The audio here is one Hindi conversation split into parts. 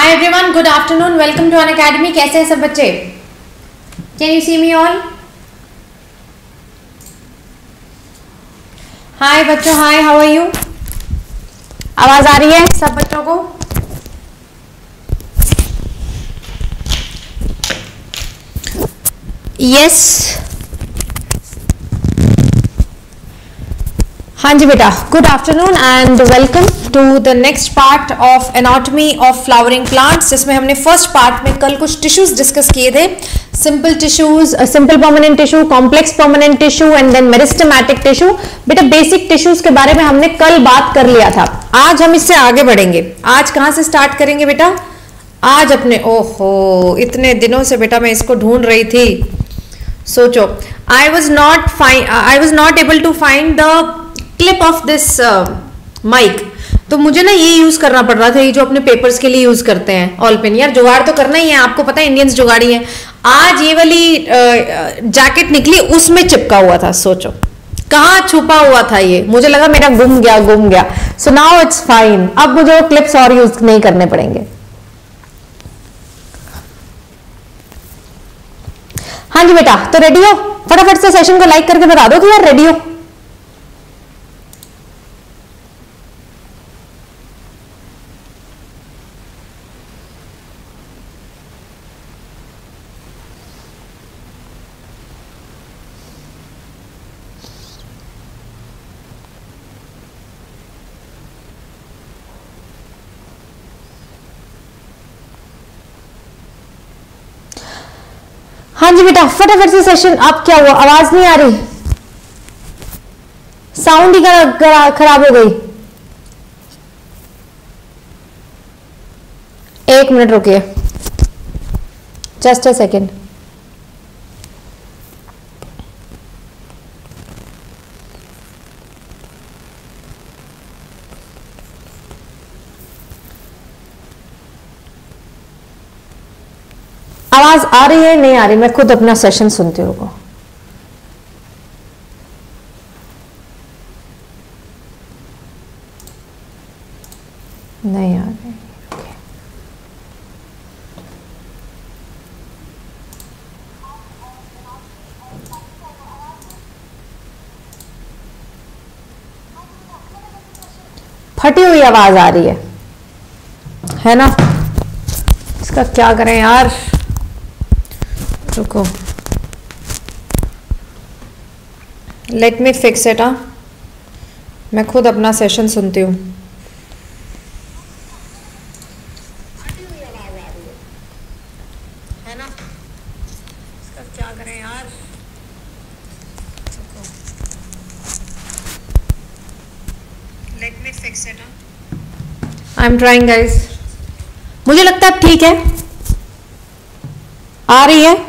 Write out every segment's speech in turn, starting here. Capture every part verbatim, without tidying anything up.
Hi everyone, good afternoon. Welcome to Unacademy. कैसे हैं सब बच्चे? Can you see me all? Hi बच्चों, hi, how are you? आवाज आ रही है सब बच्चों को? Yes. हाँ जी बेटा, good afternoon and welcome to the next part of anatomy of flowering plants, जिसमें हमने फर्स्ट पार्ट में कल कुछ टिश्यूज डिस्कस किए थे. Simple tissues, simple permanent tissue, complex permanent tissue and then meristematic tissue. बेटा बेसिक टिश्यूज के बारे में हमने कल बात कर लिया था. आज हम इससे आगे बढ़ेंगे. आज कहाँ से स्टार्ट करेंगे बेटा? आज अपने, ओहो इतने दिनों से बेटा मैं इसको ढूंढ रही थी. सोचो, I was not find I was not able to find the clip of this mic, तो मुझे ना ये यूज करना पड़ रहा था, ये जो अपने पेपर्स के लिए यूज करते हैं ऑल पेन. यार जुगाड़ तो करना ही है, आपको पता है इंडियंस जुगाड़ी हैं. आज ये वाली जैकेट निकली, उसमें चिपका हुआ था. सोचो कहाँ छुपा हुआ था ये, मुझे लगा मेरा गुम गया गुम गया. So now it's fine. अब मुझे वो क्लिप्स और यूज नहीं करने पड़ेंगे. हाँ जी बेटा, तो रेडी हो? फटाफट से सेशन को लाइक करके बता दो कि यार रेडी हो. हाँ जी बेटा, फटाफट से सेशन. अब क्या हुआ, आवाज नहीं आ रही? साउंड ही खराब हो गई. एक मिनट रुकिए, जस्ट अ सेकेंड. आवाज आ रही है नहीं आ रही? मैं खुद अपना सेशन सुनती हूँ. रुको, नहीं आ रही. फटी हुई आवाज आ रही है है ना? इसका क्या करें यार? रुको, लेट मी फिक्स इट. हाँ, मैं खुद अपना सेशन सुनती हूँ. है ना? इसका क्या करें यार? Let me fix it. I am trying guys. मुझे लगता है ठीक है, आ रही है.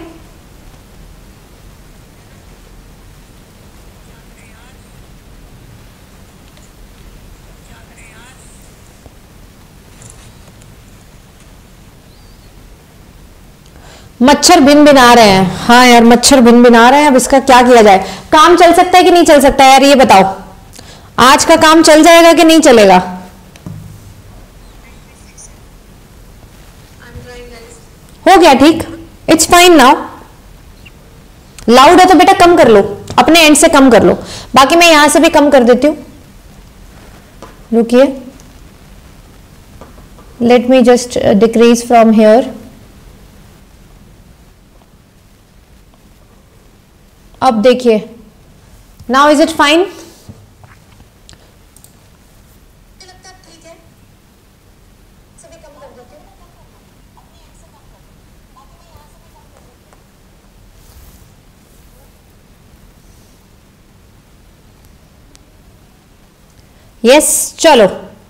मच्छर भिन भिन आ रहे हैं. हाँ यार, मच्छर भिन भिन आ रहे हैं. अब इसका क्या किया जाए? काम चल सकता है कि नहीं चल सकता है यार, ये बताओ. आज का काम चल जाएगा कि नहीं चलेगा? हो गया ठीक? It's fine now. लाउड है तो बेटा कम कर लो, अपने एंड से कम कर लो. बाकी मैं यहां से भी कम कर देती हूं. रुकिए, let me just decrease from here. अब देखिए, नाउ इज इट फाइन? ठीक है, सभी कम कर देती हूँ. यस, चलो.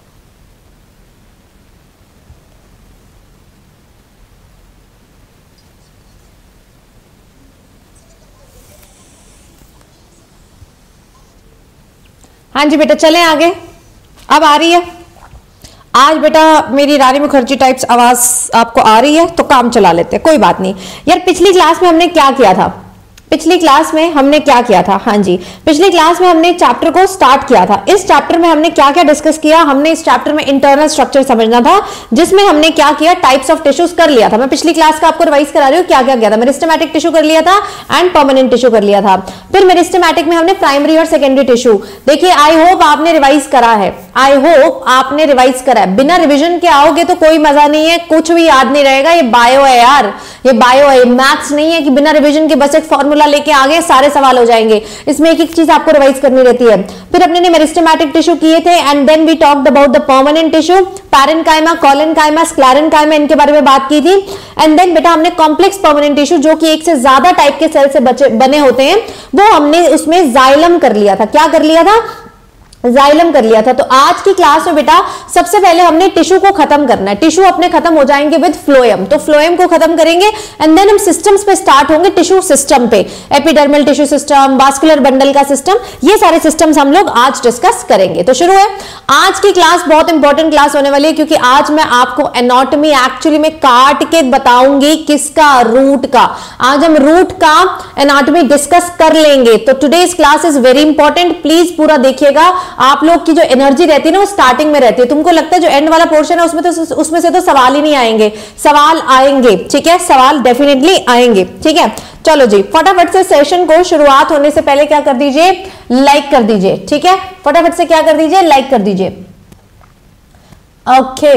हाँ जी बेटा, चलें आगे. अब आ रही है? आज बेटा मेरी रानी मुखर्जी टाइप्स आवाज आपको आ रही है, तो काम चला लेते हैं. कोई बात नहीं यार. पिछली क्लास में हमने क्या किया था? पिछली क्लास में हमने क्या किया था? हाँ जी, पिछली क्लास में हमने चैप्टर को स्टार्ट किया था। इस चैप्टर में हमने क्या क्या डिस्कस किया? हमने इस चैप्टर में इंटरनल स्ट्रक्चर समझना था, जिसमें हमने क्या किया, टाइप्स ऑफ टिश्यूज कर लिया था। मैं पिछली क्लास का आपको रिवाइज करा रही हूँ क्या क्या किया था। मेरिस्टेमेटिक टिश्यू कर लिया था एंड परमानेंट टिश्यू कर लिया था। फिर मेरिस्टेमेटिक में हमने प्राइमरी और सेकेंडरी टिश्यू। देखिए, आई होप आपने रिवाइज करा है, आई होप आपने रिवाइज करा है। बिना रिविजन के आओगे तो कोई मजा नहीं है, कुछ भी याद नहीं रहेगा। ये बायो है यार, ये बायो है, मैथ्स नहीं है कि बिना रिविजन के बस एक फॉर्मूला लेके आगे सारे सवाल हो जाएंगे। इसमें एक एक चीज आपको रिवाइज करनी रहती है। फिर अपने ने मेरिस्टेमेटिक टिश्यू किए थे and then we talked about the permanent tissue, parenchyma, collenchyma, sclerenchyma, इनके बारे में बात की थी। एंड देन बेटा हमने कॉम्प्लेक्स परमानेंट टिश्यू, जो कि एक से ज्यादा टाइप के सेल से बचे बने होते हैं, वो हमने उसमें जाइलम कर लिया था। क्या कर लिया था? जाइलम कर लिया था। तो आज की क्लास में बेटा सबसे पहले हमने टिश्यू को खत्म करना है। टिश्यू अपने खत्म हो जाएंगे विद फ्लोएम, तो फ्लोएम को खत्म करेंगे एंड देन हम सिस्टम्स पे स्टार्ट होंगे, टिश्यू सिस्टम पे, epidermal tissue system, vascular bundle का सिस्टम, ये सारे सिस्टम्स हम लोग आज डिस्कस करेंगे। तो शुरू है आज की क्लास, बहुत इंपॉर्टेंट क्लास होने वाली है, क्योंकि आज मैं आपको एनाटॉमी एक्चुअली में काट के बताऊंगी। किसका? रूट का। आज हम रूट का एनाटॉमी डिस्कस कर लेंगे। तो today's class is very important, please पूरा देखिएगा। आप लोग की जो एनर्जी रहती है ना, वो स्टार्टिंग में रहती है। तुमको लगता है जो एंड वाला पोर्शन है उसमें तो उसमें से तो सवाल ही नहीं आएंगे। सवाल आएंगे, ठीक है, सवाल डेफिनेटली आएंगे, ठीक है। चलो जी, फटाफट से सेशन को शुरुआत होने से पहले क्या कर दीजिए, लाइक कर दीजिए, ठीक है। फटाफट से क्या कर दीजिए, लाइक कर दीजिए। ओके,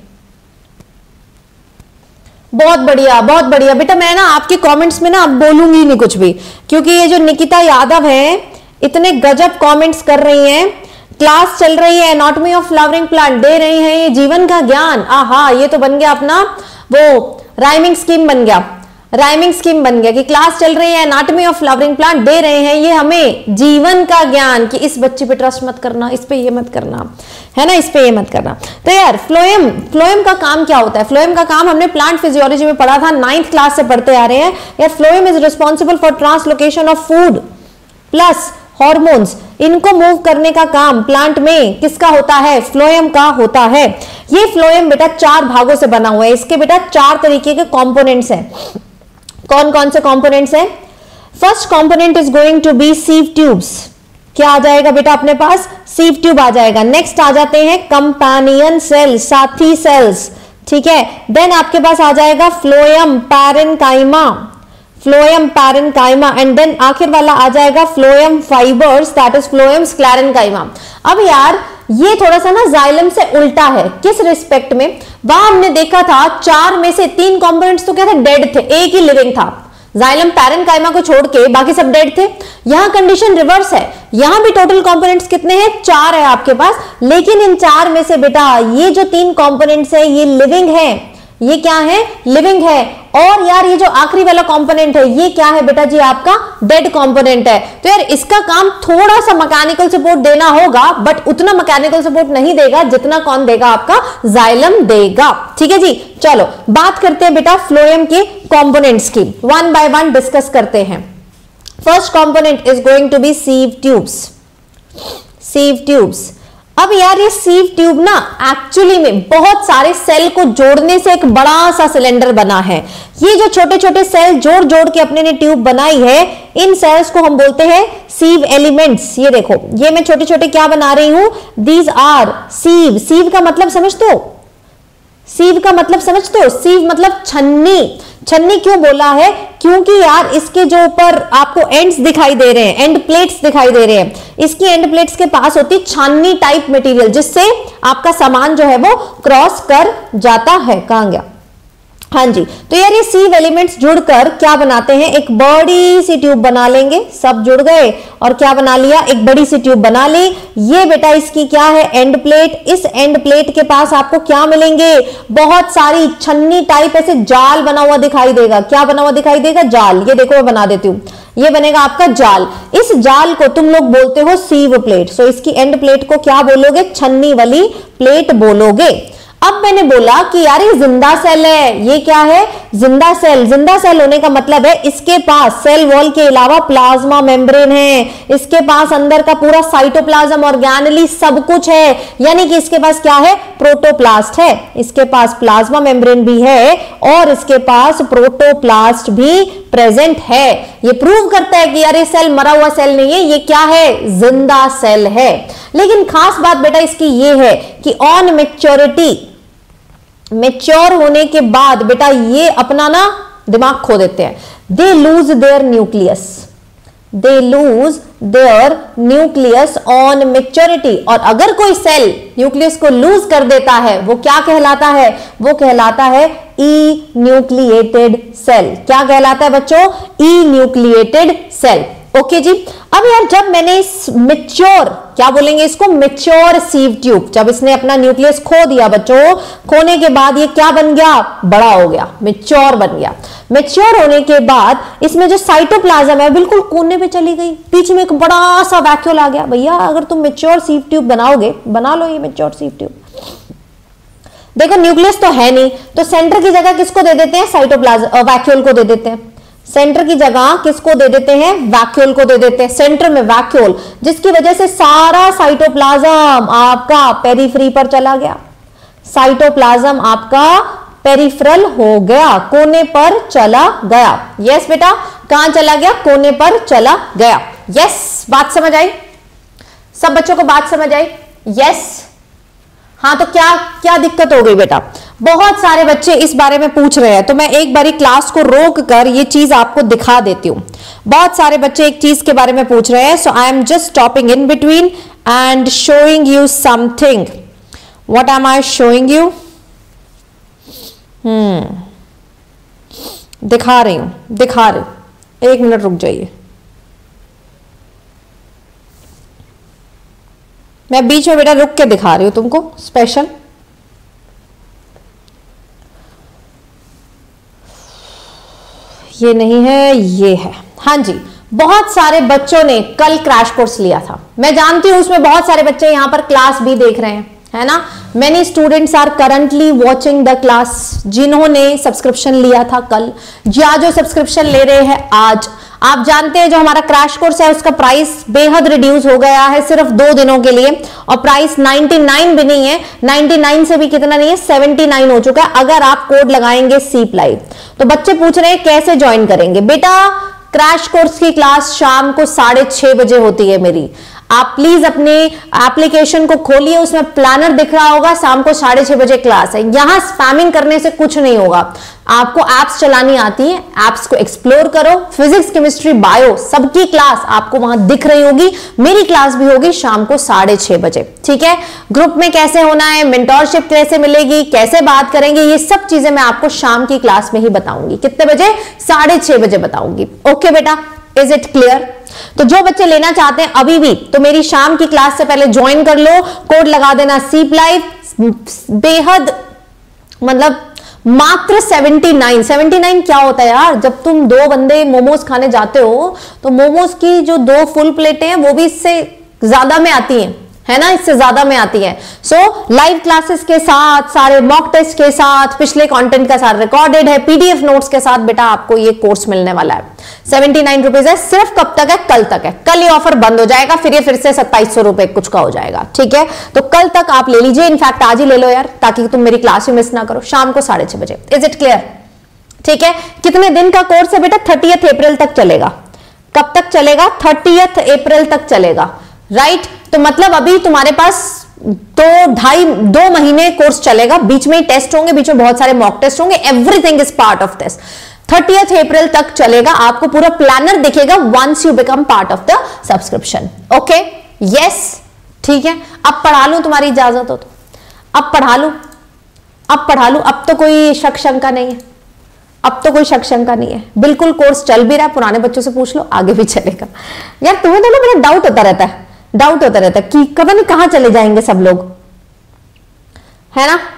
बहुत बढ़िया, बहुत बढ़िया बेटा। मैं ना आपके कमेंट्स में ना अब बोलूंगी नहीं कुछ भी, क्योंकि ये जो निकिता यादव है इतने गजब कमेंट्स कर रही हैं। क्लास चल रही है, एनाटॉमी ऑफ फ्लावरिंग प्लांट दे रही हैं, ये जीवन का ज्ञान। आहा, ये तो बन गया अपना वो राइमिंग स्कीम बन गया, राइमिंग स्कीम बन गया कि क्लास चल रही है, एनाटॉमी ऑफ फ्लावरिंग प्लांट दे रहे हैं ये हमें जीवन का ज्ञान, कि इस बच्चे पे ट्रस्ट मत करना, इस पे ये मत करना, है ना, इस पे ये मत करना। तो यार फ्लोएम, फ्लोएम का काम क्या होता है? फ्लोएम का काम हमने प्लांट फिजियोलॉजी में पढ़ा था, नाइन्थ क्लास से पढ़ते आ रहे हैं। यार phloem is responsible for translocation of food plus hormones, इनको मूव करने का काम प्लांट में किसका होता है? फ्लोएम का होता है। ये फ्लोएम बेटा चार भागों से बना हुआ है। इसके बेटा चार तरीके के कंपोनेंट्स हैं। कौन कौन से कंपोनेंट्स हैं? First component is going to be sieve tubes. क्या आ जाएगा बेटा अपने पास? सीव ट्यूब आ जाएगा। नेक्स्ट आ जाते हैं कंपेनियन सेल, साथी सेल्स, ठीक है। देन आपके पास आ जाएगा phloem parenchyma, phloem parenchyma, and then आखिर वाला आ जाएगा phloem fibres, that is phloem sclerenchyma. अब यार ये थोड़ा सा ना जाइलम से उल्टा है। किस रिस्पेक्ट में? वहां हमने देखा था चार में से तीन कंपोनेंट्स तो क्या थे? डेड थे, एक ही लिविंग था। जाइलम पैरेन्काइमा को छोड़ के बाकी सब डेड थे। यहां कंडीशन रिवर्स है, यहां भी टोटल कंपोनेंट्स कितने हैं? चार है आपके पास, लेकिन इन चार में से बेटा ये जो तीन कंपोनेंट्स है ये लिविंग है। ये क्या है? लिविंग है। और यार ये जो आखिरी वाला कंपोनेंट है ये क्या है बेटा जी? आपका डेड कंपोनेंट है। तो यार इसका काम थोड़ा सा मैकेनिकल सपोर्ट देना होगा, बट उतना मैकेनिकल सपोर्ट नहीं देगा जितना कौन देगा? आपका जाइलम देगा, ठीक है जी। चलो बात करते हैं बेटा फ्लोएम के कंपोनेंट्स की, वन बाय वन डिस्कस करते हैं। First component is going to be sieve tubes, sieve tubes. अब यार ये सीव ट्यूब ना एक्चुअली में बहुत सारे सेल को जोड़ने से एक बड़ा सा सिलेंडर बना है। ये जो छोटे छोटे सेल जोड़ जोड़ के अपने ने ट्यूब बनाई है, इन सेल्स को हम बोलते हैं सीव एलिमेंट्स। ये देखो, ये मैं छोटे छोटे क्या बना रही हूं? These are सीव। सीव का मतलब समझते हो? सीव का मतलब समझते हो? सीव मतलब छन्नी। छन्नी क्यों बोला है? क्योंकि यार इसके जो ऊपर आपको एंड्स दिखाई दे रहे हैं, एंड प्लेट्स दिखाई दे रहे हैं, इसकी एंड प्लेट्स के पास होती छाननी टाइप मटेरियल, जिससे आपका सामान जो है वो क्रॉस कर जाता है। कहां गया? हाँ जी। तो यार ये सीव एलिमेंट्स जुड़कर क्या बनाते हैं? एक बड़ी सी ट्यूब बना लेंगे। सब जुड़ गए और क्या बना लिया? एक बड़ी सी ट्यूब बना ली। ये बेटा इसकी क्या है? End plate. इस एंड प्लेट के पास आपको क्या मिलेंगे? बहुत सारी छन्नी टाइप ऐसे जाल बना हुआ दिखाई देगा। क्या बना हुआ दिखाई देगा? जाल। ये देखो मैं बना देती हूँ, ये बनेगा आपका जाल। इस जाल को तुम लोग बोलते हो सीव प्लेट। सो इसकी एंड प्लेट को क्या बोलोगे? छन्नी वाली प्लेट बोलोगे। अब मैंने बोला कि यार ये जिंदा सेल है, ये क्या है, जिंदा सेल। जिंदा सेल होने का मतलब है इसके पास सेल वॉल के अलावा प्लाज्मा मेम्ब्रेन है, इसके पास अंदर का पूरा साइटोप्लाज्म ऑर्गेनेली सब कुछ है, यानी कि इसके पास क्या है, प्रोटोप्लास्ट है, इसके पास प्लाज्मा मेम्ब्रेन भी है और इसके पास प्रोटोप्लास्ट भी प्रेजेंट है। ये प्रूव करता है कि यार ये सेल मरा हुआ सेल नहीं है, ये क्या है, जिंदा सेल है। लेकिन खास बात बेटा इसकी ये है कि ऑन मैच्योरिटी, मैच्योर होने के बाद बेटा ये अपना ना दिमाग खो देते हैं, they lose their nucleus, they lose their nucleus on maturity. और अगर कोई सेल न्यूक्लियस को लूज कर देता है वो क्या कहलाता है, वो कहलाता है ई न्यूक्लिएटेड सेल। क्या कहलाता है बच्चों, ई न्यूक्लिएटेड सेल। ओके जी। अब यार जब मैंने इस मैच्योर, क्या बोलेंगे इसको, मैच्योर सीव ट्यूब, जब इसने अपना न्यूक्लियस खो दिया बच्चों, खोने के बाद ये क्या बन गया, बड़ा हो गया, मैच्योर बन गया। मैच्योर होने के बाद इसमें जो साइटोप्लाज्म है बिल्कुल कोने पे चली गई, बीच में एक बड़ा सा वैक्यूल आ गया। भैया अगर तुम मैच्योर सीव ट्यूब बनाओगे, बना लो ये मैच्योर सीव ट्यूब। देखो न्यूक्लियस तो है नहीं, तो सेंटर की जगह किसको दे देते हैं, साइटोप्लाज्म, वैक्यूल को दे देते हैं। सेंटर की जगह किसको दे देते हैं, वैक्यूल को दे देते हैं, सेंटर में वैक्यूल, जिसकी वजह से सारा साइटोप्लाज्म आपका पेरिफेरी पर चला गया, साइटोप्लाज्म आपका पेरिफेरल हो गया, कोने पर चला गया। यस बेटा, कहां चला गया, कोने पर चला गया। यस, बात समझ आई, सब बच्चों को बात समझ आई। यस, हाँ तो क्या क्या दिक्कत हो गई बेटा, बहुत सारे बच्चे इस बारे में पूछ रहे हैं, तो मैं एक बारी क्लास को रोक कर ये चीज आपको दिखा देती हूं। बहुत सारे बच्चे एक चीज के बारे में पूछ रहे हैं, so I am just stopping in between and showing you something. What am I showing you, hmm दिखा रही हूं, दिखा रही हूं, एक मिनट रुक जाइए, मैं बीच में बेटा रुक के दिखा रही हूं तुमको स्पेशल। ये नहीं है, ये है, हाँ जी। बहुत सारे बच्चों ने कल क्रैश कोर्स लिया था, मैं जानती हूं उसमें बहुत सारे बच्चे यहां पर क्लास भी देख रहे हैं, है ना। Many students are currently watching the class, जिन्होंने सब्सक्रिप्शन लिया था कल या जो सब्सक्रिप्शन ले रहे हैं आज। आप जानते हैं जो हमारा क्रैश कोर्स है उसका प्राइस बेहद रिड्यूस हो गया है सिर्फ दो दिनों के लिए, और प्राइस निन्यानवे भी नहीं है, निन्यानवे से भी कितना नहीं है, उन्यासी हो चुका है अगर आप कोड लगाएंगे सीप लाइव। तो बच्चे पूछ रहे हैं कैसे ज्वाइन करेंगे। बेटा क्रैश कोर्स की क्लास शाम को साढ़े छह बजे होती है मेरी, आप प्लीज अपने एप्लीकेशन को खोलिए, उसमें प्लानर दिख रहा होगा, शाम को साढ़े छह बजे क्लास है। यहां स्पैमिंग करने से कुछ नहीं होगा, आपको एप्स चलानी आती है, एप्स को एक्सप्लोर करो, फिजिक्स केमिस्ट्री बायो सबकी क्लास आपको वहां दिख रही होगी, मेरी क्लास भी होगी शाम को साढ़े छह बजे, ठीक है। ग्रुप में कैसे होना है, मेंटोरशिप कैसे मिलेगी, कैसे बात करेंगे, ये सब चीजें मैं आपको शाम की क्लास में ही बताऊंगी। कितने बजे, साढ़े छह बजे बताऊंगी। ओके बेटा, इज इट क्लियर। तो जो बच्चे लेना चाहते हैं अभी भी, तो मेरी शाम की क्लास से पहले ज्वाइन कर लो, कोड लगा देना सीप लाइव, बेहद मतलब मात्र उन्यासी। उन्यासी क्या होता है यार, जब तुम दो बंदे मोमोज खाने जाते हो तो मोमोज की जो दो फुल प्लेटें हैं वो भी इससे ज्यादा में आती हैं, है ना, इससे ज्यादा में आती है। सो लाइव क्लासेस के साथ, सारे मॉक टेस्ट के साथ, पिछले कंटेंट का साथ रिकॉर्डेड है, पीडीएफ नोट्स के साथ बेटा आपको ये कोर्स मिलने वाला है। सेवेंटी नाइन रुपीज है, सिर्फ कब तक है, कल तक है, कल ये ऑफर बंद हो जाएगा, फिर ये फिर से सत्ताईस सौ रुपए कुछ का हो जाएगा, ठीक है। तो कल तक आप ले लीजिए, इनफैक्ट आज ही ले लो यार, ताकि तुम मेरी क्लास भी मिस ना करो, शाम को साढ़े छह बजे। इज इट क्लियर, ठीक है। कितने दिन का कोर्स है बेटा, थर्टियथ अप्रैल तक चलेगा। कब तक चलेगा, थर्टियथ अप्रैल तक चलेगा, राइट right? तो मतलब अभी तुम्हारे पास दो ढाई दो महीने कोर्स चलेगा, बीच में टेस्ट होंगे, बीच में बहुत सारे मॉक टेस्ट होंगे, everything is part of this. Thirtieth April तक चलेगा, आपको पूरा प्लानर दिखेगा once you become part of the subscription. Okay, yes, ठीक है। अब पढ़ा लूं, तुम्हारी इजाजत हो तो अब पढ़ा लूं, अब पढ़ा लूं, अब तो कोई शक शंका नहीं है, अब तो कोई शक शंका नहीं है, बिल्कुल कोर्स चल भी रहा है, पुराने बच्चों से पूछ लो, आगे भी चलेगा। यार तुम्हें तो ना मेरा डाउट होता रहता है, डाउट होता रहता है कि पता नहीं कहां चले जाएंगे सब लोग, है ना।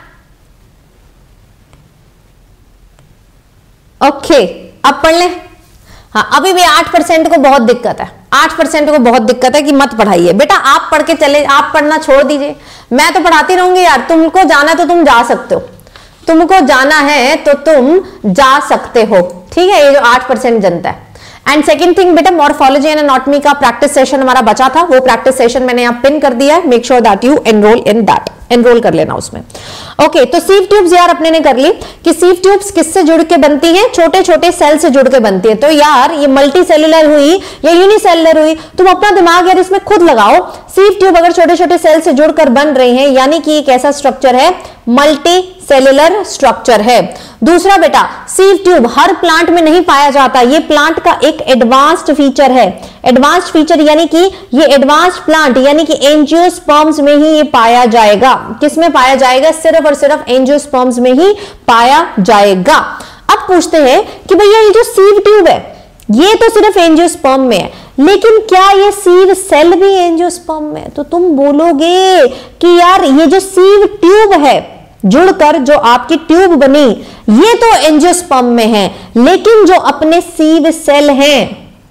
ओके, अब पढ़ लें। हाँ, अभी भी आठ परसेंट को बहुत दिक्कत है, आठ परसेंट को बहुत दिक्कत है कि मत पढ़ाइए बेटा, आप पढ़ के चले, आप पढ़ना छोड़ दीजिए, मैं तो पढ़ाती रहूंगी यार, तुमको जाना है तो तुम जा सकते हो, तुमको जाना है तो तुम जा सकते हो, ठीक है, ये जो आठ परसेंट जनता है। एंड सेकंड थिंग बेटा, मॉर्फोलॉजी एंड एनाटॉमी का प्रैक्टिस सेशन हमारा बचा था, वो प्रैक्टिस सेशन मैंने यहाँ पिन कर दिया है, make sure that you enrol in that, enrol कर लेना उसमें। ओके okay, तो सीव ट्यूब्स यार अपने ने कर ली कि सीव ट्यूब्स किससे जुड़ के बनती हैं, छोटे छोटे सेल से जुड़ के बनती है। तो यार ये मल्टी सेलुलर हुई या यूनिसेलुलर हुई, तुम अपना दिमाग यार इसमें खुद लगाओ। सीव ट्यूब अगर छोटे छोटे सेल से जुड़कर बन रही हैं, यानी कि एक ऐसा स्ट्रक्चर है, मल्टी सेलुलर स्ट्रक्चर है। दूसरा बेटा, सीव ट्यूब हर प्लांट में नहीं पाया जाता, ये प्लांट का एक एडवांस्ड फीचर है। एडवांस्ड फीचर यानी कि ये एडवांस्ड प्लांट यानी कि एंजियोस्पर्म्स में ही ये पाया जाएगा। किस में पाया जाएगा? सिर्फ और सिर्फ एंजियोस्पर्म्स में ही पाया जाएगा। अब पूछते हैं कि भैया ये जो सीव ट्यूब है ये तो सिर्फ एंजियोस्पर्म में है, लेकिन क्या ये सीव सेल भी एंजियोस्पर्म में है? तो तुम बोलोगे कि यार ये जो सीव ट्यूब है जुड़कर जो आपकी ट्यूब बनी ये तो एंजियोस्पर्म में है, लेकिन जो अपने सीव सेल हैं,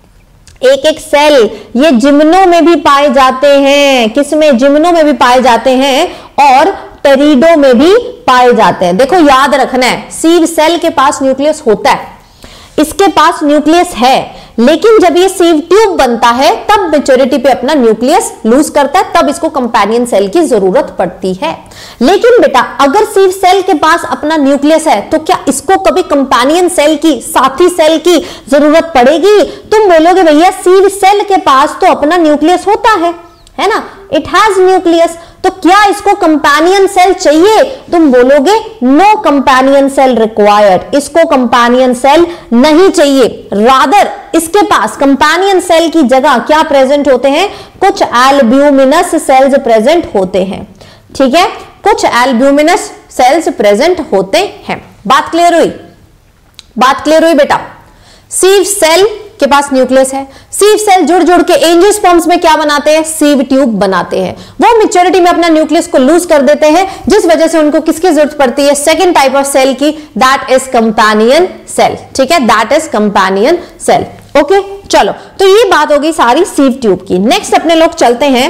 एक एक सेल ये जिम्नो में भी पाए जाते हैं। किसमें? जिम्नो में भी पाए जाते हैं और टेरिडो में भी पाए जाते हैं। देखो याद रखना है, सीव सेल के पास न्यूक्लियस होता है, इसके पास न्यूक्लियस है, लेकिन जब ये सीव ट्यूब बनता है तब मैच्योरिटी पे अपना न्यूक्लियस लूज करता है, तब इसको कंपेनियन सेल की जरूरत पड़ती है। लेकिन बेटा अगर सीव सेल के पास अपना न्यूक्लियस है तो क्या इसको कभी कंपेनियन सेल की, साथी सेल की जरूरत पड़ेगी? तुम बोलोगे भैया सीव सेल के पास तो अपना न्यूक्लियस होता है, है ना, इट हैज न्यूक्लियस, तो क्या इसको कंपेनियन सेल चाहिए? तुम बोलोगे नो कंपेनियन सेल रिक्वायर्ड, इसको कंपेनियन सेल नहीं चाहिए। रादर इसके पास कंपेनियन सेल की जगह क्या प्रेजेंट होते हैं? कुछ एल्ब्यूमिनस सेल्स प्रेजेंट होते हैं, ठीक है, कुछ एल्ब्यूमिनस सेल्स प्रेजेंट होते हैं। बात क्लियर हुई? बात क्लियर हुई बेटा? सीव सेल के पास न्यूक्लियस है, सीव सेल जुड़ जुड़ के एंजियोस्पर्म्स में क्या बनाते हैं? सीव ट्यूब बनाते हैं। वो मैच्योरिटी में अपना न्यूक्लियस को लूज कर देते हैं, जिस वजह से उनको किसकी जरूरत पड़ती है? सेकंड टाइप ऑफ सेल की, दैट इज कंपेनियन सेल, ठीक है, that is companion cell. Okay चलो, तो ये बात होगी सारी सीव ट्यूब की। नेक्स्ट अपने लोग चलते हैं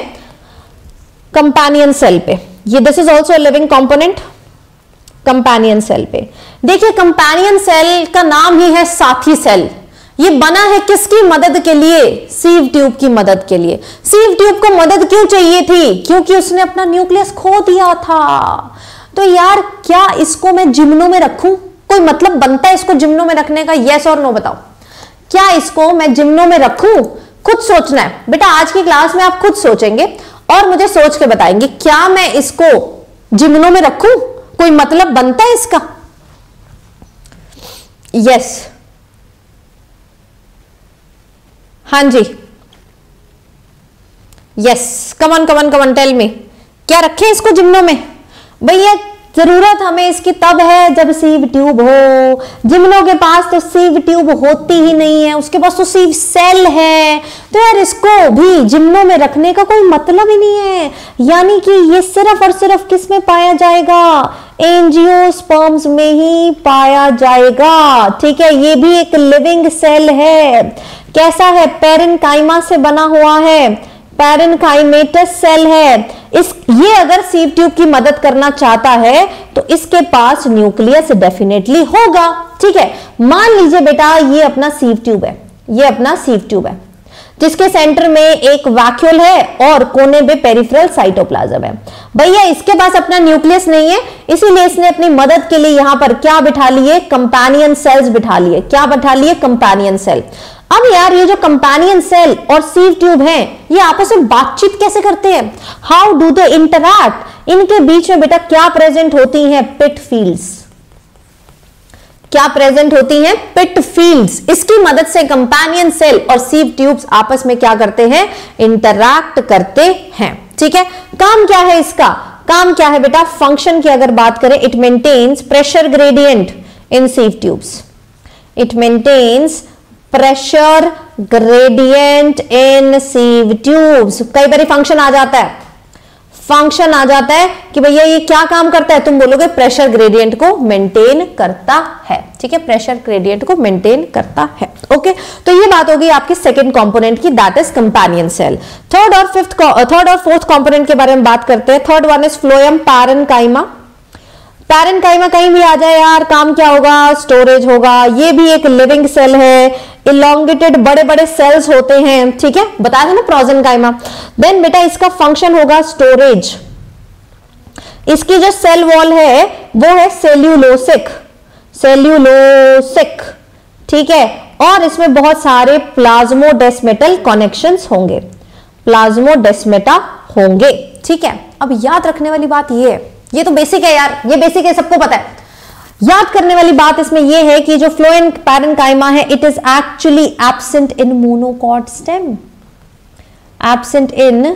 कंपेनियन सेल पे। ये this is also living component, companion cell पे। देखिए कंपेनियन सेल का नाम ही है साथी सेल। ये बना है किसकी मदद के लिए? सीव ट्यूब की मदद के लिए। सीव ट्यूब को मदद क्यों चाहिए थी? क्योंकि उसने अपना न्यूक्लियस खो दिया था। तो यार क्या इसको मैं जिम्नो में रखूं? कोई मतलब बनता है इसको जिम्नो में रखने का? यस और नो बताओ, क्या इसको मैं जिम्नो में रखूं? खुद सोचना है बेटा, आज की क्लास में आप खुद सोचेंगे और मुझे सोच के बताएंगे क्या मैं इसको जिम्नो में रखूं? कोई मतलब बनता है इसका? यस, हाँ जी, यस, कमन कमन कमन टेल मी, क्या रखें इसको जिम्नो में? भैया जरूरत हमें इसकी तब है जब सीव ट्यूब हो। जिम्नो के पास तो सीव ट्यूब होती ही नहीं है, उसके पास तो सीव सेल है, तो यार इसको भी जिम्नो में रखने का कोई मतलब ही नहीं है। यानी कि ये सिर्फ और सिर्फ किस में पाया जाएगा? एंजियोस्पर्म्स में ही पाया जाएगा, ठीक है। ये भी एक लिविंग सेल है। कैसा है? पैरेन्काइमा से बना हुआ है, पैरेन्काइमेटस सेल है। इस ये अगर सीव ट्यूब की मदद करना चाहता है तो इसके पास न्यूक्लियस डेफिनेटली होगा, ठीक है। मान लीजिए बेटा ये अपना सीव ट्यूब है, ये अपना सीव ट्यूब है जिसके सेंटर में एक वैक्यूल है और कोने पे पेरिफेरल साइटोप्लाज्म है। भैया इसके पास अपना न्यूक्लियस नहीं है, इसीलिए इसने अपनी मदद के लिए यहां पर क्या बिठा लिए? कंपेनियन सेल्स बिठा लिए। क्या बिठा लिए? Companion cell. अब यार ये जो कंपेनियन सेल और सीव ट्यूब हैं, ये आपस में बातचीत कैसे करते हैं? How do they interact? इनके बीच में बेटा क्या प्रेजेंट होती हैं? Pit fields. क्या प्रेजेंट होती हैं? Pit fields. इसकी मदद से कंपेनियन सेल और सीव ट्यूब्स आपस में क्या करते हैं? इंटरैक्ट करते हैं, ठीक है। काम क्या है इसका? काम क्या है बेटा? फंक्शन की अगर बात करें, it maintains pressure gradient in sieve tubes. It maintains pressure gradient in sieve tubes. कई बार फंक्शन आ जाता है, फंक्शन आ जाता है कि भैया ये क्या काम करता है, तुम बोलोगे प्रेशर ग्रेडियंट को मेंटेन करता है, ठीक है, प्रेशर ग्रेडियंट को मेंटेन करता है। ओके, तो ये बात होगी आपकी सेकंड कंपोनेंट की, that is companion cell. Third और फिफ्थ थर्ड और फोर्थ कंपोनेंट के बारे में बात करते हैं। Third one is phloem parenchyma. Parenchyma कहीं भी आ जाए यार, काम क्या होगा, स्टोरेज होगा। ये भी एक लिविंग सेल है, इलोंगेटेड बड़े बड़े सेल्स होते हैं, ठीक है, बताया था ना प्रोजेनकाइमा। देन बेटा इसका फंक्शन होगा स्टोरेज। इसकी जो सेल वॉल है वो है सेल्यूलोसिक, सेल्यूलोसिक, ठीक है, और इसमें बहुत सारे प्लाज्मोडेस्मेटल कनेक्शंस होंगे, प्लाज्मोडेस्मेटा होंगे, ठीक है। अब याद रखने वाली बात ये है, ये तो बेसिक है यार, ये बेसिक है, सबको पता है। याद करने वाली बात इसमें यह है कि जो फ्लोएम पैरेन्काइमा है, it is actually absent in monocot stem, absent in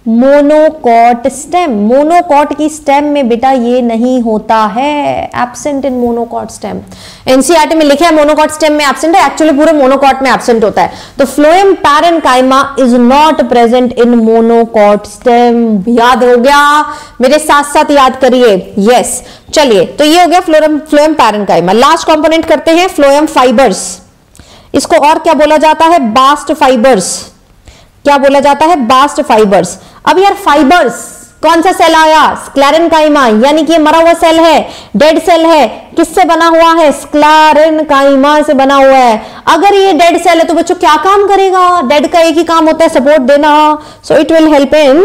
monocot stem. Monocot की स्टेम में बेटा ये नहीं होता है, absent in monocot stem. NCERT में लिखा है मोनोकॉट स्टेम में एब्सेंट है, एक्चुअली पूरे मोनोकॉट में एब्सेंट होता है। तो phloem parenchyma is not present in monocot stem. याद हो गया, मेरे साथ साथ याद करिए। यस, चलिए, तो ये हो गया phloem phloem parenchyma. Last component करते हैं फ्लोएम फाइबर्स। इसको और क्या बोला जाता है, बास्ट फाइबर्स। क्या बोला जाता है, बास्ट फाइबर्स। अब यार फाइबर्स कौन सा सेल आया, स्क्लेरेन्काइमा, यानी कि ये मरा हुआ सेल है, डेड सेल है। किससे बना हुआ है, स्क्लेरेन्काइमा से बना हुआ है। अगर ये डेड सेल है तो बच्चों क्या काम करेगा, डेड का एक ही काम होता है, सपोर्ट देना। So it will help in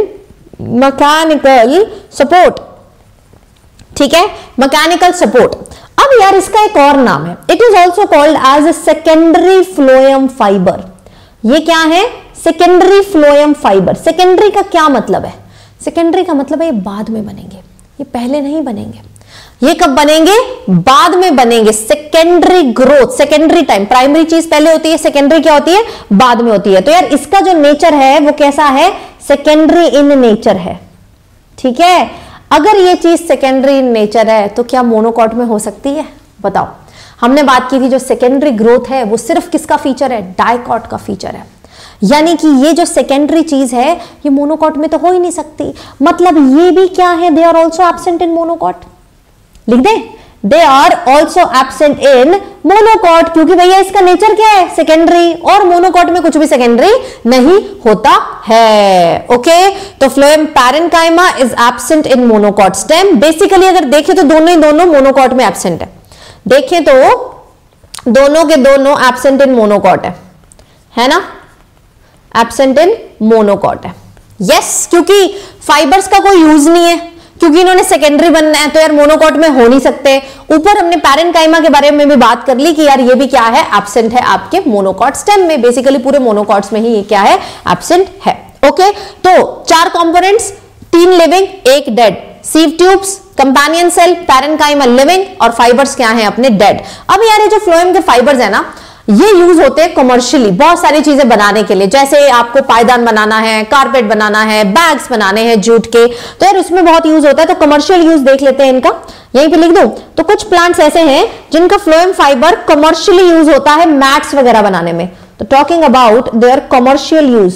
mechanical support, ठीक है, मैकेनिकल सपोर्ट। अब यार इसका एक और नाम है, it is also called as secondary phloem fibre. ये क्या है, सेकेंडरी फ्लोएम फाइबर। सेकेंडरी का क्या मतलब है, सेकेंडरी का मतलब है ये बाद में बनेंगे, ये पहले नहीं बनेंगे। ये कब बनेंगे, बाद में बनेंगे। Secondary growth, secondary time, primary चीज पहले होती है, सेकेंडरी क्या होती है, बाद में होती है। तो यार इसका जो नेचर है वो कैसा है, सेकेंडरी इन नेचर है, ठीक है। अगर ये चीज सेकेंडरी इन नेचर है तो क्या मोनोकॉट में हो सकती है, बताओ। हमने बात की थी जो सेकेंडरी ग्रोथ है वो सिर्फ किसका फीचर है, डाइकॉट का फीचर है। यानी कि ये जो सेकेंडरी चीज है ये मोनोकॉट में तो हो ही नहीं सकती। मतलब ये भी क्या है, they are also absent in monocot. लिख दे, they are also absent in monocot, क्योंकि भैया इसका नेचर क्या है, सेकेंडरी, और मोनोकॉट में कुछ भी सेकेंडरी नहीं होता है। ओके, तो phloem parenchyma is absent in monocot stem. Basically अगर देखें तो दोनों ही दोनों मोनोकॉट में एब्सेंट है। देखें तो दोनों के दोनों एब्सेंट इन मोनोकॉट है, है ना, एब्सेंट इन मोनोकॉट है। यस, क्योंकि फाइबर्स का कोई यूज नहीं है, क्योंकि इन्होंने सेकेंडरी बनना है, तो यार मोनोकॉट में हो नहीं सकते। ऊपर हमने पैरेन्काइमा के बारे में भी बात कर ली कि यार ये भी क्या है, एब्सेंट है आपके मोनोकॉट स्टेम में। बेसिकली पूरे मोनोकॉट्स में ही ये क्या है, एब्सेंट है। ओके, तो चार कंपोनेंट्स, तीन लिविंग, एक dead. Sieve tubes, companion cell, parenchyma living, और फाइबर्स क्या है अपने डेड। अब यार ये जो फ्लोएम के फाइबर्स है ना, ये यूज होते हैं कमर्शियली बहुत सारी चीजें बनाने के लिए। जैसे आपको पायदान बनाना है, कारपेट बनाना है, बैग्स बनाने हैं जूट के, तो यार उसमें बहुत यूज होता है। तो कमर्शियल यूज देख लेते हैं इनका, यहीं पे लिख दूं। तो कुछ प्लांट्स ऐसे हैं जिनका फ्लोएम फाइबर कमर्शियली यूज होता है मैट्स वगैरह बनाने में। तो talking about their commercial use,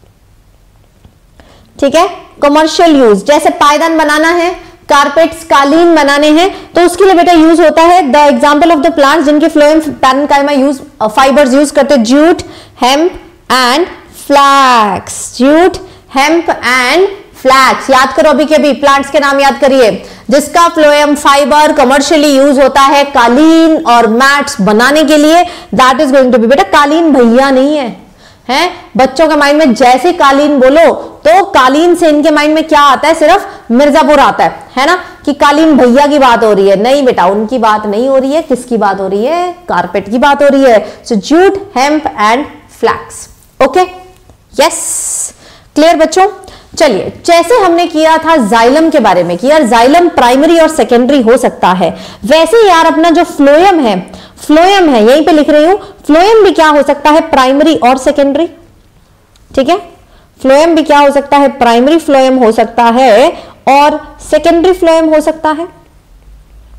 ठीक है, कमर्शियल यूज। जैसे पायदान बनाना है, कारपेट्स, कालीन बनाने हैं, तो उसके लिए बेटा यूज होता है the example of the plants जिनके phloem parenchyma use fibres use करते हैं, jute, hemp and flax. Jute, hemp and flax. याद करो अभी के अभी प्लांट्स के नाम याद करिए जिसका फ्लोएम फाइबर कमर्शियली यूज होता है कालीन और मैट्स बनाने के लिए। That is going to be, बेटा कालीन भैया नहीं है, है बच्चों के माइंड में जैसे कालीन बोलो तो कालीन से इनके माइंड में क्या आता है, सिर्फ मिर्जापुर आता है, है ना, कि कालीन भैया की बात हो रही है। नहीं बेटा, उनकी बात नहीं हो रही है, किसकी बात हो रही है, कारपेट की बात हो रही है। So jute, hemp and flax. Okay, yes, clear बच्चों। चलिए, जैसे हमने किया था जाइलम के बारे में कि यार जाइलम प्राइमरी और सेकेंडरी हो सकता है, वैसे यार अपना जो फ्लोएम है, फ्लोएम है यहीं पे लिख रही हूं, फ्लोएम भी क्या हो सकता है, प्राइमरी और सेकेंडरी। ठीक है, फ्लोएम भी क्या हो सकता है, प्राइमरी फ्लोएम हो सकता है और सेकेंडरी फ्लोएम हो सकता है।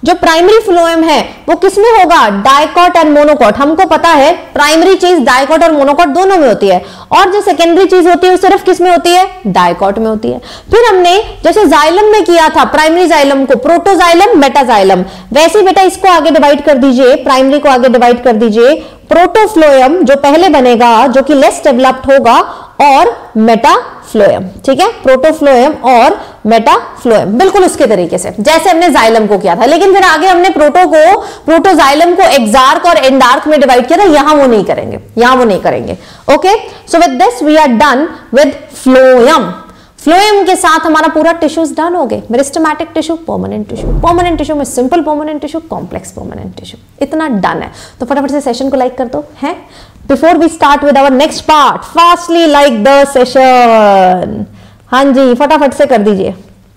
जो प्राइमरी फ्लोएम है वो किसमें होगा, डाइकॉट एंड मोनोकॉट। हमको पता है प्राइमरी चीज डाइकॉट और मोनोकॉट दोनों में होती है, और जो सेकेंडरी चीज होती है वो सिर्फ किसमें होती है, डाइकॉट में होती है। फिर हमने जैसे जाइलम में किया था, प्राइमरी जाइलम को प्रोटोजाइलम मेटाजाइलम, वैसे बेटा इसको आगे डिवाइड कर दीजिए, प्राइमरी को आगे डिवाइड कर दीजिए, प्रोटोफ्लोएम जो पहले बनेगा जो कि लेस डेवलप्ड होगा, और मेटाफ्लोएम, ठीक है, प्रोटोफ्लोएम और मेटाफ्लोएम, बिल्कुल उसके तरीके से जैसे हमने जाइलम को किया था। लेकिन फिर आगे हमने प्रोटो को प्रोटोजाइलम को एक्सार्क और एंडार्क में डिवाइड किया था, यहां वो नहीं करेंगे, यहां वो नहीं करेंगे। Okay, so with this we are done with phloem. Phloem के साथ हमारा पूरा टिश्यूज डन हो गए, meristematic tissue, permanent tissue, permanent tissue में simple permanent tissue, complex permanent tissue, इतना डन है। तो फटाफट से सेशन को लाइक कर दो है, before we start with our next part, fastly like the session. हाँ जी, फटाफट से कर दीजिए,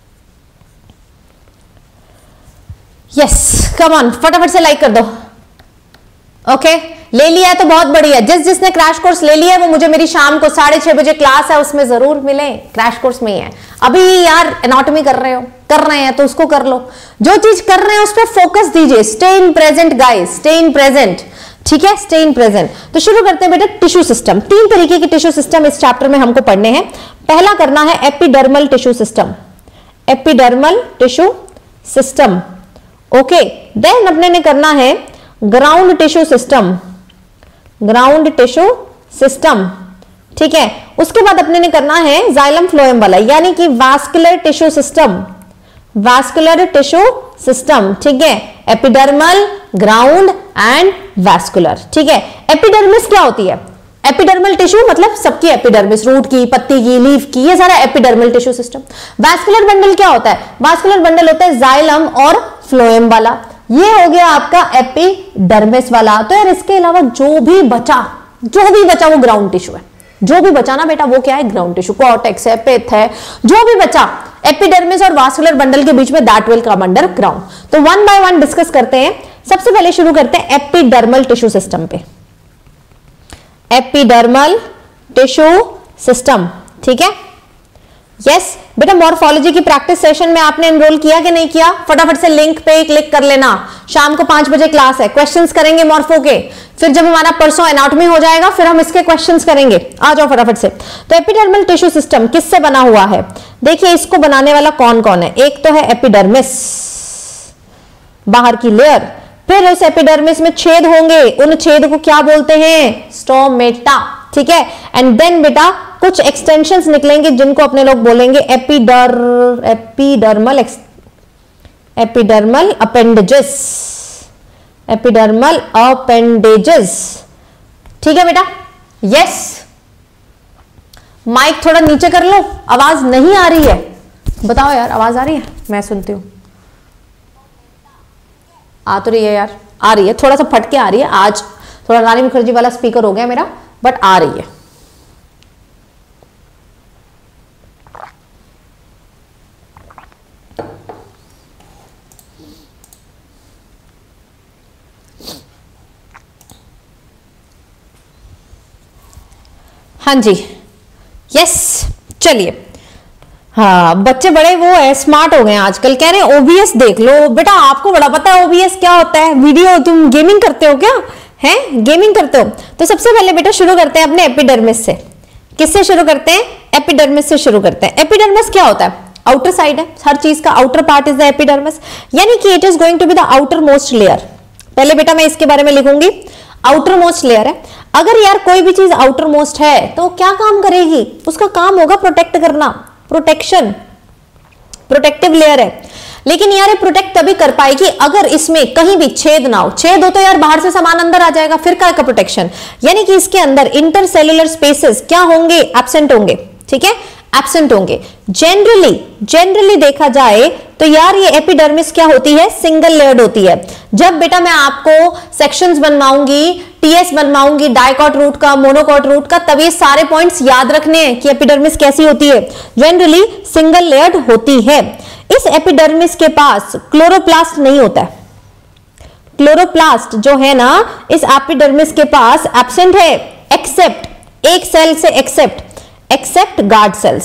यस कम ऑन, फटाफट से लाइक कर दो। Okay okay? ले लिया है तो बहुत बढ़िया। जिस जिसने क्रैश कोर्स ले लिया है वो मुझे मेरी शाम को साढ़े छह बजे क्लास है उसमें जरूर मिले, क्रैश कोर्स में ही है। अभी यार एनाटॉमी कर रहे हो कर रहे हैं तो उसको कर लो, जो चीज कर रहे हैं उस पर फोकस दीजिए। Stay in present guys, stay in present, ठीक है, स्टे इन प्रेजेंट। तो शुरू करते हैं बेटा टिश्यू सिस्टम। तीन तरीके के टिश्यू सिस्टम इस चैप्टर में हमको पढ़ने हैं। पहला करना है epidermal tissue system, epidermal tissue system. Okay, then अपने ने करना है ground tissue system, ground tissue system, ठीक है। उसके बाद अपने ने करना है जाइलम फ्लोएम वाला, यानी कि vascular tissue system, vascular tissue system, ठीक है, एपिडर्मल, ग्राउंड एंड वास्कुलर, ठीक है। एपिडर्मिस क्या होती है, एपिडर्मल टिश्यू मतलब सबकी एपिडर्मिस, रूट की, पत्ती की, लीफ की, ये सारा epidermal tissue system. Vascular bundle क्या होता है, वास्कुलर बंडल होता है जाइलम और फ्लोएम वाला। ये हो गया आपका एपिडर्मिस वाला। तो यार इसके अलावा जो भी बचा, जो भी बचा वो ग्राउंड टिश्यू है, जो भी बचा ना बेटा वो क्या है, ग्राउंड टिश्यू। कॉर्टेक्स है, पिथ है, जो भी बचा एपिडर्मिस और वास्कुलर बंडल के बीच में that will come under ground. तो वन बाय वन डिस्कस करते हैं। सबसे पहले शुरू करते हैं एपिडर्मल टिश्यू सिस्टम पे, एपिडर्मल टिश्यू सिस्टम, ठीक है। यस yes, बेटा मॉर्फोलॉजी की प्रैक्टिस सेशन में आपने एनरोल किया कि नहीं किया, फटाफट से लिंक पे क्लिक कर लेना। शाम को पांच बजे क्लास है, क्वेश्चंस करेंगे मॉर्फो के, फिर जब हमारा परसों एनाटॉमी हो जाएगा फिर हम इसके क्वेश्चंस करेंगे। आ जाओ फटाफट से। तो एपिडर्मल टिश्यू सिस्टम किससे बना हुआ है, देखिए इसको बनाने वाला कौन कौन है। एक तो है एपिडर्मिस, बाहर की लेयर, फिर उस एपिडर्मिस में छेद होंगे, उन छेद को क्या बोलते हैं, स्टोमेटा, ठीक है। एंड देन बेटा कुछ एक्सटेंशंस निकलेंगे जिनको अपने लोग बोलेंगे एपिडर epidermal epidermal appendages, epidermal appendages, ठीक है बेटा। यस, माइक थोड़ा नीचे कर लो, आवाज नहीं आ रही है, बताओ यार आवाज आ रही है, मैं सुनती हूं। आ तो रही है यार, आ रही है, थोड़ा सा फटके आ रही है, आज थोड़ा रानी मुखर्जी वाला स्पीकर हो गया मेरा, बट आ रही है। हाँ जी, यस, चलिए। हाँ, बच्चे बड़े वो है, स्मार्ट हो गए हैं आजकल, कह रहे हैं ओबीएस देख लो। बेटा आपको बड़ा पता है ओबीएस क्या होता है, वीडियो, तुम गेमिंग करते हो क्या, है गेमिंग करते हो। तो सबसे पहले बेटा शुरू करते हैं अपने एपिडर्मिस से। किससे शुरू करते हैं, एपिडर्मिस से शुरू करते हैं। एपिडर्मिस क्या होता है, आउटर साइड है, हर चीज का outer part is the epidermis, यानी कि it is going to be the outermost layer. पहले बेटा मैं इसके बारे में लिखूंगी, आउटर मोस्ट लेयर है। अगर यार कोई भी चीज आउटर मोस्ट है तो क्या काम करेगी, उसका काम होगा प्रोटेक्ट करना, प्रोटेक्शन, प्रोटेक्टिव लेयर है। लेकिन यार ये प्रोटेक्ट तभी कर पाएगी अगर इसमें कहीं भी छेद ना हो। छेद हो तो यार बाहर से सामान अंदर आ जाएगा, फिर क्या का प्रोटेक्शन, यानी कि इसके अंदर इंटरसेल्युलर स्पेसेस क्या होंगे, एब्सेंट होंगे, ठीक है, एब्सेंट होंगे। जनरली जनरली देखा जाए तो यार ये एपिडर्मिस क्या होती है, सिंगल लेयर्ड होती है। जब बेटा मैं आपको सेक्शंस बनवाऊंगी, टीएस बनवाऊंगी, डाइकॉट रूट का, मोनोकॉट रूट का, तब ये सारे पॉइंट्स याद रखने हैं कि एपिडर्मिस कैसी होती है, जनरली सिंगल लेयर्ड होती है। इस एपिडर्मिस के पास क्लोरोप्लास्ट नहीं होता है, क्लोरोप्लास्ट जो है ना इस एपिडर्मिस के पास एब्सेंट है, एक्सेप्ट एक सेल से, except except guard cells.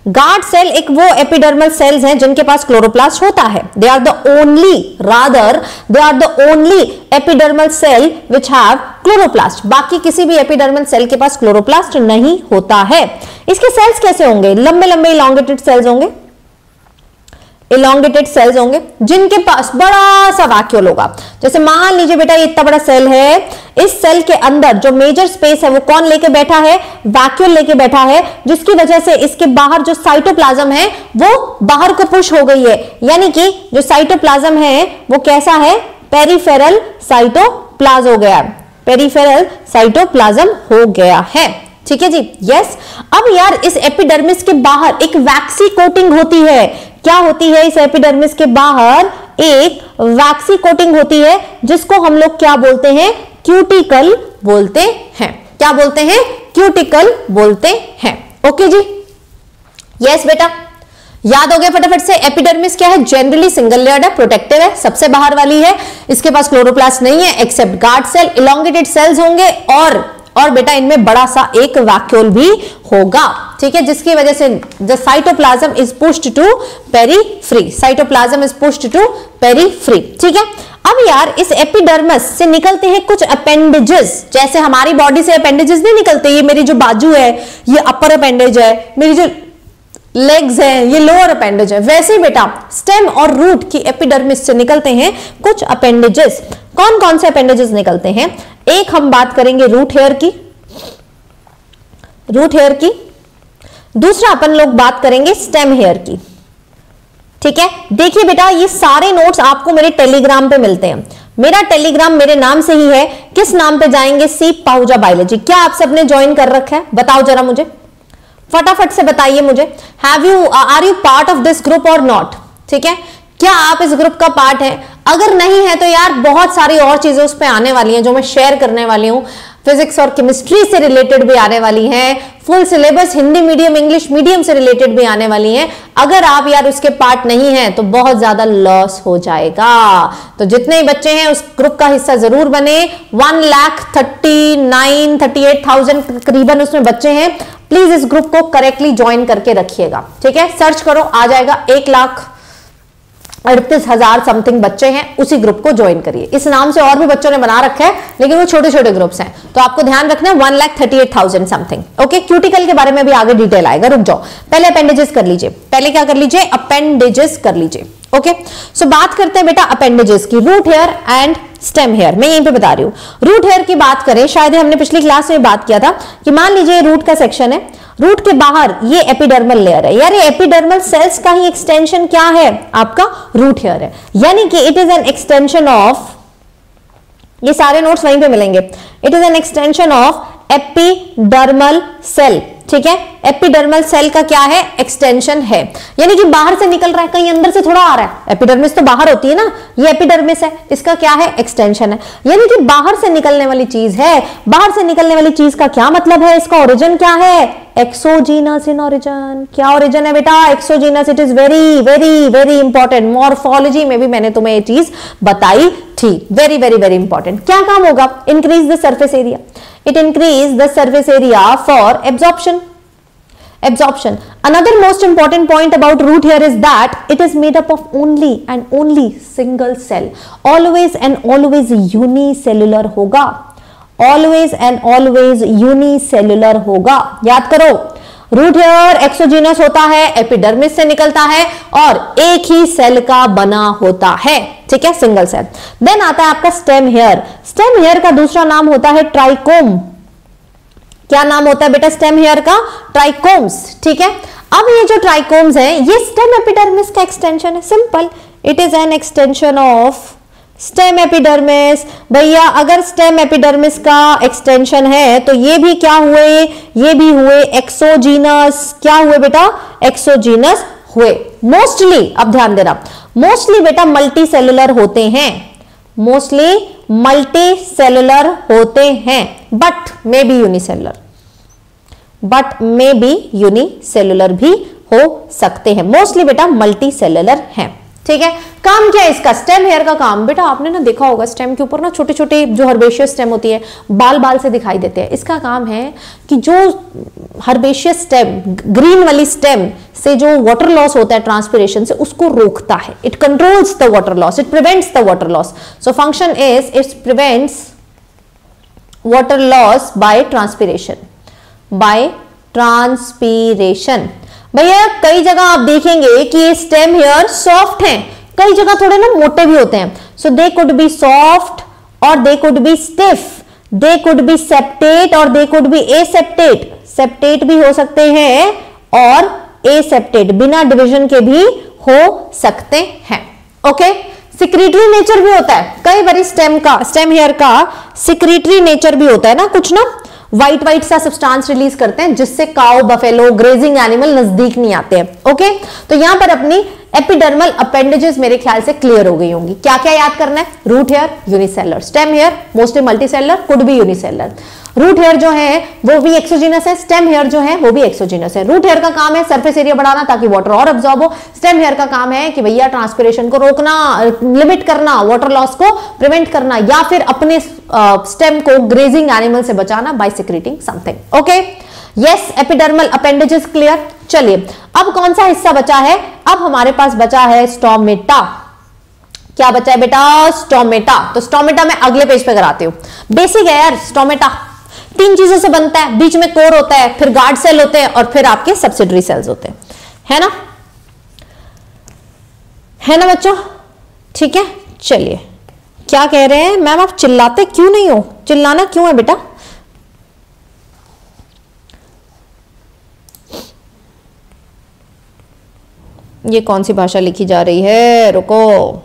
Guard cell एक वो एपिडर्मल सेल्स हैं जिनके पास क्लोरोप्लास्ट होता है. They are the only rather they are the only epidermal cell which have chloroplast. बाकी किसी भी एपिडर्मल सेल के पास क्लोरोप्लास्ट नहीं होता है. इसके सेल्स कैसे होंगे? लंबे लंबे इलॉन्गेटेड सेल्स होंगे, इलॉन्गेटेड सेल्स होंगे जिनके पास बड़ा सा वैक्यूल होगा. जैसे मान लीजिए बेटा ये इतना बड़ा सेल है, इस सेल के अंदर जो मेजर स्पेस है वो कौन लेके बैठा है? वैक्यूल लेके बैठा है, जिसकी वजह से इसके बाहर जो साइटोप्लाज्म है वो बाहर को पुश हो गई है. यानी कि जो साइटोप्लाज्म है वो कैसा है? पेरिफेरल साइटोप्लाज्म हो गया, पेरिफेरल साइटोप्लाज्म हो गया है. ठीक है जी, यस. अब यार इस एपिडर्मिस के बाहर एक वैक्सी कोटिंग होती है. क्या होती है इस एपिडर्मिस के बाहर? एक वैक्सी कोटिंग होती है जिसको हम लोग क्या बोलते हैं? क्यूटिकल बोलते हैं. क्या बोलते हैं? क्यूटिकल बोलते हैं. ओके जी, यस बेटा, याद हो गया फटाफट से. एपिडर्मिस क्या है? जनरली सिंगल लेयर्ड है, प्रोटेक्टिव है, सबसे बाहर वाली है. इसके पास क्लोरोप्लास्ट नहीं है except guard cell. Elongated cells होंगे और और बेटा इनमें बड़ा सा एक वैक्यूल भी होगा. ठीक है, जिसकी वजह से the cytoplasm is pushed to periphery. Cytoplasm is pushed to periphery. ठीक है. अब यार इस एपिडर्मिस से निकलते हैं कुछ अपेंडेजेस. जैसे हमारी बॉडी से अपेंडेजेस नहीं निकलते, ये मेरी जो बाजू है ये अपर अपेंडेज है, मेरी जो लेग्स है ये लोअर अपेंडेज है. वैसे बेटा स्टेम और रूट की एपिडर्मिस से निकलते हैं कुछ अपेंडेजेस. कौन कौन से अपेंडेजेस निकलते हैं? एक हम बात करेंगे रूट हेयर की, रूट हेयर की. दूसरा अपन लोग बात करेंगे स्टेम हेयर की. ठीक है, देखिए बेटा ये सारे नोट्स आपको मेरे टेलीग्राम पे मिलते हैं. मेरा टेलीग्राम मेरे नाम से ही है. किस नाम पे जाएंगे? सी पाहुजा बायोलॉजी. क्या आप सबने ज्वाइन कर रखा है? बताओ जरा मुझे, फटाफट से बताइए मुझे. Have you are you part of this group और नॉट? ठीक है, क्या आप इस ग्रुप का पार्ट है? अगर नहीं है तो यार बहुत सारी और चीजें उस पर आने वाली हैं जो मैं शेयर करने वाली हूँ. फिजिक्स और केमिस्ट्री से रिलेटेड भी आने वाली हैं, full syllabus Hindi medium English medium से रिलेटेड भी आने वाली हैं. अगर आप यार उसके पार्ट नहीं हैं तो बहुत ज्यादा लॉस हो जाएगा. तो जितने ही बच्चे हैं उस ग्रुप का हिस्सा जरूर बने. One lakh thirty nine thirty eight thousand करीबन उसमें बच्चे हैं. प्लीज इस ग्रुप को करेक्टली ज्वाइन करके रखिएगा. ठीक है, सर्च करो आ जाएगा. एक लाख अड़तीस हजार समथिंग बच्चे हैं, उसी ग्रुप को ज्वाइन करिए. इस नाम से और भी बच्चों ने बना रखा है लेकिन वो छोटे छोटे ग्रुप्स हैं, तो आपको ध्यान रखना है. One lakh thirty eight thousand something. Okay, cuticle के बारे में भी आगे डिटेल आएगा, रुक जाओ. पहले अपेंडेजेस कर लीजिए. पहले क्या कर लीजिए? अपेंडेजेस कर लीजिए. ओके, सो बात करते हैं बेटा अपेंडेजेस की. Root hair and stem hair मैं यहीं पे बता रही हूँ. रूट हेयर की बात करें, शायद हमने पिछली क्लास में बात किया था कि मान लीजिए रूट का सेक्शन है, रूट के बाहर ये एपिडर्मल लेयर है. यार ये एपिडर्मल सेल्स का ही एक्सटेंशन क्या है? आपका रूट हेयर है. यानी कि it is an extension of, ये सारे नोट्स वहीं पे मिलेंगे. It is an extension of epidermal cell. ठीक है, एपिडर्मल सेल का क्या है? एक्सटेंशन है. यानी कि बाहर से निकल रहा है, कहीं अंदर से थोड़ा आ रहा है. एपिडर्मिस तो बाहर होती है ना, ये एपिडर्मिस है, इसका क्या है? एक्सटेंशन है. यानी कि बाहर से निकलने वाली चीज है. बाहर से निकलने वाली चीज का क्या मतलब है? इसका ओरिजिन क्या है? Exogenous in origin. क्या ओरिजिन है बेटा? Exogenous. It is very very very important. Morphology में भी मैंने तुम्हें ये चीज बताई थी. Very very very important. क्या काम होगा? Increase the surface area. It increase the surface area for absorption. Absorption. Another most important point about root hair is that it is made up of only and only single cell. Always and always unicellular होगा. Always and always unicellular होगा. याद करो, रूट हेयर एक्सोजीनस होता है, एपिडर्मिस से निकलता है और एक ही सेल का बना होता है. ठीक है, सिंगल सेल. देन आता है आपका स्टेम हेयर. स्टेम हेयर का दूसरा नाम होता है ट्राइकोम. क्या नाम होता है बेटा स्टेम हेयर का? ट्राइकोम्स. ठीक है, अब ये जो ट्राइकोम्स हैं ये स्टेम एपिडर्मिस का एक्सटेंशन है. Simple, it is an extension of stem epidermis. भैया अगर स्टेम एपिडर्मिस का एक्सटेंशन है तो ये भी क्या हुए? ये भी हुए एक्सोजीनस. क्या हुए बेटा? एक्सोजीनस हुए. मोस्टली, अब ध्यान देना, मोस्टली बेटा मल्टी सेलुलर होते हैं. मोस्टली मल्टी सेलुलर होते हैं, but may be unicellular. But may be unicellular भी हो सकते हैं. मोस्टली बेटा मल्टी सेलुलर हैं. ठीक है। काम क्या है इसका, स्टेम हेयर का काम, बेटा आपने ना देखा होगा स्टेम के ऊपर ना छोटे छोटे जो हर्बेशियस स्टेम होती है बाल बाल से दिखाई देते हैं। इसका काम है कि जो हर्बेशियस स्टेम, ग्रीन वाली स्टेम से जो वाटर लॉस होता है ट्रांसपिरेशन से, उसको रोकता है। It controls the water loss, it prevents the water loss. So function is it prevents water loss by transpiration, by transpiration. भैया कई जगह आप देखेंगे कि ये स्टेम हेयर सॉफ्ट हैं, कई जगह थोड़े ना मोटे भी होते हैं। So they could be soft और they could be stiff, they could be septate और they could be aseptate. Septate भी हो सकते हैं और एसेप्टेट, बिना डिवीजन के भी हो सकते हैं। ओके, सिक्रीटरी नेचर भी होता है कई बार स्टेम का, स्टेम हेयर का सिक्रीटरी नेचर भी होता है ना, कुछ ना व्हाइट व्हाइट सा सब्सटेंस रिलीज करते हैं जिससे काउ, बफेलो, ग्रेजिंग एनिमल नजदीक नहीं आते हैं। ओके, तो यहां पर अपनी एपिडर्मल अपेंडेजेस मेरे ख्याल से क्लियर हो गई होंगी। क्या क्या याद करना है, root hair unicellular, stem hair mostly multicellular, could be unicellular. Root hair जो है वो भी एक्सोजीनस है, स्टेम हेयर जो है वो भी एक्सोजीनस है। रूट हेयर का काम है सरफेस एरिया बढ़ाना ताकि वाटर और अब्सॉर्ब हो, स्टेम हेयर का काम है कि भैया ट्रांसपिरेशन को रोकना, लिमिट करना, वाटर लॉस को प्रिवेंट करना, या फिर अपने स्टेम को ग्रेजिंग एनिमल से बचाना by secreting something. Okay, yes, epidermal appendages clear. चलिए अब कौन सा हिस्सा बचा है, अब हमारे पास बचा है स्टोमेटा। क्या बचा है बेटा, स्टोमेटा। तो स्टोमेटा मैं अगले पेज पे कराती हूं, बेसिक है यार। स्टोमेटा तीन चीजों से बनता है, बीच में कोर होता है, फिर गार्ड सेल होते हैं और फिर आपके सब्सिडरी सेल्स होते हैं, है ना, है ना बच्चों, ठीक है। चलिए क्या कह रहे हैं मैम, आप चिल्लाते क्यों नहीं हो, चिल्लाना क्यों है बेटा। ये कौन सी भाषा लिखी जा रही है, रुको।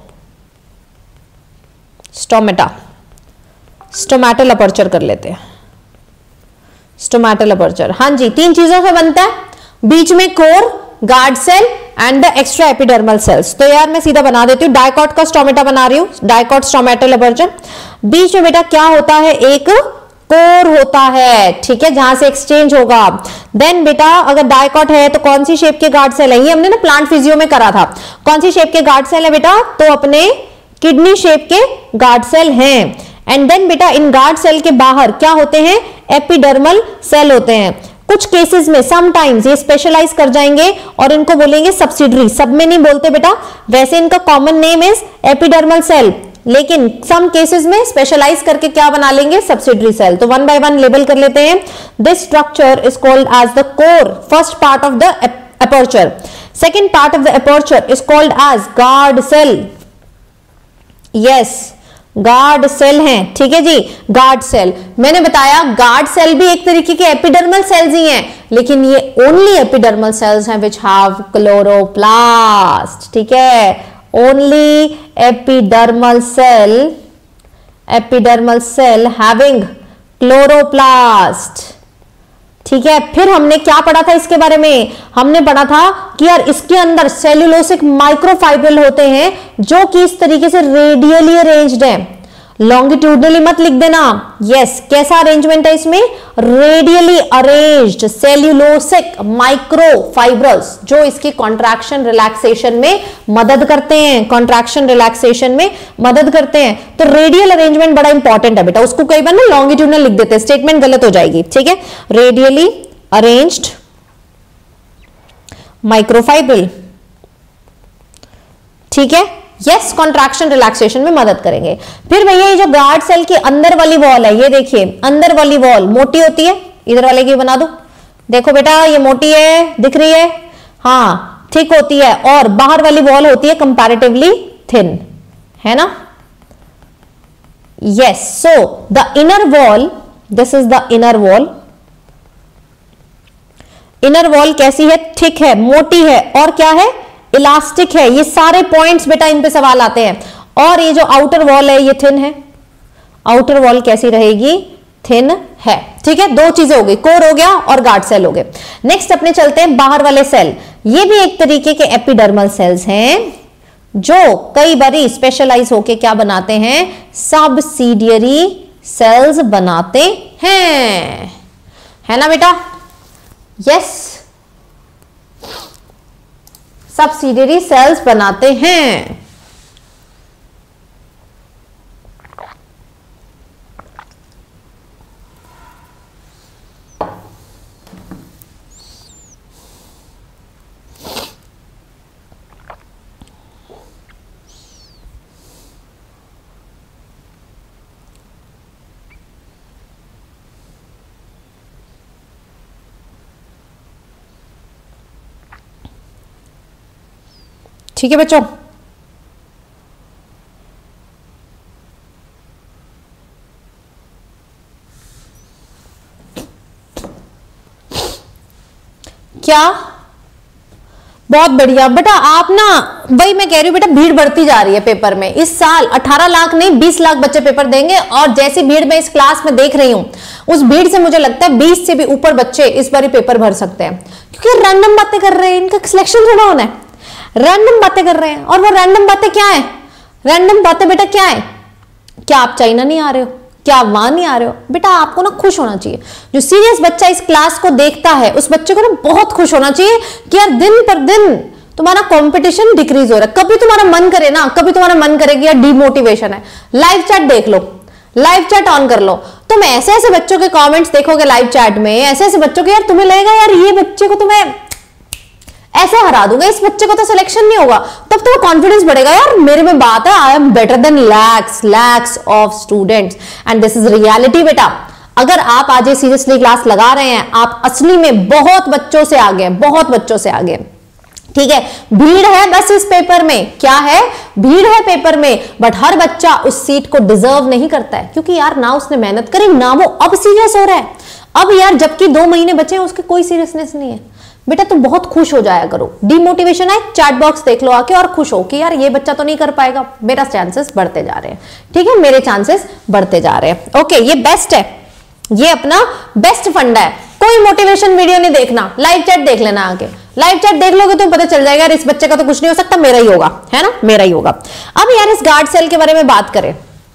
स्टोमेटा, स्टोमेटल अपर्चर कर लेते हैं। स्टोमेटल अपर्चर, हाँ जी, तीन चीजों से बनता है, बीच में core, guard cell and the extra epidermal cells. तो यार मैं सीधा बना देती हूँ, डाइकॉट का स्टोमेटा बना रही हूँ, डाइकॉट स्टोमेटल अपर्चर। बीच में बेटा क्या होता है, एक कोर होता है, ठीक है, जहां से एक्सचेंज होगा। देन बेटा अगर डाइकॉट है तो कौन सी शेप के गार्ड सेल है, ये हमने ना प्लांट फिजियो में करा था। कौन सी शेप के गार्ड सेल है बेटा, तो अपने किडनी शेप के गार्ड सेल हैं। एंड देन बेटा इन गार्ड सेल के बाहर क्या होते हैं, एपिडर्मल सेल होते हैं। कुछ केसेस में समटाइम्स ये स्पेशलाइज कर जाएंगे और इनको बोलेंगे सब्सिडरी, सब में नहीं बोलते बेटा, वैसे इनका common name is epidermal cell, लेकिन सम केसेस में स्पेशलाइज करके क्या बना लेंगे, सब्सिडरी सेल। तो वन बाय वन लेबल कर लेते हैं। This structure is called as the core, first part of the aperture. Second part of the aperture is called as guard cell. Yes, guard cell हैं, ठीक है जी, गार्ड सेल। मैंने बताया गार्ड सेल भी एक तरीके के एपिडर्मल सेल्स ही हैं, लेकिन ये ओनली एपिडर्मल सेल्स हैं विच हैव क्लोरोप्लास्ट, ठीक है, only epidermal cell, epidermal cell having chloroplast, ठीक है। फिर हमने क्या पढ़ा था इसके बारे में, हमने पढ़ा था कि यार इसके अंदर सेल्यूलोसिक माइक्रोफाइब्रिल होते हैं जो कि इस तरीके से रेडियली अरेंज्ड है, लॉन्गिट्यूडनली मत लिख देना। यस, कैसा अरेंजमेंट है इसमें, रेडियली अरेंज्ड सेल्यूलोसिक माइक्रोफाइब्रल्स जो इसकी कॉन्ट्रैक्शन रिलैक्सेशन में मदद करते हैं, कॉन्ट्रैक्शन रिलैक्सेशन में मदद करते हैं। तो रेडियल अरेंजमेंट बड़ा इंपॉर्टेंट है बेटा, उसको कई बार ना लॉन्गिट्यूडनल लिख देते हैं, स्टेटमेंट गलत हो जाएगी, ठीक है। रेडियली अरेंज्ड माइक्रोफाइब्रिल, ठीक है, यस, कॉन्ट्रैक्शन रिलैक्सेशन में मदद करेंगे। फिर भैया ये जो गार्ड सेल की अंदर वाली वॉल है, ये देखिए अंदर वाली वॉल मोटी होती है, इधर वाले की बना दो, देखो बेटा ये मोटी है, दिख रही है, हाँ ठीक होती है, और बाहर वाली वॉल होती है कंपैरेटिवली थिन, है ना। Yes, so the inner wall, this is the inner wall. Inner wall कैसी है, थिक है, मोटी है, और क्या है, इलास्टिक है। ये सारे पॉइंट्स बेटा इन पे सवाल आते हैं। और ये जो आउटर वॉल है ये थिन है, आउटर वॉल कैसी रहेगी, थिन है, ठीक है। दो चीजें हो गई, कोर हो गया और गार्ड सेल हो गए। नेक्स्ट अपने चलते हैं बाहर वाले सेल। ये भी एक तरीके के एपिडर्मल सेल्स हैं जो कई बारी स्पेशलाइज होके क्या बनाते हैं, सबसिडियरी सेल्स बनाते हैं, है ना बेटा। यस, सब्सिडियरी सेल्स बनाते हैं। ठीक है बच्चों, क्या बहुत बढ़िया बेटा। आप ना भाई मैं कह रही हूं बेटा, भीड़ बढ़ती जा रही है पेपर में। इस साल अठारह लाख नहीं बीस लाख बच्चे पेपर देंगे, और जैसी भीड़ मैं इस क्लास में देख रही हूं, उस भीड़ से मुझे लगता है बीस से भी ऊपर बच्चे इस बार पेपर भर सकते हैं, क्योंकि रैंडम बातें कर रहे हैं, इनका सिलेक्शन थोड़ा होना है, रैंडम बातें कर रहे हैं। और वो रैंडम बातें क्या है? रैंडम बातें बेटा क्या है? क्या आप चाइना नहीं आ रहे हो? क्या आप वहां नहीं आ रहे हो? बेटा आपको ना खुश होना चाहिए। जो सीरियस बच्चा इस क्लास को देखता है, उस बच्चे को ना बहुत खुश होना चाहिए कि यार दिन पर दिन तुम्हारा कंपटीशन डिक्रीज हो रहा है। कभी तुम्हारा मन करे ना, कभी तुम्हारा मन करे कि यार डिमोटिवेशन है, लाइव चैट देख लो, लाइव चैट ऑन कर लो। तुम ऐसे ऐसे बच्चों के कमेंट्स देखोगे लाइव चैट में, ऐसे ऐसे बच्चों के, यार तुम्हें लगेगा यार ये बच्चे को तुम्हें ऐसे हरा दूंगा, इस बच्चे को तो सिलेक्शन नहीं होगा। तब तो कॉन्फिडेंस बढ़ेगा, यार मेरे में बात है, I am better than lakhs lakhs of students and this is reality. बेटा अगर आप आज ये सीरियसली क्लास लगा रहे हैं, आप असली में बहुत बच्चों से आगे हैं, बहुत बच्चों से आगे। ठीक है, भीड़ है बस इस पेपर में, क्या है? भीड़ है पेपर में, बट हर बच्चा उस सीट को डिजर्व नहीं करता है, क्योंकि यार ना उसने मेहनत करी, ना वो अब सीरियस हो रहा है। अब यार जबकि दो महीने बचे हैं, उसके कोई सीरियसनेस नहीं है। बेटा तुम बहुत खुश हो जाया करो, डिमोटिवेशन आए चैट बॉक्स देख लो आके और खुश हो कि यार ये बच्चा तो नहीं कर पाएगा, मेरा चांसेस बढ़ते जा रहे हैं। ठीक है, मेरे चांसेस बढ़ते जा रहे हैं। ओके, ये बेस्ट है, ये अपना बेस्ट फंडा है। कोई मोटिवेशन वीडियो नहीं देखना, लाइव चैट देख लेना आके। लाइव चैट देख लोगे तो पता चल जाएगा यार इस बच्चे का तो कुछ नहीं हो सकता, मेरा ही होगा, है ना, मेरा ही होगा। अब यार इस गार्ड सेल के बारे में बात करें।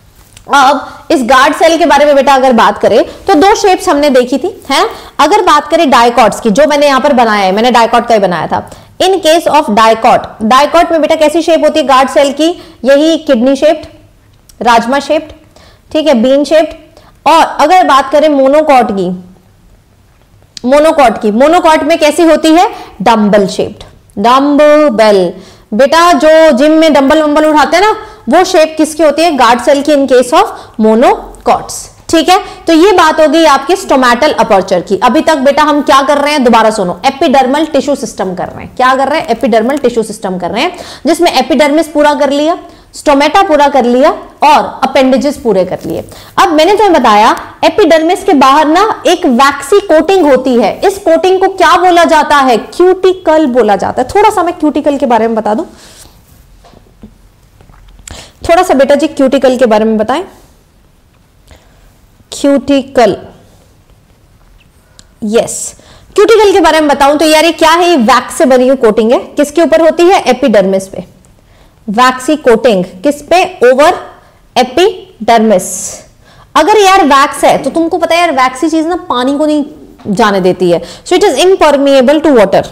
अब इस गार्ड सेल के बारे में बेटा अगर बात करें तो दो शेप्स हमने देखी थी, है ना। अगर बात करें डायकॉट्स की, जो मैंने यहां पर बनाया है, मैंने डायकॉट का ही बनाया था। In case of dicot, dicot में बेटा कैसी शेप होती है गार्ड सेल की? यही किडनी शेप्ड, राजमा शेप्ड, ठीक है, बीन शेप्ड। और अगर बात करें मोनोकॉट की, मोनोकॉट की, मोनोकॉट में कैसी होती है? Dumbbell shaped, dumbbell. बेटा जो जिम में डंबल वंबल उठाते हैं ना, वो शेप किसकी होती है? गार्ड सेल की, इन केस ऑफ मोनोकॉट्स। ठीक है, तो ये बात हो गई आपकी स्टोमेटल अपर्चर की। अभी तक बेटा हम क्या कर रहे हैं, दोबारा सुनो, एपिडर्मल टिश्यू सिस्टम कर रहे हैं। क्या कर रहे हैं? एपिडर्मल टिश्यू सिस्टम कर रहे हैं, जिसमें एपिडर्मिस पूरा कर लिया, स्टोमेटा पूरा कर लिया और अपेंडेजेस पूरे कर लिए। अब मैंने तुम्हें बताया एपिडर्मिस के बाहर ना एक वैक्सी कोटिंग होती है। इस कोटिंग को क्या बोला जाता है? क्यूटिकल बोला जाता है। थोड़ा सा मैं क्यूटिकल के बारे में बता दूं, थोड़ा सा बेटा जी क्यूटिकल के बारे में बताएं। क्यूटिकल, यस, क्यूटिकल के बारे में बताऊं तो यार ये क्या है? ये वैक्स से बनी हुई कोटिंग है। किसके ऊपर होती है? एपिडर्मिस पे। वैक्सी कोटिंग किस पे? Over epidermis. अगर यार वैक्स है तो तुमको पता है यार वैक्सी चीज ना पानी को नहीं जाने देती है, so it is impermeable to water,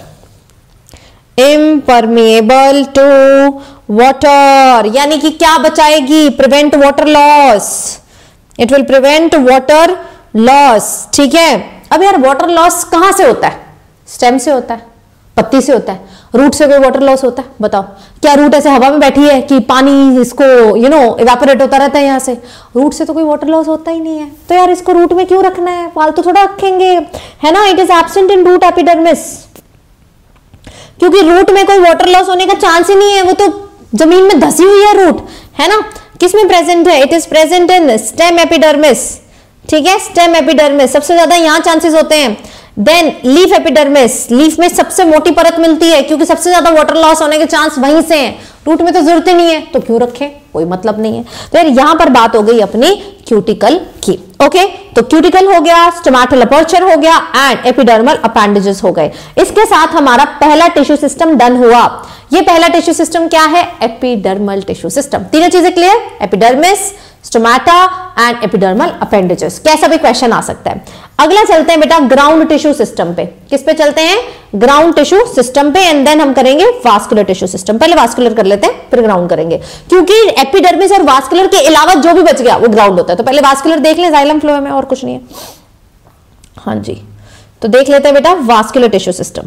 impermeable to water. यानी कि क्या बचाएगी? Prevent water loss, it will prevent water loss. ठीक है, अब यार वाटर लॉस कहां से होता है? स्टेम से होता है, पत्ती से होता है, रूट से कोई वाटर लॉस होता है? बताओ, क्या रूट ऐसे हवा में बैठी है कि पानी इसको यू नो इवेपोरेट होता रहता है? यहां से रूट से तो कोई वाटर लॉस होता ही नहीं है, तो यार इसको रूट में क्यों रखना है? फालतू थोड़ा रखेंगे, है ना। It is absent in root epidermis, क्योंकि रूट में कोई वाटर लॉस होने का चांस ही नहीं है, वो तो जमीन में धसी हुई है रूट, है ना। किसमें प्रेजेंट है? It is present in stem epidermis. ठीक है, स्टेम एपिडर्मिस सबसे ज्यादा यहां चांसेस होते हैं। देन लीफ एपिडर्मिस, लीफ में सबसे मोटी परत मिलती है, क्योंकि सबसे ज्यादा वाटर लॉस होने के चांस वहीं से हैं। रूट में तो जरूरत ही नहीं है, तो क्यों रखें? कोई मतलब नहीं है। तो यार यहां पर बात हो गई अपनी क्यूटिकल की। ओके, तो क्यूटिकल हो गया, स्टोमेटल अपर्चर हो गया एंड एपिडर्मल अपेंडेजेस हो गए। इसके साथ हमारा पहला टिश्यू सिस्टम डन हुआ। ये पहला टिश्यू सिस्टम क्या है? Epidermal tissue system. तीनों चीजें clear? Epidermis, stomata and epidermal appendages. कैसा भी क्वेश्चन आ सकता है। अगला चलते हैं बेटा ग्राउंड टिश्यू सिस्टम पे। किस पे चलते हैं? ग्राउंड टिश्यू सिस्टम पे, एंड देन हम करेंगे वास्कुलर टिश्यू सिस्टम। पहले वास्कुलर कर लेते हैं, फिर ग्राउंड करेंगे, क्योंकि एपिडर्मिस और वास्कुलर के अलावा जो भी बच गया वो ग्राउंड होता है। तो पहले वास्कुलर देख लें, जाइलम फ्लोएम है और कुछ नहीं है। हाँ जी, तो देख लेते हैं बेटा vascular tissue system.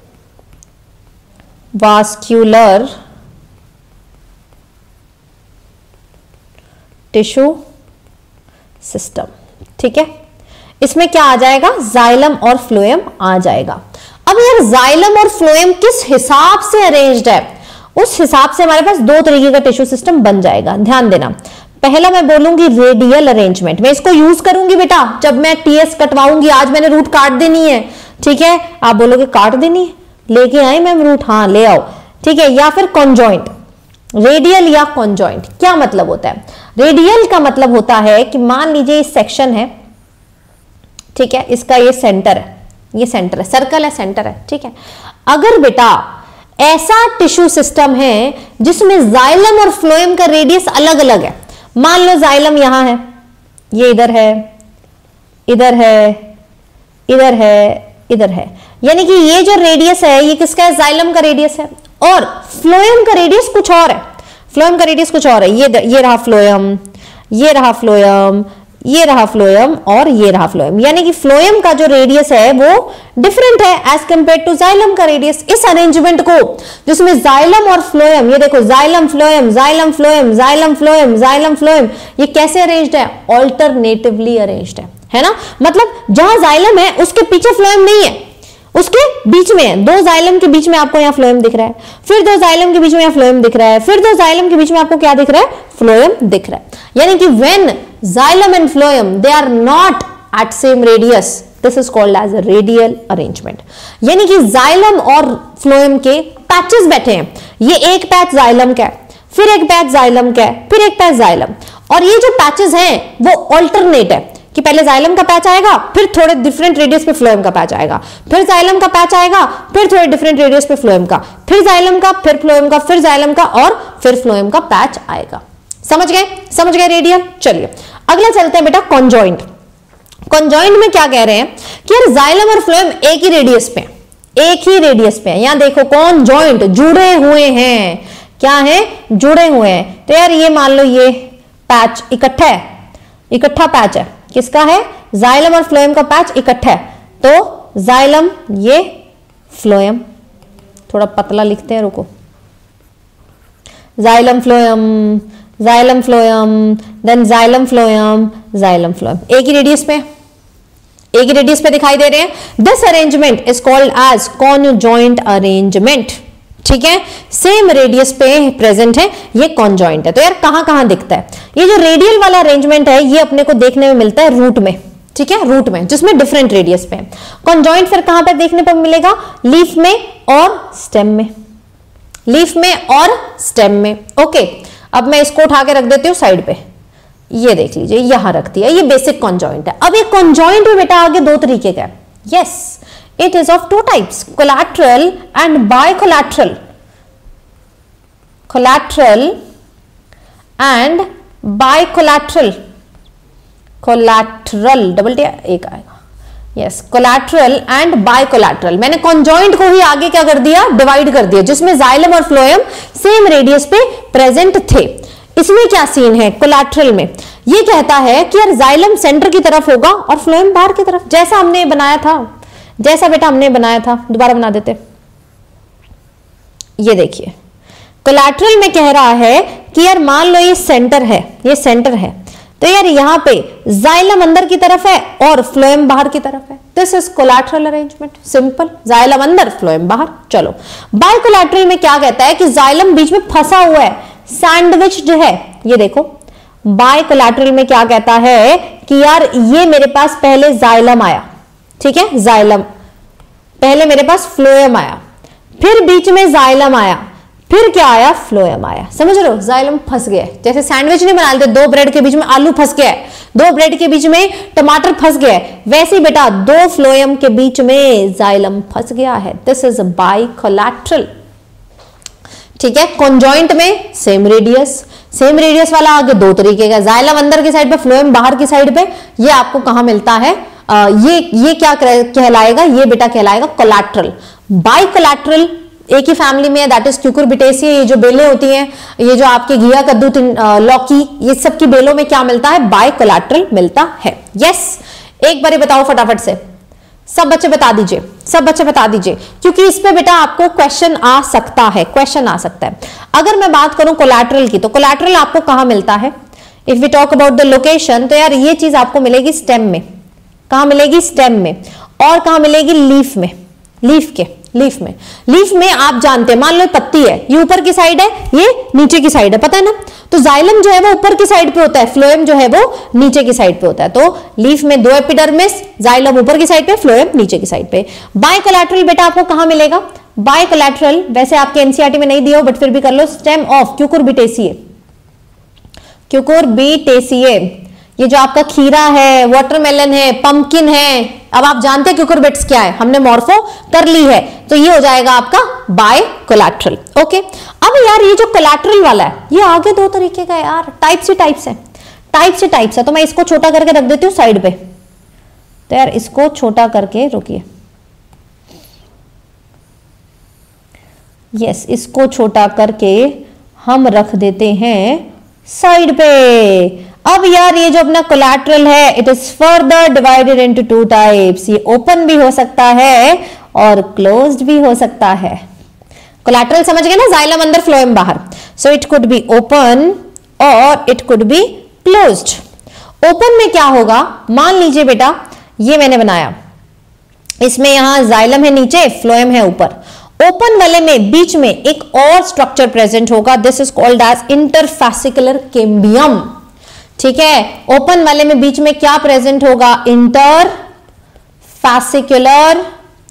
Vascular tissue system, ठीक है। इसमें क्या आ जाएगा? जाइलम और फ्लोएम आ जाएगा। अब यार जाइलम और फ्लोएम किस हिसाब से अरेंज्ड है, उस हिसाब से हमारे पास दो तरीके का टिश्यू सिस्टम बन जाएगा। ध्यान देना, पहला मैं बोलूंगी रेडियल अरेंजमेंट। मैं इसको यूज करूंगी बेटा जब मैं टीएस कटवाऊंगी। आज मैंने रूट काट देनी है, ठीक है। आप बोलोगे काट देनी है, लेके आए मैम रूट? हाँ ले आओ, ठीक है। या फिर कॉन्जॉइंट, रेडियल या कॉन्जॉइंट। क्या मतलब होता है? रेडियल का मतलब होता है कि मान लीजिए इस सेक्शन है, ठीक है, इसका ये सेंटर है, ये सेंटर है, सर्कल है, सेंटर है, ठीक है। अगर बेटा ऐसा टिश्यू सिस्टम है जिसमें जाइलम और फ्लोएम का रेडियस अलग अलग है, मान लो जाइलम यहां है, ये इधर है, इधर है, इधर है, इधर है, यानी कि ये जो रेडियस है ये किसका है? जाइलम का रेडियस है, और फ्लोएम का रेडियस कुछ और है। फ्लोएम का रेडियस कुछ और है। ये ये रहा फ्लोएम, ये रहा फ्लोएम, ये रहा फ्लोएम और ये रहा फ्लोएम, यानी कि फ्लोएम का जो रेडियस है वो डिफरेंट है एज कंपेयर टू जाइलम का रेडियस। इस अरेंजमेंट को जिसमें जाइलम और फ्लोएम, ये देखो xylem phloem, xylem phloem, xylem phloem, xylem phloem, ये कैसे अरेंज्ड है? ऑल्टरनेटिवली अरेंज्ड है, है ना। मतलब जहां जाइलम है उसके पीछे फ्लोएम नहीं है, उसके बीच में है। दो जाइलम के बीच में आपको यहाँ फ्लोएम दिख रहा है, फिर दो जाइलम के बीच में यहाँ फ्लोएम दिख रहा है, फिर दो जाइलम के बीच में आपको क्या दिख रहा है? फ्लोएम दिख रहा है। यानी कि when xylem and phloem they are not at same radius, this is called as a radial arrangement. यानी कि जाइलम और फ्लोएम के पैचेस बैठे हैं, ये एक पैच जाइलम का है, फिर एक पैच जाइलम का है, फिर एक पैच जाइलम, और ये जो पैचेस हैं वो ऑल्टरनेट है कि पहले जाइलम का पैच आएगा, फिर थोड़े डिफरेंट रेडियस पे फ्लोएम का पैच आएगा, फिर जाइलम का पैच आएगा, फिर थोड़े डिफरेंट रेडियस पे फ्लोएम का, फिर जाइलम का, फिर फ्लोएम का, फिर जाइलम का, और फिर फ्लोएम का पैच आएगा। समझ गए? समझ गए रेडियल? चलिए अगला चलते हैं बेटा कॉन्जॉइंट। कॉन्जॉइंट में क्या कह रहे हैं कि यार जाइलम और फ्लोएम एक ही रेडियस पे, एक ही रेडियस पे, यहां देखो कॉन्जॉइंट, जुड़े हुए हैं। क्या है? जुड़े हुए हैं। तो यार ये मान लो ये पैच इकट्ठा है, इकट्ठा पैच है, किसका है? जाइलम और फ्लोएम का पैच इकट्ठा है। तो जाइलम, ये फ्लोएम, थोड़ा पतला लिखते हैं, रुको, xylem phloem, xylem phloem, then xylem phloem, xylem phloem, एक ही रेडियस पे, एक ही रेडियस पे दिखाई दे रहे हैं। This arrangement is called as conjoint arrangement, ठीक है। सेम रेडियस पे प्रेजेंट है, ये कॉन्जॉइंट है। तो यार कहां कहां दिखता है? ये जो रेडियल वाला अरेंजमेंट है ये अपने को देखने में मिलता है रूट में, ठीक है, रूट में, जिसमें डिफरेंट रेडियस पे। कॉन्जॉइंट फिर कहां पे देखने पर मिलेगा? लीफ में और स्टेम में, लीफ में और स्टेम में। ओके, अब मैं इसको उठा के रख देती हूँ साइड पे, ये देख लीजिए यहां रख दिया, ये बेसिक कॉन्जॉइंट है। अब ये कॉन्जॉइंट में बेटा आगे दो तरीके का है। Yes, it is of two types, collateral and bicollateral, collateral and bicollateral, collateral double T एक आएगा, यस, कोलैटरल एंड बायकोलैटरल। मैंने कॉन्जॉइंट को ही आगे क्या कर दिया? डिवाइड कर दिया, जिसमें जाइलम और फ्लोएम सेम रेडियस पे प्रेजेंट थे। इसमें क्या सीन है? कोलैटरल में ये कहता है कि यार जाइलम सेंटर की तरफ होगा और फ्लोएम बाहर की तरफ, जैसा हमने बनाया था, जैसा बेटा हमने बनाया था, दोबारा बना देते। ये देखिए कोलैटरल में कह रहा है कि यार मान लो ये सेंटर है, ये सेंटर है, तो यार यहां पे जाइलम अंदर की तरफ है और फ्लोएम बाहर की तरफ है। This is collateral arrangement, simple, xylem अंदर फ्लोएम बाहर। चलो बायकोलैटरल में क्या कहता है कि जाइलम बीच में फंसा हुआ है, सैंडविच्ड है। ये देखो बायकोलैटरल में क्या कहता है कि यार ये मेरे पास पहले जाइलम आया, ठीक है, जाइलम, पहले मेरे पास फ्लोएम आया, फिर बीच में जाइलम आया, फिर क्या आया? फ्लोएम आया। समझ रहे हो? जाइलम फंस गया, जैसे सैंडविच नहीं बना लेते, दो ब्रेड के बीच में आलू फंस गया है, दो ब्रेड के बीच में टमाटर फंस गया है, वैसे ही बेटा दो फ्लोएम के बीच में जाइलम फंस गया है। This is bicollateral. ठीक है। कॉन्जॉइंट में सेम रेडियस, सेम रेडियस वाला आगे दो तरीके का, जाइलम अंदर की साइड पे, फ्लोएम बाहर की साइड पे। ये आपको कहां मिलता है, आ, ये ये क्या कहलाएगा, ये बेटा कहलाएगा कोलैटरल। बाई कोलैटरल एक ही फैमिली में है, दैट इज क्यूकुरबिटेसी। ये जो बेलें होती हैं, ये जो आपके घिया, कद्दू, लौकी, ये सब की बेलों में क्या मिलता है, बाई कोलैटरल मिलता है। यस, एक बार बताओ फटाफट से, सब बच्चे बता दीजिए, सब बच्चे बता दीजिए, क्योंकि इस पे बेटा आपको क्वेश्चन आ सकता है, क्वेश्चन आ सकता है। अगर मैं बात करूं कोलैटरल की, तो कोलैटरल आपको कहां मिलता है, if we talk about the location, तो यार ये चीज आपको मिलेगी स्टेम में। कहां मिलेगी, स्टेम में। और कहां मिलेगी, लीफ में, लीफ के लीफ में। लीफ में आप जानते हैं, मान लो पत्ती है, ये ऊपर की साइड है, ये नीचे की साइड है, पता है ना। तो जाइलम जो है वो ऊपर की साइड पे होता है, फ्लोएम जो है वो नीचे की साइड पे होता है। तो लीफ में दो एपिडर्मिस, जाइलम ऊपर की साइड पे, फ्लोएम नीचे की साइड पे। बाय कोलैटरल बेटा आपको कहां मिलेगा, बाय कोलैटरल वैसे आपके एनसीईआरटी में नहीं दिया हो, बट फिर भी कर लो, स्टेम ऑफ क्यूकुरबिटेसिए, क्यूकुरबिटेसिए। ये जो आपका खीरा है, वाटरमेलन है, पंपकिन है, अब आप जानते हैं क्यूकुरबिट्स क्या है, हमने मॉर्फो कर ली है, तो ये हो जाएगा आपका बाय कोलैटरल। ओके, अब यार ये जो कोलैटरल वाला है, ये आगे दो तरीके का है यार, टाइप से टाइप्स है, टाइप से टाइप्स है। तो मैं इसको छोटा करके रख देती हूँ साइड पे। तो यार इसको छोटा करके, रुकिए, यस, इसको छोटा करके हम रख देते हैं साइड पे। अब यार ये जो अपना कोलैटरल है, it is further divided into two types. ये ओपन भी हो सकता है और क्लोज्ड भी हो सकता है। कोलैटरल समझ गए ना, जाइलम अंदर, फ्लोएम बाहर। So it could be open और it could be closed. Open में क्या होगा, मान लीजिए बेटा ये मैंने बनाया, इसमें यहां जाइलम है नीचे, फ्लोएम है ऊपर। ओपन वाले में बीच में एक और स्ट्रक्चर प्रेजेंट होगा, this is called as interfascicular cambium. ठीक है, ओपन वाले में बीच में क्या प्रेजेंट होगा, इंटर फैसिकुलर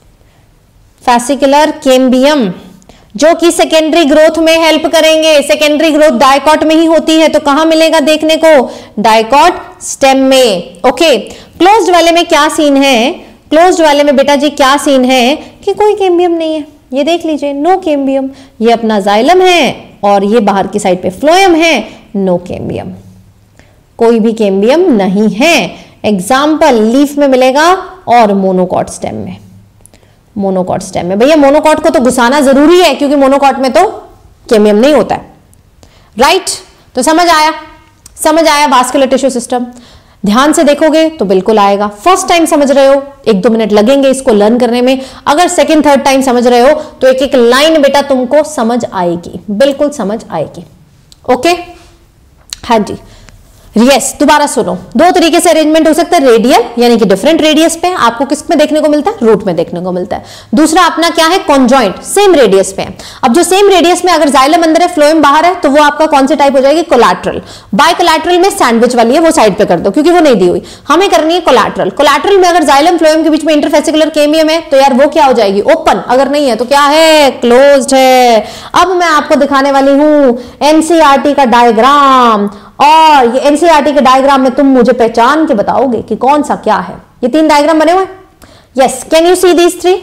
फैसिकुलर कैम्बियम, जो कि सेकेंडरी ग्रोथ में हेल्प करेंगे। सेकेंडरी ग्रोथ डाइकॉट में ही होती है, तो कहां मिलेगा देखने को, डाइकॉट स्टेम में। ओके, क्लोज्ड वाले में क्या सीन है, क्लोज्ड वाले में बेटा जी क्या सीन है कि कोई कैम्बियम नहीं है, ये देख लीजिए, नो कैम्बियम। ये अपना जाइलम है और ये बाहर की साइड पे फ्लोएम है, नो कैम्बियम, कोई भी कैम्बियम नहीं है। एग्जाम्पल लीफ में मिलेगा और मोनोकॉट स्टेम में, मोनोकॉट स्टेम में। भैया मोनोकॉट को तो घुसाना जरूरी है, क्योंकि मोनोकॉट में तो कैम्बियम नहीं होता है, राइट। तो समझ आया, समझ आया वास्कुलर टिश्यू सिस्टम। ध्यान से देखोगे तो बिल्कुल आएगा। फर्स्ट टाइम समझ रहे हो, एक दो मिनट लगेंगे इसको लर्न करने में। अगर सेकंड थर्ड टाइम समझ रहे हो तो एक एक लाइन बेटा तुमको समझ आएगी, बिल्कुल समझ आएगी। ओके, हाँ जी, यस, दोबारा सुनो। दो तरीके से अरेंजमेंट हो सकता है, रेडियल यानी कि डिफरेंट रेडियस पे, आपको किस में देखने को मिलता है, रूट में देखने को मिलता है। दूसरा अपना क्या है, कॉन्जॉइंट, सेम रेडियस पे है। अब जो सेम रेडियस में अगर जाइलम अंदर है, फ्लोएम बाहर है, तो वो आपका कौन से टाइप हो जाएगी, कोलैटरल। बाय कोलैटरल में सैंडविच वाली है, वो साइड पे कर दो क्योंकि वो नहीं दी हुई, हमें करनी है कोलैटरल। कोलैटरल में अगर जाइलम फ्लोएम के बीच में इंटरफेसिकुलर कैम्बियम है, तो यार वो क्या हो जाएगी, ओपन। अगर नहीं है तो क्या है, क्लोज्ड है। अब मैं आपको दिखाने वाली हूं एनसीईआरटी का डायग्राम, और ये एनसीईआरटी के डायग्राम में तुम मुझे पहचान के बताओगे कि कौन सा क्या है। ये तीन डायग्राम बने हुए हैं, yes, can you see these three,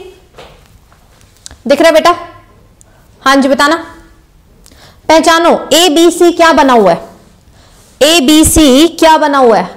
दिख रहा है बेटा, हाँ जी बताना, पहचानो ए बी सी क्या बना हुआ है, ए बी सी क्या बना हुआ है,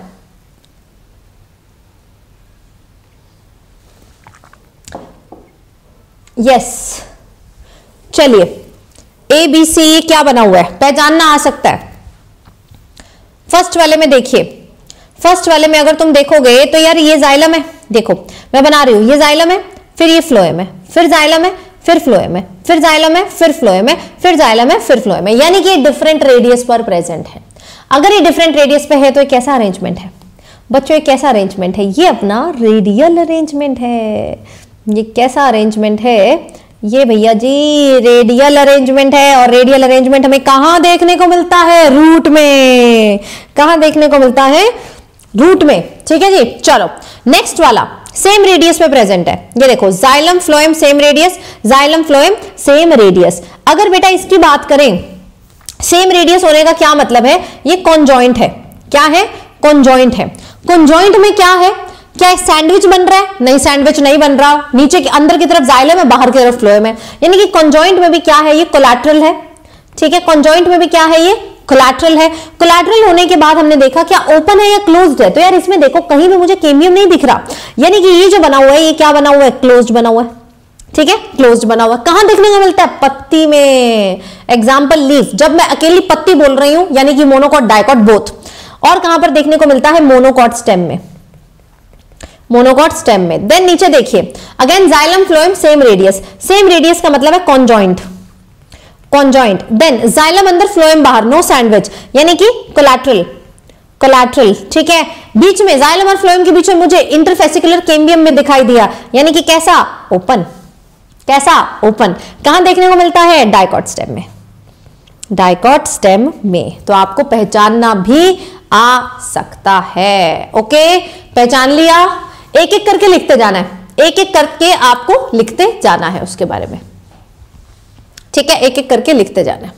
यस, चलिए ए बी सी क्या बना हुआ है, पहचानना आ सकता है। फर्स्ट वाले में देखिए, फर्स्ट वाले में अगर तुम देखोगे तो यार ये जाइलम है, देखो मैं बना रही हूं, ये जाइलम है, फिर ये फ्लोएम है, फिर जाइलम है, फिर फ्लोएम है, फिर जाइलम है, फिर फ्लोएम है, फिर जाइलम है, फिर फ्लोएम है, यानी कि ये डिफरेंट रेडियस पर प्रेजेंट है। अगर ये डिफरेंट रेडियस पे है तो ये कैसा अरेंजमेंट है बच्चों, ये कैसा अरेंजमेंट है, ये अपना रेडियल अरेंजमेंट है। ये कैसा अरेंजमेंट है, ये भैया जी रेडियल अरेंजमेंट है। और रेडियल अरेंजमेंट हमें कहां देखने को मिलता है, रूट में। कहां देखने को मिलता है, रूट में, ठीक है जी। चलो नेक्स्ट वाला सेम रेडियस पे प्रेजेंट है, ये देखो xylem phloem same radius, xylem phloem same radius. अगर बेटा इसकी बात करें, सेम रेडियस होने का क्या मतलब है, ये कॉन्जॉइंट है। क्या है, कॉन्जॉइंट है। कॉन्जॉइंट में क्या है, क्या सैंडविच बन रहा है, नहीं सैंडविच नहीं बन रहा, नीचे के अंदर की तरफ जाइलम है, बाहर की तरफ फ्लोएम है, यानी कि कॉन्जॉइंट में भी क्या है, ये कोलैटरल है, ठीक है। कॉन्जॉइंट में भी क्या है, ये कोलैटरल है। कोलैटरल होने के बाद हमने देखा क्या ओपन है या क्लोज्ड है, तो यार इसमें देखो कहीं भी मुझे कैम्बियम नहीं दिख रहा, यानी कि ये जो बना हुआ है ये क्या बना हुआ है, क्लोज्ड बना हुआ है। ठीक है, क्लोज्ड बना हुआ। कहां देखने को मिलता है, पत्ती में। एग्जाम्पल लीफ, जब मैं अकेली पत्ती बोल रही हूं यानी कि मोनोकॉट डाइकॉट बोथ। और कहां पर देखने को मिलता है, मोनोकॉट स्टेम में, मोनोकॉट स्टेम में। देन नीचे देखिए again xylem phloem same radius, same radius का मतलब है कॉन्जॉइंट, कॉन्जॉइंट। देन जाइलम अंदर फ्लोएम बाहर, नो सैंडविच यानी कि कोलैटरल, कोलैटरल। ठीक है, बीच में जाइलम और फ्लोएम के बीच में मुझे इंटरफेसिकुलर कैम्बियम में दिखाई दिया, यानी कि कैसा, ओपन, कैसा, ओपन। कहां देखने को मिलता है, डाइकॉट स्टेम में, डाइकॉट स्टेम में। तो आपको पहचानना भी आ सकता है। ओके, पहचान लिया। एक एक करके लिखते जाना है, एक एक करके आपको लिखते जाना है उसके बारे में। ठीक है, एक एक करके लिखते जाना है।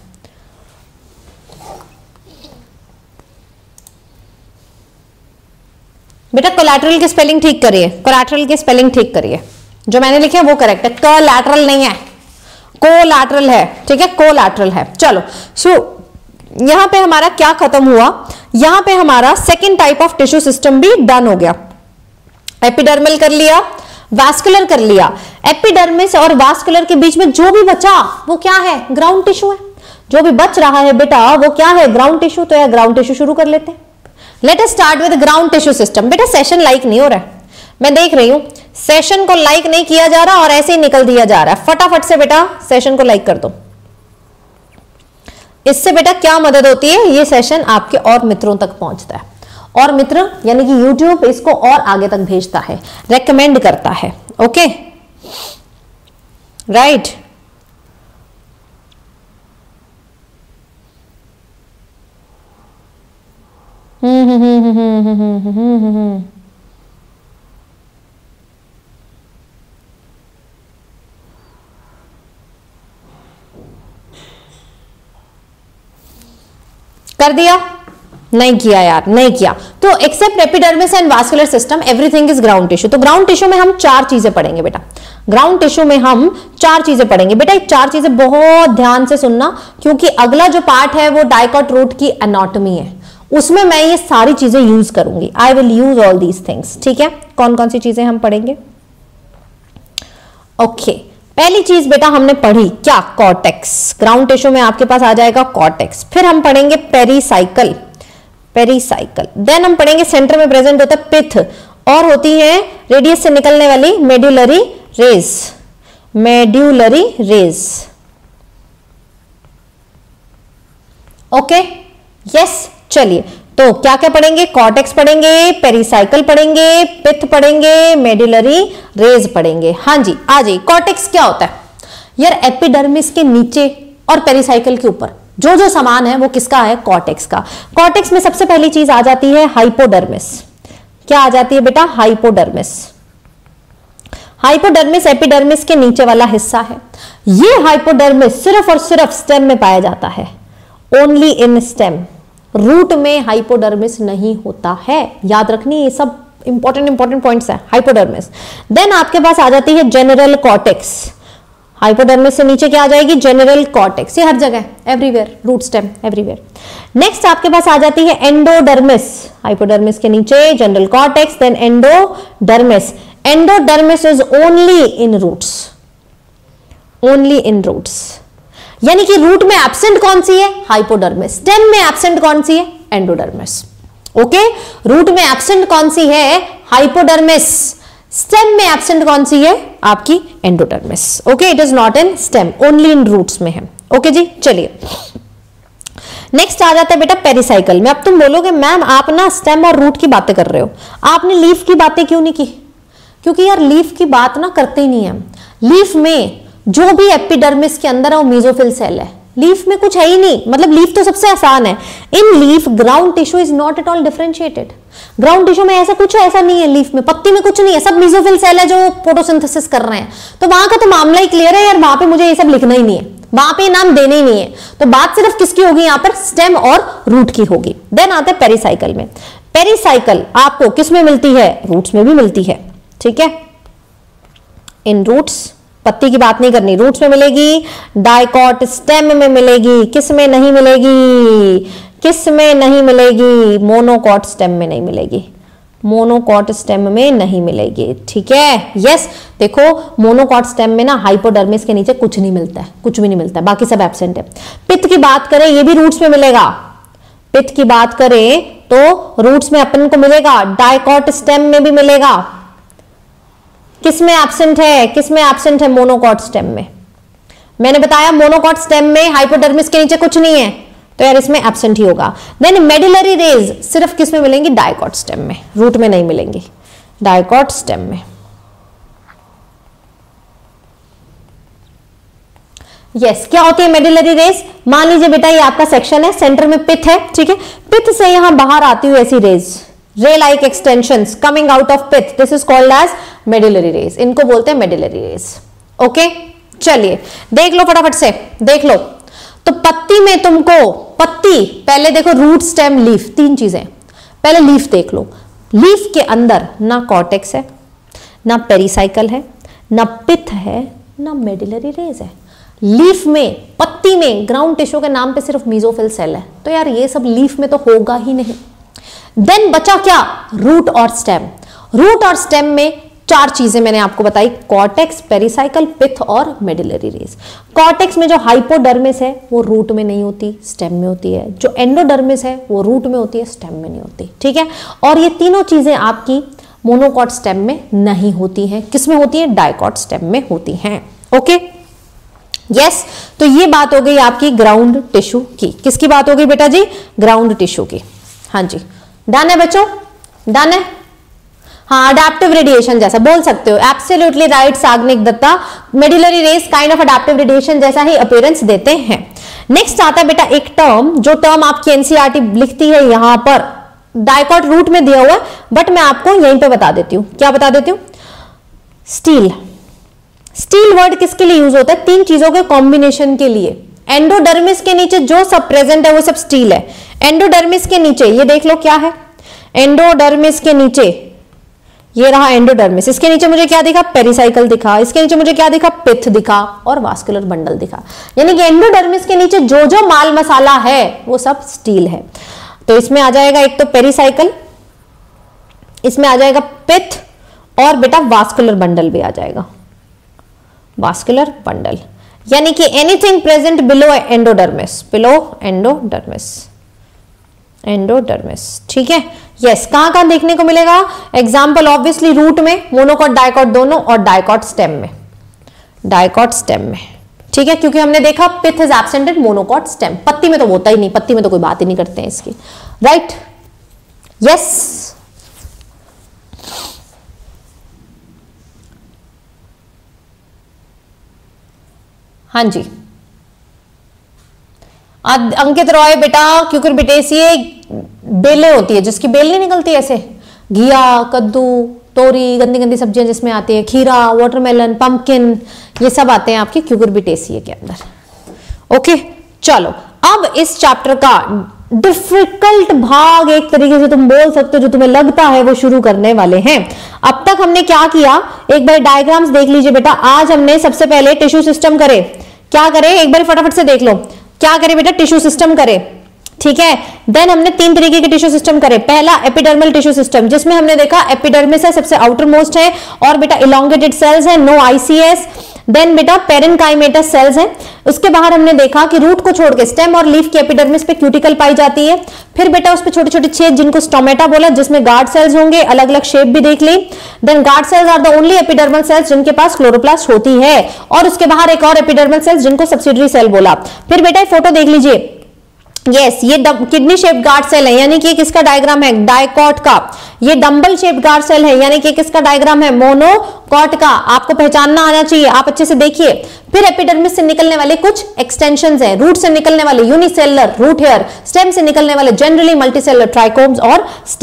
बेटा कोलैटरल की स्पेलिंग ठीक करिए, कोलैटरल की स्पेलिंग ठीक करिए, जो मैंने लिखे वो करेक्ट है, कोलैटरल नहीं है, कोलैटरल है। ठीक है, कोलैटरल है। चलो सो यहां पे हमारा क्या खत्म हुआ, यहां पे हमारा second type of tissue system भी डन हो गया। एपिडर्मल कर लिया, वास्कुलर कर लिया। एपिडर्मिस और वास्कुलर के बीच में जो भी बचा वो क्या है, ग्राउंड टिश्यू है। जो भी बच रहा है बेटा वो क्या है, ग्राउंड टिश्यू। तो यार ग्राउंड टिश्यू शुरू कर लेते हैं। Let us start with ground tissue system. बेटा सेशन लाइक नहीं हो रहा है, मैं देख रही हूं सेशन को लाइक नहीं किया जा रहा और ऐसे ही निकल दिया जा रहा है। फटाफट से बेटा सेशन को लाइक कर दो। इससे बेटा क्या मदद होती है, ये सेशन आपके और मित्रों तक पहुंचता है, और मित्र यानी कि यूट्यूब इसको और आगे तक भेजता है, रेकमेंड करता है। Okay, right. हम्म हम्म हम्म हम्म हम्म हम्म हम्म कर दिया, नहीं किया यार, नहीं किया। तो except epidermis and vascular system everything is ground tissue. तो ग्राउंड टिश्यू में हम चार चीजें पढ़ेंगे बेटा, ग्राउंड टिश्यू में हम चार चीजें पढ़ेंगे। बेटा ये चार चीजें बहुत ध्यान से सुनना, क्योंकि अगला जो पार्ट है वो डाइकॉट रूट की एनाटॉमी है, उसमें मैं ये सारी चीजें यूज करूंगी। I will use all these things. ठीक है, कौन कौन सी चीजें हम पढ़ेंगे। Okay okay. पहली चीज बेटा हमने पढ़ी क्या, कॉर्टेक्स। ग्राउंड टिश्यू में आपके पास आ जाएगा कॉर्टेक्स। फिर हम पढ़ेंगे पेरीसाइकल, पेरीसाइकल। देन हम पढ़ेंगे सेंटर में प्रेजेंट होता है पिथ, और होती है रेडियस से निकलने वाली medullary rays, medullary rays. Okay, yes. चलिए तो क्या क्या पढ़ेंगे, कॉर्टेक्स पढ़ेंगे, पेरीसाइकल पढ़ेंगे, पिथ पढ़ेंगे, मेड्यूलरी रेज पढ़ेंगे। हाँ जी, आ जाइए। कॉर्टेक्स क्या होता है यार, एपिडर्मिस के नीचे और पेरीसाइकल के ऊपर जो जो सामान है वो किसका है, कॉर्टेक्स का। कॉर्टेक्स में सबसे पहली चीज आ जाती है हाइपोडर्मिस। क्या आ जाती है बेटा, हाइपोडर्मिस। हाइपोडर्मिस एपिडर्मिस के नीचे वाला हिस्सा है। ये हाइपोडर्मिस सिर्फ और सिर्फ स्टेम में पाया जाता है, ओनली इन स्टेम। रूट में हाइपोडर्मिस नहीं होता है, याद रखनी, ये सब इंपॉर्टेंट इंपॉर्टेंट पॉइंट्स है। हाइपोडर्मिस। देन आपके पास आ जाती है जनरल कॉर्टेक्स। हाइपोडर्मिस से नीचे क्या आ जाएगी, जनरल कॉर्टेक्स। ये हर जगह, everywhere, root stem everywhere. Next आपके पास आ जाती है एंडोडर्मिस। हाइपोडर्मिस के नीचे general cortex, then endodermis. Endodermis is only in roots, only in roots. यानी कि रूट में एब्सेंट कौन सी है, हाइपोडर्मिस। स्टेम में एब्सेंट कौन सी है, एंडोडर्मिस। ओके, रूट में एब्सेंट कौन सी है, हाइपोडर्मिस। स्टेम में एब्सेंट कौन सी है, आपकी endodermis. Okay, it is not in stem, only in roots में है। ओके जी, चलिए नेक्स्ट आ जाता है बेटा पेरीसाइकल में। अब तुम बोलोगे मैम आप ना स्टेम और रूट की बातें कर रहे हो, आपने लीफ की बातें क्यों नहीं की। क्योंकि यार लीफ की बात ना करते ही नहीं है। लीफ में जो भी एपिडर्मिस के अंदर है वो मेसोफिल सेल है, लीफ में कुछ है ही नहीं। मतलब लीफ तो सबसे आसान है। In leaf ground tissue is not at all differentiated. Ground tissue में ऐसा कुछ ऐसा नहीं है, लीफ में पत्ती में कुछ नहीं है, सब मेसोफिल सेल है जो फोटोसिंथेसिस कर रहे हैं। तो वहां का तो मामला ही क्लियर है यार, वहां पे मुझे ये सब लिखना ही नहीं है, वहां पे नाम देने ही नहीं है। तो बात सिर्फ किसकी होगी यहाँ पर, स्टेम और रूट की होगी। देन आते हैं पेरीसाइकल में। पेरीसाइकल आपको किस में मिलती है, रूट्स में भी मिलती है। ठीक है, इन रूट्स पत्ती की बात नहीं करनी, रूट्स में मिलेगी, डाइकॉट स्टेम में मिलेगी, किस में नहीं मिलेगी, किस में नहीं मिलेगी, मोनोकॉट स्टेम में नहीं मिलेगी, मोनोकॉट स्टेम में नहीं मिलेगी, ठीक है। यस, देखो मोनोकॉट स्टेम में ना हाइपोडर्मिस के नीचे कुछ नहीं मिलता है, कुछ भी नहीं मिलता है, बाकी सब एब्सेंट है। पित्त की बात करें, ये भी रूट्स में मिलेगा, पित्त की बात करें तो रूट्स में अपन को मिलेगा, डाइकॉट स्टेम में भी मिलेगा, किस में एब्सेंट है, किस में एब्सेंट है, मोनोकॉट स्टेम में। मैंने बताया मोनोकॉट स्टेम में हाइपोडर्मिस के नीचे कुछ नहीं है, तो यार इसमें एब्सेंट ही होगा। देन मेडुलरी रेज सिर्फ किस में मिलेंगी, डाइकॉट स्टेम में, रूट में नहीं मिलेंगी, डाइकॉट स्टेम में। यस yes, क्या होती है मेडुलरी रेज, मान लीजिए बेटा ये आपका सेक्शन है, सेंटर में पित्त है, ठीक है, पित्त से यहां बाहर आती हुई ऐसी rays, ray like extensions coming out of pith, this is called as medullary rays, इनको बोलते हैं मेडुलरी रेज। ओके, चलिए देख लो फटाफट से, देख लो। तो पत्ती में तुमको, पत्ती पहले देखो, रूट स्टेम लीफ, तीन चीजें, पहले लीफ देख लो। लीफ के अंदर ना कॉर्टेक्स है, ना पेरिसाइकल है, ना पित्त है, ना मेडुलरी रेज है। लीफ में, पत्ती में ग्राउंड टिश्यू के नाम पे सिर्फ मीजोफिल सेल है, तो यार ये सब लीफ में तो होगा ही नहीं। देन बचा क्या, रूट और स्टेम। रूट और स्टेम में चार चीजें मैंने आपको बताई, कॉर्टेक्स, पेरिसाइकल, पित्त और मेडुलरी रेज। कॉर्टेक्स में जो हाइपोडर्मिस है वो रूट में नहीं होती, स्टेम में होती है। जो एंडोडर्मिस है वो रूट में होती है, स्टेम में नहीं होती, ठीक है। और ये तीनों चीजें आपकी मोनोकॉट स्टेम में नहीं होती हैं, किस में होती है, डाइकॉट स्टेम में होती हैं। ओके, यस yes, तो ये बात हो गई आपकी ग्राउंड टिश्यू की। किसकी बात हो गई बेटा जी, ग्राउंड टिश्यू की। हाँ जी, डन है बच्चों, डन है। हाँ, अडैप्टिव रेडिएशन जैसा बोल सकते हो, absolutely right Sagnik Datta, medullary rays kind of adaptive radiation जैसा ही अपीयरेंस देते हैं। नेक्स्ट आता है बेटा एक टर्म, जो टर्म आपकी एनसीईआरटी लिखती है यहां पर, डाइकॉट रूट में दिया हुआ है, बट मैं आपको यहीं पे बता देती हूँ, क्या बता देती हूँ, स्टील। स्टील वर्ड किसके लिए यूज होता है, तीन चीजों के कॉम्बिनेशन के लिए। एंडोडर्मिस के नीचे जो सब प्रेजेंट है वो सब स्टील है। एंडोडर्मिस के नीचे ये देख लो क्या है, एंडोडर्मिस के नीचे ये रहा एंडोडर्मिस, इसके नीचे मुझे क्या दिखा, पेरिसाइकल दिखा, इसके नीचे मुझे क्या दिखा, पित्त दिखा, और वास्कुलर बंडल दिखा। यानी कि एंडोडर्मिस के नीचे जो जो माल मसाला है वो सब स्टील है। तो इसमें आ जाएगा एक तो पेरिसाइकल, इसमें आ जाएगा पित्त, और बेटा वास्कुलर बंडल भी आ जाएगा, वास्कुलर बंडल। यानी कि anything present below endodermis, below endodermis, endodermis, ठीक है। यस, कहां कहां देखने को मिलेगा, एग्जाम्पल ऑब्वियसली रूट में, मोनोकॉट डाइकॉट दोनों, और डाइकॉट स्टेम में, डाइकॉट स्टेम में, ठीक है, क्योंकि हमने देखा pith is absent in monocot stem. पत्ती में तो होता ही नहीं, पत्ती में तो कोई बात ही नहीं करते हैं इसकी, राइट। यस, हाँ जी, अंकित रॉय बेटा, क्यूकुरबिटेसिए बेलें होती है, जिसकी बेल नहीं निकलती ऐसे, घिया, कद्दू, तोरी, गंदी गंदी सब्जियां जिसमें आती है, खीरा, वाटरमेलन, पंपकिन, ये सब आते हैं आपके क्यूकुरबिटेसिए के अंदर। ओके, चलो अब इस चैप्टर का डिफिकल्ट भाग एक तरीके से तुम बोल सकते हो, जो तुम्हें लगता है वो शुरू करने वाले हैं। अब तक हमने क्या किया, एक बार डायग्राम्स देख लीजिए बेटा। आज हमने सबसे पहले टिश्यू सिस्टम करे, क्या करे एक बार फटाफट से देख लो, क्या करे बेटा, टिश्यू सिस्टम करे, ठीक है। देन हमने तीन तरीके के टिश्यू सिस्टम करे। पहला एपिडर्मल टिश्यू सिस्टम, जिसमें हमने देखा एपिडर्मिस है सबसे आउटर मोस्ट है, और बेटा इलोंगेटेड सेल्स है, नो आईसीएस। देन बेटा पेरेनकाइमेटस सेल्स हैं। उसके बाहर हमने देखा कि रूट को छोड़ के स्टेम और लीफ की एपिडर्मिस पे क्यूटिकल पाई जाती है। फिर बेटा उस पे छोटे छोटे छेद जिनको स्टोमेटा बोला, जिसमें गार्ड सेल्स होंगे, अलग अलग शेप भी देख ली। Then guard cells are the only epidermal cells जिनके पास क्लोरोप्लास्ट होती है, और उसके बाहर एक और एपिडर्मल सेल्स जिनको सब्सिडरी सेल बोला। फिर बेटा फोटो देख लीजिए, यस yes, ये किडनी शेप गार्ड सेल है, यानी कि किसका डायग्राम है, डाइकॉट का। ये डंबल शेप गार्ड सेल है, यानी कि किसका डायग्राम है, मोनोकॉट का। आपको पहचानना आना चाहिए, आप अच्छे से देखिए। फिर एपिडर्मिस से निकलने वाले कुछ एक्सटेंशंस हैं, रूट से निकलने वाले यूनिसेलुलर रूट हेयर, स्टेम से निकलने वाले जनरली मल्टीसेलुलर ट्राइकोम्स और स्टेम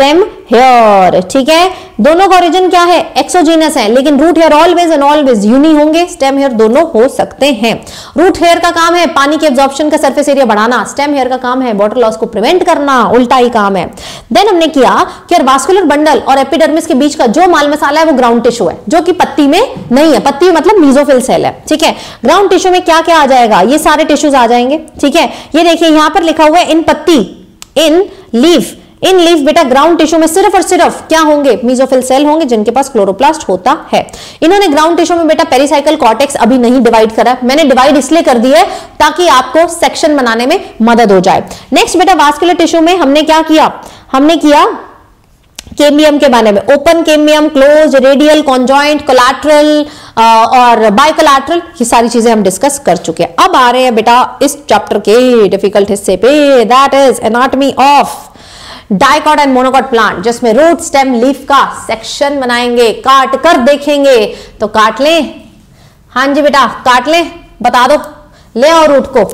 हेयर, ठीक है। दोनों का ओरिजिन क्या है, एक्सोजीनस है, लेकिन root hair always and always uni होंगे, स्टेम हेयर दोनों हो सकते हैं। रूट हेयर का काम है पानी के एब्जॉर्प्शन का सरफेस एरिया बढ़ाना, स्टेम हेयर का काम है वाटर लॉस को प्रिवेंट करना, उल्टा ही काम है। देन हमने किया कि वास्कुलर बंडल और एपिडर्मिस के बीच का जो माल मसाला है वो ग्राउंड टिश्यू है, जो कि पत्ती में नहीं है। पत्ती मतलब मीजोफिल सेल है, ठीक है। ग्राउंड टिश्यू में क्या क्या आ जाएगा, ये सारे टिश्यूज आ जाएंगे, ठीक है। ये देखिए यहां पर लिखा हुआ है इन पत्ती, इन लीफ, इन लीफ बेटा ग्राउंड टिश्यू में सिर्फ और सिर्फ क्या होंगे, मीजोफिल सेल होंगे जिनके पास क्लोरोप्लास्ट होता है। इन्होंने ग्राउंड टिश्यू में बेटा पेरिसाइकल कॉर्टेक्स अभी नहीं डिवाइड करा, मैंने डिवाइड इसलिए कर दिया है ताकि आपको सेक्शन बनाने में मदद हो जाए। नेक्स्ट बेटा वास्कुलर टिश्यू में हमने क्या किया, हमने किया केम्बियम के बारे में, open cambium, close, radial, conjoint, collateral और बाइकोलैटरल, ये सारी चीजें हम डिस्कस कर चुके हैं। अब आ रहे हैं बेटा इस चैप्टर के डिफिकल्ट हिस्से पे, that is anatomy of dicot and monocot plant, जिसमें रूट स्टेम लीफ का सेक्शन बनाएंगे, काट कर देखेंगे। तो काट लें, हाँ जी बेटा काट लें, बता दो, ले आओ रूट को।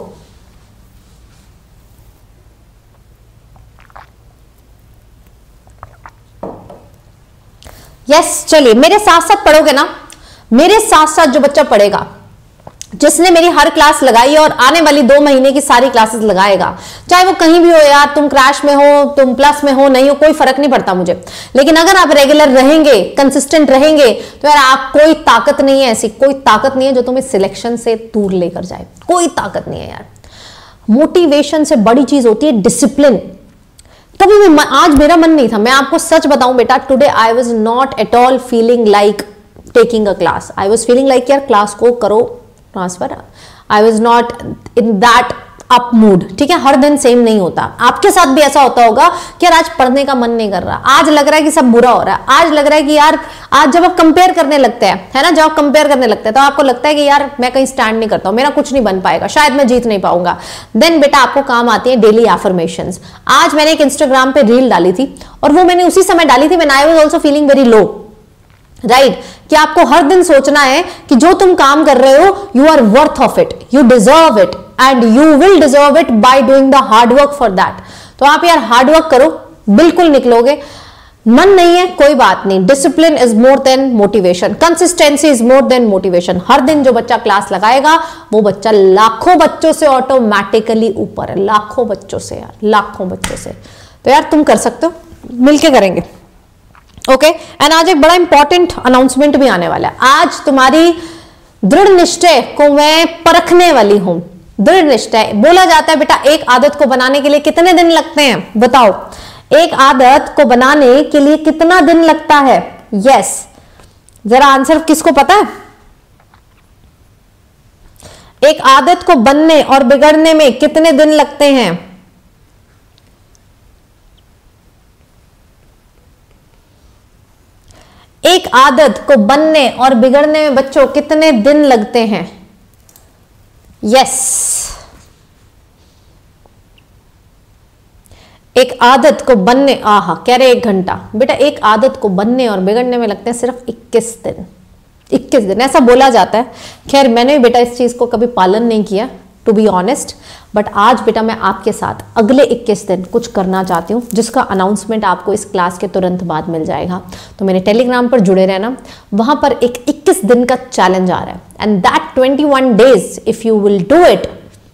यस yes, चलिए मेरे साथ साथ पढ़ोगे ना, मेरे साथ साथ जो बच्चा पढ़ेगा, जिसने मेरी हर क्लास लगाई है और आने वाली दो महीने की सारी क्लासेस लगाएगा, चाहे वो कहीं भी हो यार, तुम क्रैश में हो, तुम प्लस में हो, नहीं हो, कोई फर्क नहीं पड़ता मुझे, लेकिन अगर आप रेगुलर रहेंगे, कंसिस्टेंट रहेंगे, तो यार आप, कोई ताकत नहीं है ऐसी, कोई ताकत नहीं है जो तुम्हें सिलेक्शन से दूर लेकर जाए, कोई ताकत नहीं है यार। मोटिवेशन से बड़ी चीज होती है डिसिप्लिन। कभी भी, आज मेरा मन नहीं था, मैं आपको सच बताऊं बेटा, today I was not at all feeling like taking a class, I was feeling like यार क्लास को करो transfer, I was not in that up mood, ठीक है। हर दिन सेम नहीं होता, आपके साथ भी ऐसा होता होगा कि यार आज पढ़ने का मन नहीं कर रहा, आज लग रहा है कि सब बुरा हो रहा है, आज लग रहा है कि यार, आज जब आप कंपेयर करने लगते हैं, है ना, जब आप कंपेयर करने लगते हैं तो आपको लगता है कि यार मैं कहीं स्टैंड नहीं करता हूं, मेरा कुछ नहीं बन पाएगा, शायद मैं जीत नहीं पाऊंगा। देन बेटा आपको काम आती है डेली एफर्मेशंस। आज मैंने एक इंस्टाग्राम पे रील डाली थी और वो मैंने उसी समय डाली थी when I was also feeling very low, right right? कि आपको हर दिन सोचना है कि जो तुम काम कर रहे हो, you are worth of it, you deserve it and you will deserve it by doing the hard work for that. तो आप यार हार्ड वर्क करो, बिल्कुल निकलोगे। मन नहीं है कोई बात नहीं, discipline is more than motivation, consistency is more than motivation. हर दिन जो बच्चा क्लास लगाएगा वो बच्चा लाखों बच्चों से ऑटोमेटिकली ऊपर है, लाखों बच्चों से यार, लाखों बच्चों से। तो यार तुम कर सकते हो, मिलके करेंगे, ओके okay? एंड आज एक बड़ा इंपॉर्टेंट अनाउंसमेंट भी आने वाला है। आज तुम्हारी दृढ़ निश्चय को मैं परखने वाली हूं। दृढ़ निश्चय बोला जाता है बेटा, एक आदत को बनाने के लिए कितने दिन लगते हैं, बताओ, एक आदत को बनाने के लिए कितना दिन लगता है? यस, जरा आंसर किसको पता है? एक आदत को बनने और बिगड़ने में कितने दिन लगते हैं? एक आदत को बनने और बिगड़ने में बच्चों कितने दिन लगते हैं? यस, एक आदत को बनने, आहा कह रहे एक घंटा, बेटा एक आदत को बनने और बिगड़ने में लगते हैं सिर्फ इक्कीस दिन। इक्कीस दिन ऐसा बोला जाता है। खैर मैंने बेटा इस चीज को कभी पालन नहीं किया, टू बी ऑनेस्ट, बट आज बेटा मैं आपके साथ अगले इक्कीस दिन कुछ करना चाहती हूँ, जिसका अनाउंसमेंट आपको इस क्लास के तुरंत बाद मिल जाएगा। तो मेरे टेलीग्राम पर जुड़े रहना, वहां पर एक इक्कीस दिन का चैलेंज आ रहा है, and that twenty one days if you will do it,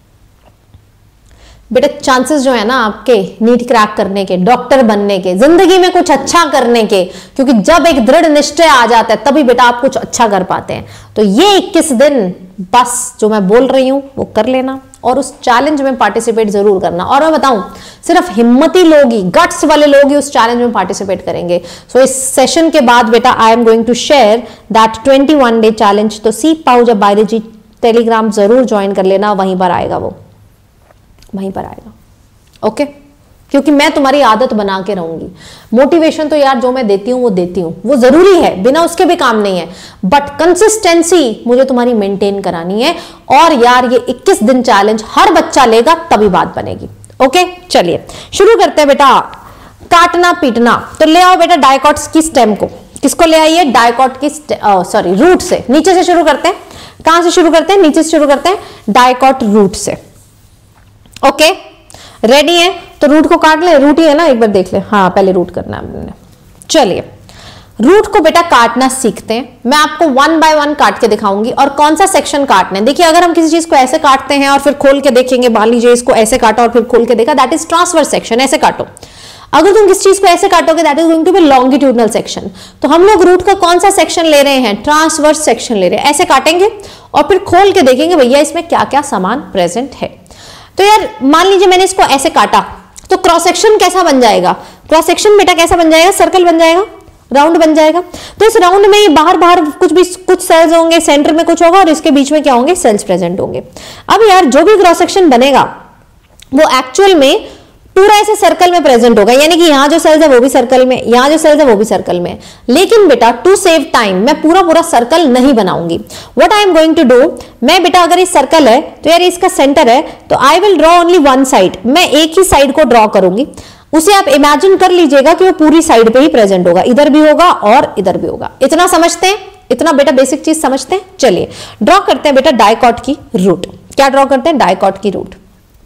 बेटा चांसेस जो है ना आपके नीट क्रैक करने के, डॉक्टर बनने के, जिंदगी में कुछ अच्छा करने के, क्योंकि जब एक दृढ़ निश्चय आ जाता है तभी बेटा आप कुछ अच्छा कर पाते हैं। तो ये इक्कीस दिन बस जो मैं बोल रही हूं वो कर लेना और उस चैलेंज में पार्टिसिपेट जरूर करना। और मैं बताऊं, सिर्फ हिम्मती लोग ही, गट्स वाले लोग ही उस चैलेंज में पार्टिसिपेट करेंगे। सो so, इस सेशन के बाद बेटा I am going to share that twenty one day challenge. तो सीख पाओ जब बायोलॉजी टेलीग्राम जरूर ज्वाइन कर लेना, वहीं पर आएगा वो, वहीं पर आएगा, ओके okay? क्योंकि मैं तुम्हारी आदत बना के रहूंगी। मोटिवेशन तो यार जो मैं देती हूं वो देती हूं, वो जरूरी है, बिना उसके भी काम नहीं है, बट कंसिस्टेंसी मुझे तुम्हारी मेंटेन करानी है। और यार ये इक्कीस दिन चैलेंज हर बच्चा लेगा तभी बात बनेगी, ओके। चलिए शुरू करते हैं बेटा, काटना पीटना। तो ले आओ बेटा डाइकॉट्स की स्टेम को, किसको ले आइए? डाइकॉट की सॉरी रूट से, नीचे से शुरू करते हैं। कहां से शुरू करते हैं? नीचे से शुरू करते हैं, डाइकॉट रूट से, ओके। रेडी है? तो रूट को काट ले, रूट ही है ना, एक बार देख ले। हाँ पहले रूट करना है हमने, चलिए रूट को बेटा काटना सीखते हैं। मैं आपको वन बाय वन काट के दिखाऊंगी और कौन सा सेक्शन काटना है। देखिए अगर हम किसी चीज को ऐसे काटते हैं और फिर खोल के देखेंगे, मान लीजिए इसको ऐसे काटा और फिर खोल के देखा, दैट इज ट्रांसवर्स सेक्शन, ऐसे काटो। अगर तुम किसी चीज को ऐसे काटोगे that is going to be longitudinal section. तो हम लोग रूट का कौन सा सेक्शन ले रहे हैं, ट्रांसवर्स सेक्शन ले रहे हैं। ऐसे काटेंगे और फिर खोल के देखेंगे भैया इसमें क्या क्या सामान प्रेजेंट है। तो यार मान लीजिए मैंने इसको ऐसे काटा तो क्रॉस सेक्शन कैसा बन जाएगा, क्रॉस सेक्शन बेटा कैसा बन जाएगा, सर्कल बन जाएगा, राउंड बन जाएगा। तो इस राउंड में बाहर बाहर कुछ भी कुछ सेल्स होंगे, सेंटर में कुछ होगा और इसके बीच में क्या होंगे, सेल्स प्रेजेंट होंगे। अब यार जो भी क्रॉस सेक्शन बनेगा वो एक्चुअल में पूरा ऐसे सर्कल में प्रेजेंट होगा, यानी कि यहाँ जो सेल्स है वो भी सर्कल में, यहाँ जो सेल्स है वो भी सर्कल में। लेकिन बेटा टू सेव टाइम मैं पूरा पूरा सर्कल नहीं बनाऊंगी। What I am going to do, मैं बेटा अगर इस सर्कल है तो यार इसका सेंटर है तो I will draw only one side, मैं एक ही साइड को ड्रॉ करूंगी। उसे आप इमेजिन कर लीजिएगा कि वो पूरी साइड पे ही प्रेजेंट होगा, इधर भी होगा और इधर भी होगा। इतना समझते हैं, इतना बेटा बेसिक चीज समझते हैं। चलिए ड्रॉ करते हैं बेटा डाइकॉट की रूट। क्या ड्रॉ करते हैं, डाइकॉट की रूट।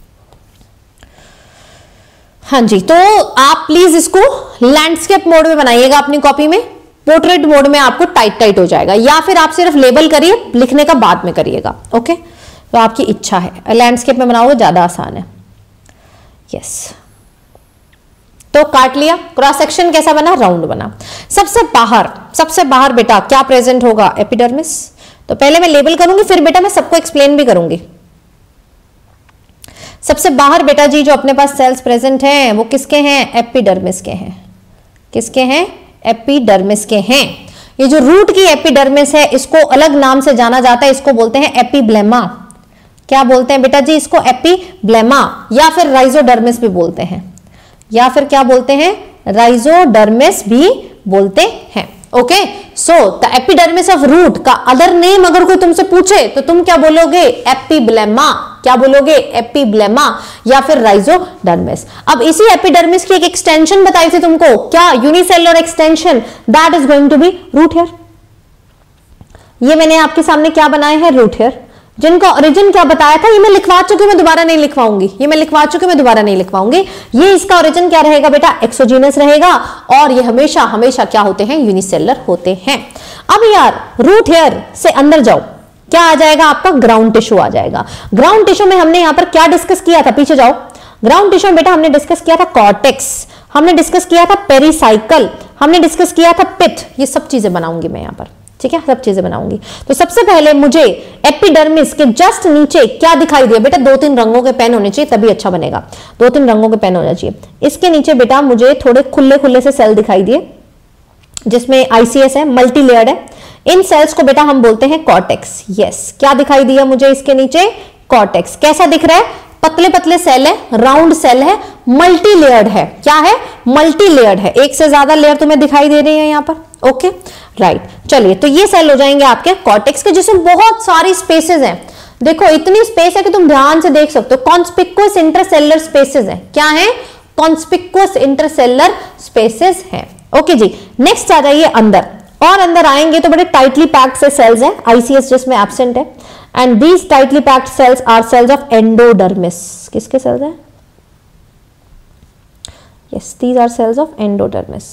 हाँ जी, तो आप प्लीज इसको लैंडस्केप मोड में बनाइएगा अपनी कॉपी में, पोर्ट्रेट मोड में आपको टाइट टाइट हो जाएगा, या फिर आप सिर्फ लेबल करिए, लिखने का बाद में करिएगा। ओके, तो आपकी इच्छा है, लैंडस्केप में बनाओगे ज्यादा आसान है। यस, तो काट लिया, क्रॉस सेक्शन कैसा बना, राउंड बना। सबसे बाहर सबसे बाहर बेटा क्या प्रेजेंट होगा, एपिडर्मिस। तो पहले मैं लेबल करूंगी फिर बेटा मैं सबको एक्सप्लेन भी करूंगी। सबसे बाहर बेटा जी जो अपने पास सेल्स प्रेजेंट हैं वो किसके हैं, एपिडर्मिस के हैं। किसके हैं, एपिडर्मिस के हैं। ये जो रूट की एपिडर्मिस है इसको अलग नाम से जाना जाता है, इसको बोलते हैं एपिब्लेमा। क्या बोलते हैं बेटा जी इसको, एपिब्लेमा, या फिर राइजोडर्मिस भी बोलते हैं, या फिर क्या बोलते हैं, राइजोडर्मिस भी बोलते हैं। Okay, so the epidermis of root का अदर नेम अगर कोई तुमसे पूछे तो तुम क्या बोलोगे, एपिब्लेमा। क्या बोलोगे, एपिब्लेमा या फिर राइजोडर्मिस। अब इसी एपिडर्मिस की एक एक्सटेंशन बताई थी तुमको, क्या, unicellular extension, that is going to be root hair. ये मैंने आपके सामने क्या बनाए हैं, रूट हेयर, जिनका ओरिजिन क्या बताया था, ये मैं लिखवा चुकी हूं, मैं दोबारा नहीं लिखवाऊंगी, ये मैं लिखवा चुकी हूं, मैं दोबारा नहीं लिखवाऊंगी। ये इसका ओरिजिन क्या रहेगा बेटा, एक्सोजीनस रहेगा, और ये हमेशा हमेशा क्या होते हैं, यूनिसेलुलर होते हैं। अब यार रूट हेयर से अंदर जाओ, क्या आ जाएगा आपका, ग्राउंड टिश्यू आ जाएगा। ग्राउंड टिश्यू में हमने यहां पर क्या डिस्कस किया था, पीछे जाओ। ग्राउंड टिश्यू में बेटा हमने डिस्कस किया था कॉर्टेक्स, हमने डिस्कस किया था पेरिसाइकल, हमने डिस्कस किया था पिथ। ये सब चीजें बनाऊंगी मैं यहां पर, ठीक है, सब चीजें बनाऊंगी। तो सबसे पहले मुझे एपिडर्मिस के जस्ट नीचे क्या दिखाई दिया बेटा, दो तीन रंगों के पेन होने चाहिए तभी अच्छा बनेगा, दो तीन रंगों के पेन होना चाहिए। इसके नीचे बेटा मुझे थोड़े खुले खुले से सेल दिखाई दिए जिसमें आईसीएस है, मल्टी लेयर्ड है। इन सेल्स को बेटा हम बोलते हैं कॉर्टेक्स। यस, क्या दिखाई दिया मुझे इसके नीचे, कॉर्टेक्स। कैसा दिख रहा है, पतले पतले सेल है, राउंड सेल है, मल्टी लेयर्ड है। क्या है, मल्टी लेयर्ड है, एक से ज्यादा लेयर तुम्हें दिखाई दे रही है यहाँ पर। ओके राइट, चलिए तो ये सेल हो जाएंगे आपके कॉर्टेक्स के, जिसमें बहुत सारी स्पेसेस हैं। देखो इतनी स्पेस है कि तुम ध्यान से देख सकते हो, कॉन्स्पिक्युअस इंटरसेलुलर स्पेसेस है। क्या है, कॉन्स्पिक्युअस इंटरसेलुलर स्पेसेस है। ओके जी, नेक्स्ट आ जाइए अंदर, और अंदर आएंगे तो बड़े टाइटली पैक्ड से सेल्स हैं, आईसीएस जिसमें एब्सेंट है, and these tightly packed cells are cells of endodermis. किसके सेल्स हैं, yes, these are cells of endodermis.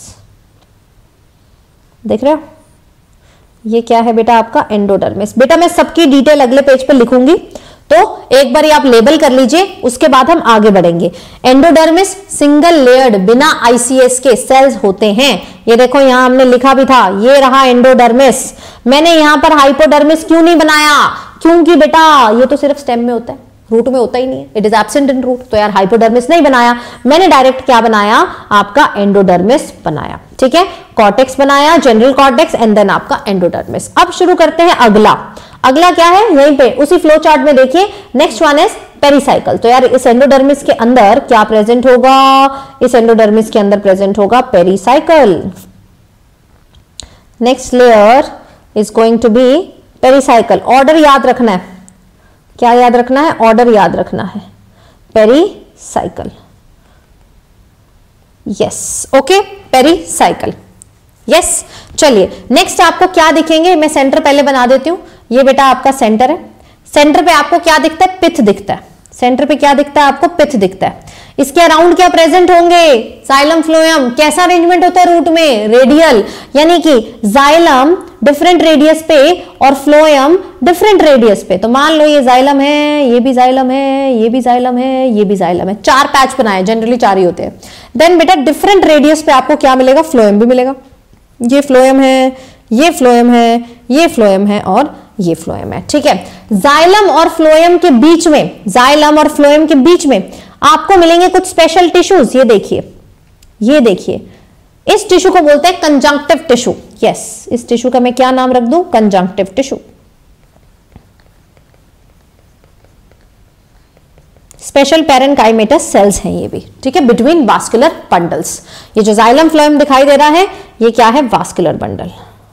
देख रहे हो, ये क्या है बेटा आपका, एंडोडर्मिस। बेटा मैं सबकी डिटेल अगले पेज पे लिखूंगी, तो एक बार आप लेबल कर लीजिए, उसके बाद हम आगे बढ़ेंगे। एंडोडर्मिस सिंगल लेयर्ड बिना आईसीएस के सेल्स होते हैं। ये देखो यहां हमने लिखा भी था, ये रहा एंडोडर्मिस। मैंने यहां पर हाइपोडर्मिस क्यों नहीं बनाया, क्योंकि बेटा ये तो सिर्फ स्टेम में होता है, रूट में होता ही नहीं है, it is absent in root. तो यार हाइपोडर्मिस नहीं बनाया, मैंने डायरेक्ट क्या बनाया, आपका एंडोडर्मिस बनाया। ठीक है, कॉर्टेक्स बनाया, जनरल कॉर्टेक्स, एंड देन आपका एंडोडर्मिस। अब शुरू करते हैं अगला। अगला क्या है, यहीं पे उसी फ्लो चार्ट में देखिए, नेक्स्ट वन इज पेरिसाइकल। तो यार इस एंडोडर्मिस के अंदर क्या प्रेजेंट होगा, इस एंडोडर्मिस के अंदर प्रेजेंट होगा pericycle. Next layer is going to be pericycle. Order याद रखना है, क्या याद रखना है, ऑर्डर याद रखना है, pericycle. Yes, okay, pericycle. Yes, चलिए नेक्स्ट आपको क्या दिखेंगे, मैं सेंटर पहले बना देती हूं। ये बेटा आपका सेंटर है, सेंटर पे आपको क्या दिखता है, पिथ दिखता है। सेंटर पे क्या दिखता है आपको, पिथ दिखता है। इसके अराउंड क्या प्रेजेंट होंगे, जाइलम फ्लोएम। कैसा अरेंजमेंट होता है रूट में, रेडियल, यानी कि जाइलम डिफरेंट रेडियस पे और फ्लोएम डिफरेंट रेडियस पे। तो मान लो ये जाइलम है, ये भी जाइलम है, ये भी जाइलम है, ये भी जाइलम है, चार पैच बनाए, जनरली चार ही होते हैं। देन बेटा डिफरेंट रेडियस पे आपको क्या मिलेगा, फ्लोएम भी मिलेगा। ये फ्लोएम है, ये फ्लोएम है, ये फ्लोएम है और ये फ्लोएम है, ठीक है। जाइलम और फ्लोएम के बीच में, जाइलम और फ्लोएम के बीच में आपको मिलेंगे कुछ स्पेशल टिश्यूज। ये देखिए, ये देखिए, इस टिश्यू को बोलते हैं कंजंक्टिव टिश्यू। यस, इस टिश्यू का मैं क्या नाम रख दूं, conjunctive tissue. Special parenchymatous cells हैं ये भी, ठीक है, बिटवीन वास्कुलर बंडल्स। ये जो जाइलम फ्लोएम दिखाई दे रहा है, ये क्या है, वास्कुलर बंडल।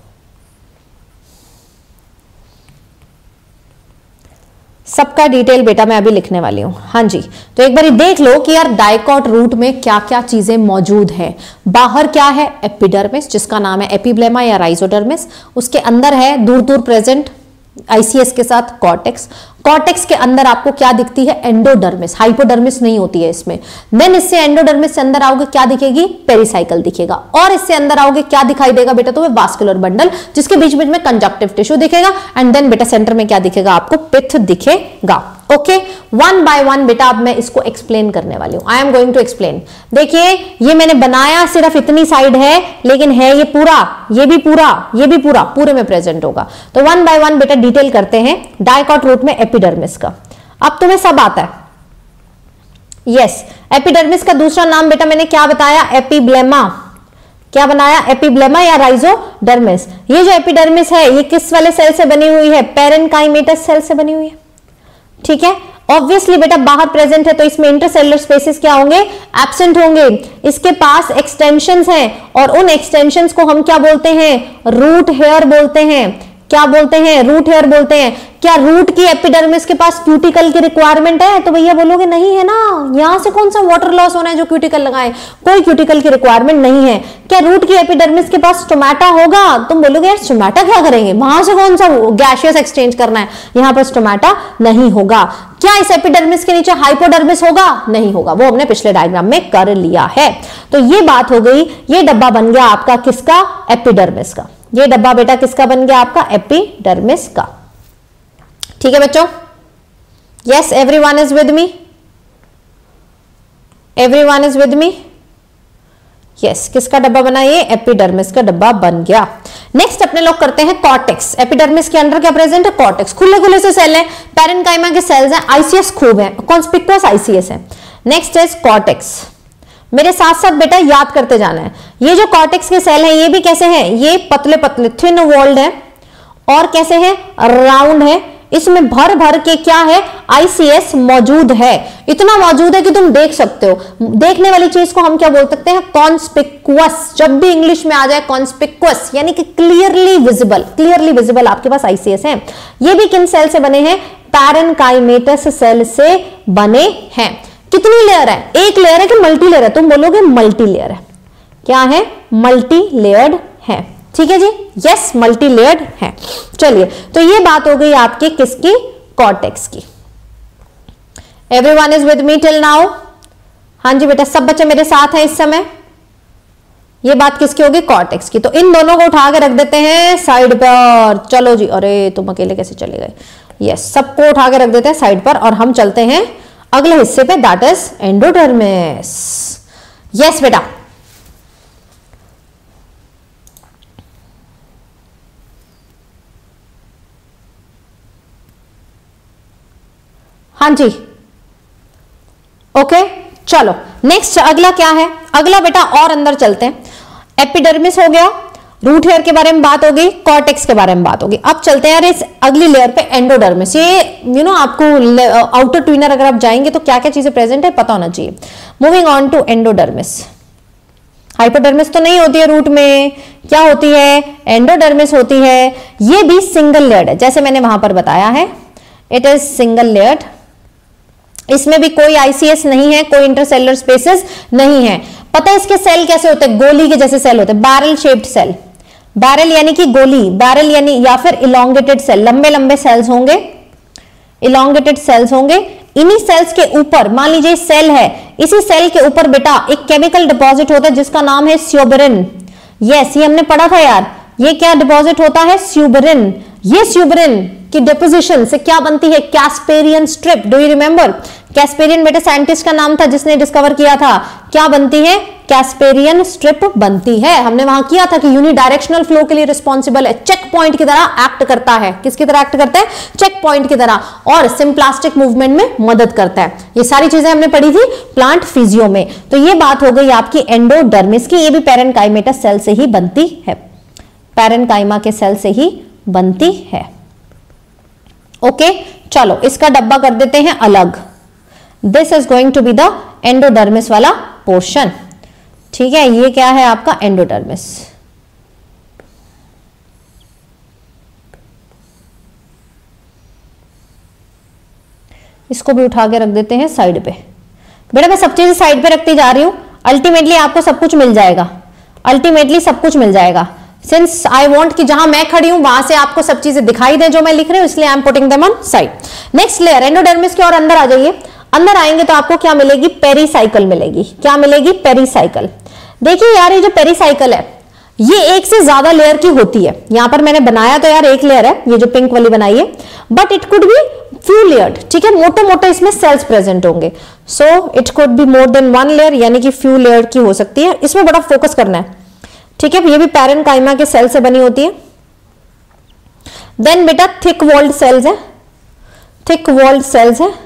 सबका डिटेल बेटा मैं अभी लिखने वाली हूं। हाँ जी, तो एक बार देख लो कि यार डाइकॉट रूट में क्या क्या चीजें मौजूद हैं। बाहर क्या है, एपिडर्मिस, जिसका नाम है एपिब्लेमा या राइजोडर्मिस। उसके अंदर है दूर दूर प्रेजेंट आईसीएस के साथ कॉर्टेक्स। कॉर्टेक्स के अंदर आपको क्या दिखती है, एंडोडर्मिस, हाइपोडर्मिस नहीं होती है इसमें। देन इससे एंडोडर्मिस से अंदर आओगे क्या दिखेगी, पेरिसाइकल दिखेगा। और इससे अंदर आओगे क्या दिखाई देगा बेटा, तो वास्कुलर बंडल, जिसके बीच बीच में कंजक्टिव टिश्यू दिखेगा। एंड देन बेटा सेंटर में क्या दिखेगा आपको, पिथ दिखेगा। ओके, वन बाय वन बेटा अब मैं इसको एक्सप्लेन करने वाली हूं। I am going to explain. देखिए ये मैंने बनाया सिर्फ इतनी साइड है, लेकिन है ये पूरा, ये भी पूरा, ये भी पूरा, पूरे में प्रेजेंट होगा। तो वन बाय वन बेटा डिटेल करते हैं डाइकॉट रूट में एपिडर्मिस का। अब तुम्हें सब आता है। यस, एपिडर्मिस का दूसरा नाम बेटा मैंने क्या बताया, एपिब्लेमा। क्या बनाया, एपिब्लेमा या राइजोडर्मिस। ये जो एपिडर्मिस है ये किस वाले सेल से बनी हुई है, पैरेनकाइमेटस सेल से बनी हुई है, ठीक है। ऑब्वियसली बेटा बाहर प्रेजेंट है तो इसमें इंटरसेलुलर स्पेसेस क्या होंगे, एब्सेंट होंगे। इसके पास एक्सटेंशंस हैं और उन एक्सटेंशंस को हम क्या बोलते हैं, रूट हेयर बोलते हैं। क्या बोलते हैं, रूट हेयर बोलते हैं। क्या रूट की एपिडर्मिस के पास क्यूटिकल की रिक्वायरमेंट है, तो भैया बोलोगे नहीं है ना, यहां से कौन सा वाटर लॉस होना है जो क्यूटिकल लगाए, कोई क्यूटिकल की रिक्वायरमेंट नहीं है। क्या रूट की एपिडर्मिस के पास स्टोमेटा होगा, तुम बोलोगे यार स्टोमेटा क्या करेंगे, वहां से कौन सा गैसियस एक्सचेंज करना है, यहां पर स्टोमेटा नहीं होगा। क्या इस एपिडर्मिस के नीचे हाइपोडर्मिस होगा, नहीं होगा, वो हमने पिछले डायग्राम में कर लिया है। तो ये बात हो गई, ये डब्बा बन गया आपका किसका, एपिडर्मिस का। ये डब्बा बेटा किसका बन गया आपका, एपिडर्मिस का, ठीक है बच्चों। Yes, everyone is with me, everyone is with me. Yes, किसका डब्बा बना, ये एपिडर्मिस का डब्बा बन गया। नेक्स्ट अपने लोग करते हैं कॉर्टेक्स। एपिडर्मिस के अंदर क्या प्रेजेंट है, कॉर्टेक्स। खुले खुले से सेल है, पैरेनकाइमा के सेल्स हैं, आईसीएस खूब है, कॉन्स्पिक्युअस आईसीएस है। Next is cortex. मेरे साथ साथ बेटा याद करते जाना है। ये जो कॉर्टेक्स के सेल हैं ये भी कैसे हैं, ये पतले पतले थिन वॉल्ड है और कैसे हैं, राउंड है। इसमें भर भर के क्या है, आईसीएस मौजूद है। इतना मौजूद है कि तुम देख सकते हो। देखने वाली चीज को हम क्या बोल सकते हैं, कॉन्स्पिक्युअस। जब भी इंग्लिश में आ जाए कॉन्स्पिक्युअस, यानी कि क्लियरली विजिबल, क्लियरली विजिबल आपके पास आईसीएस है। ये भी किन सेल से बने हैं, पैरेनकाइमेटस सेल से बने हैं। कितनी लेयर है, एक लेयर है कि मल्टी लेयर है, तुम बोलोगे मल्टी लेयर है। क्या है, मल्टी लेयर्ड है, ठीक है जी। यस, मल्टी लेयर्ड है। चलिए, तो ये बात हो गई आपके किसकी, कॉर्टेक्स की। Everyone is with me till now. हाँ जी बेटा, सब बच्चे मेरे साथ हैं इस समय। ये बात किसकी होगी, कॉर्टेक्स की। तो इन दोनों को उठा के रख देते हैं साइड पर। चलो जी, अरे तुम अकेले कैसे चले गए। यस, सबको उठा के रख देते हैं साइड पर और हम चलते हैं अगले हिस्से पे, दैट इज एंडोडर्मिस। यस बेटा, हाँ जी, ओके। चलो नेक्स्ट अगला क्या है, अगला बेटा और अंदर चलते हैं। एपिडर्मिस हो गया, रूट हेयर के बारे में बात होगी, कॉर्टेक्स के बारे में बात होगी। अब चलते हैं यार इस अगली लेयर पे, एंडोडर्मिस। ये यू नो आपको आउटर ट्विनर अगर आप जाएंगे तो क्या क्या चीजें प्रेजेंट है पता होना चाहिए। Moving on to endodermis. Hypodermis तो नहीं होती है रूट में, क्या होती है, एंडोडर्मिस होती है। ये भी सिंगल लेयर्ड है, जैसे मैंने वहां पर बताया है, इट इज सिंगल लेयर्ड। इसमें भी कोई आईसीएस नहीं है, कोई इंटरसेलुलर स्पेसेस नहीं है। पता है इसके सेल कैसे होते हैं, गोली के जैसे सेल होते हैं, बैरल शेप्ड सेल। बैरल यानी कि गोली, बैरल यानी या फिर इलोंगेटेड सेल, लंबे लंबे सेल्स होंगे, इलोंगेटेड सेल्स होंगे। इन्हीं सेल्स के ऊपर, मान लीजिए सेल है, इसी सेल के ऊपर बेटा एक केमिकल डिपॉजिट होता है जिसका नाम है स्यूबरिन। यस, ये हमने पढ़ा था यार। ये क्या डिपॉजिट होता है? स्यूबरिन। ये स्यूबरिन की डिपोजिशन से क्या बनती है? Casparian strip. Do you remember? Casparian बेटा साइंटिस्ट का नाम था जिसने डिस्कवर किया था। क्या बनती है? कैस्पेरियन स्ट्रिप बनती है। हमने वहां किया था कि यूनिडायरेक्शनल फ्लो के लिए रिस्पॉन्सिबल है, चेक पॉइंट की तरह एक्ट करता है। किसकी तरह एक्ट करता है? चेक पॉइंट की तरह, और सिम्प्लास्टिक मूवमेंट में मदद करता है। ये सारी चीजें हमने पढ़ी थी प्लांट फिजियो में। तो ये बात हो गई आपकी एंडोडर्मिस की। ये भी पैरेन्काइमेटा सेल से ही बनती है, पैरेन्काइमा के सेल से ही बनती है। ओके okay, चलो इसका डब्बा कर देते हैं अलग। This is going to be the endodermis वाला पोर्शन। ठीक है, ये क्या है आपका? एंडोडर्मिस। इसको भी उठा के रख देते हैं साइड पे। बेटा मैं सब चीजें साइड पे रखती जा रही हूं, अल्टीमेटली आपको सब कुछ मिल जाएगा। अल्टीमेटली सब कुछ मिल जाएगा। सिंस आई वॉन्ट कि जहां मैं खड़ी हूं वहां से आपको सब चीजें दिखाई दे जो मैं लिख रही हूं, इसलिए I am putting them on side. Next layer endodermis के और अंदर आ जाइए। अंदर आएंगे तो आपको क्या मिलेगी? पेरीसाइकिल मिलेगी। क्या मिलेगी? पेरीसाइकिल। देखिए यार, ये जो पेरीसाइकिल है ये एक से ज्यादा लेयर की होती है। यहां पर मैंने बनाया तो यार एक लेयर है, ये जो पिंक वाली बनाई है, but it could be few layered. ठीक है, मोटे मोटे इसमें सेल्स प्रेजेंट होंगे। So it could be more than one layer, यानी कि फ्यू लेयर की हो सकती है। इसमें बड़ा फोकस करना है। ठीक है, ये भी पैरेन्काइमा के सेल से बनी होती है। देन बेटा थिक वॉल्ड सेल्स है, थिक वॉल्ड सेल्स है,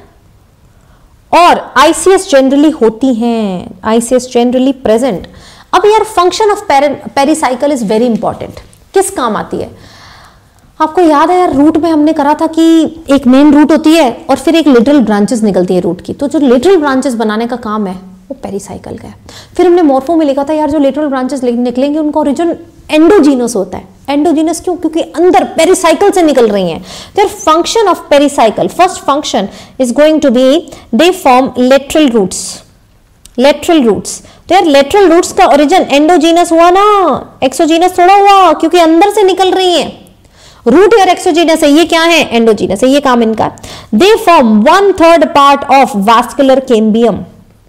और आईसीएस जनरली होती हैं, आईसीएस जनरली प्रेजेंट। अब यार function of pericycle is very important. किस काम आती है? आपको याद है यार, रूट में हमने करा था कि एक मेन रूट होती है और फिर एक लिटरल ब्रांचेस निकलती है रूट की। तो जो लिटरल ब्रांचेस बनाने का काम है वो पेरीसाइकिल का है। फिर हमने मॉर्फो में लिखा था यार, जो लिटरल ब्रांचेस निकलेंगे उनका ओरिजिन एंडोजीनस होता है। एंडोजीनस क्यों? क्योंकि अंदर पेरीसाइकिल से निकल रही हैं। Their function of pericycle, first function is going to be they form lateral roots. Lateral roots, तो यार लेटरल रूट्स का ओरिजिन एंडोजीनस हुआ ना, एक्सोजीनस थोड़ा हुआ, क्योंकि अंदर से निकल रही हैं। रूट यार एक्सोजीनस है, ये क्या है? एंडोजीनस है। ये काम इनका। They form one third part of vascular cambium.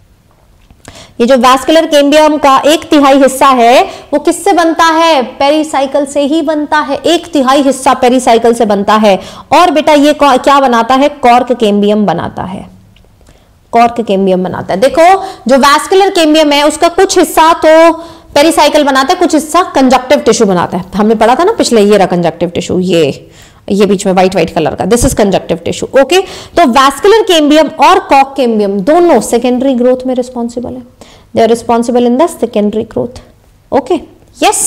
ये जो वास्कुलर कैम्बियम का एक तिहाई हिस्सा है वो किससे बनता है? पेरीसाइकिल से ही बनता है। एक तिहाई हिस्सा पेरीसाइकिल से बनता है। और बेटा ये क्या बनाता है? कॉर्क कैम्बियम बनाता है। कॉर्क कैम्बियम बनाता है। देखो जो वास्कुलर कैम्बियम है उसका कुछ हिस्सा तो पेरीसाइकिल बनाता है, कुछ हिस्सा कंजक्टिव टिश्यू बनाता है। हमने पढ़ा था ना पिछले, ये रहा कंजक्टिव टिश्यू, ये ये बीच में व्हाइट व्हाइट कलर का, this is conjunctive tissue. Okay, तो वास्कुलर कैम्बियम और कॉर्क कैम्बियम दोनों सेकेंडरी ग्रोथ में रिस्पॉन्सिबल है। They are responsible in the secondary growth. Okay, yes,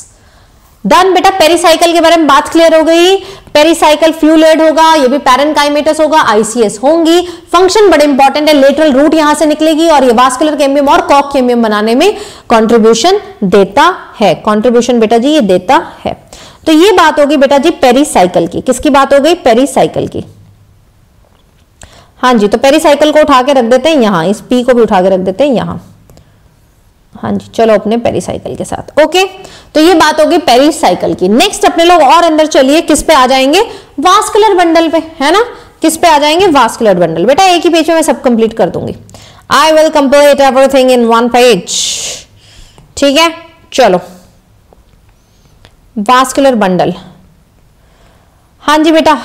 done बेटा। पेरीसाइकिल के बारे में बात क्लियर हो गई। पेरीसाइकिल फ्यू लेयर्ड होगा, ये भी पैरेन्काइमेटस होगा, आईसीएस होंगी। फंक्शन बड़े इंपॉर्टेंट है, लेटरल रूट यहां से निकलेगी और ये वास्कुलर कैम्बियम और कॉर्क कैम्बियम बनाने में कंट्रीब्यूशन देता है। कंट्रीब्यूशन बेटा जी ये देता है। तो ये बात होगी बेटा जी पेरीसाइकिल की। किसकी बात हो गई? पेरीसाइकिल की। हाँ जी, तो पेरीसाइकिल को उठा के रख देते हैं यहां, इस पी को भी उठा के रख देते हैं यहां। हाँ जी, चलो अपने पेरीसाइकिल के साथ। ओके, तो ये बात होगी पेरीसाइकिल की। नेक्स्ट अपने लोग और अंदर चलिए, किस पे आ जाएंगे? वास्कुलर बंडल पे, है ना। किस पे आ जाएंगे? Vascular bundle. बेटा एक ही पेज में मैं सब कंप्लीट कर दूंगी। I will complete everything in one page. ठीक है, चलो वास्कुलर बंडल। हाँ जी बेटा,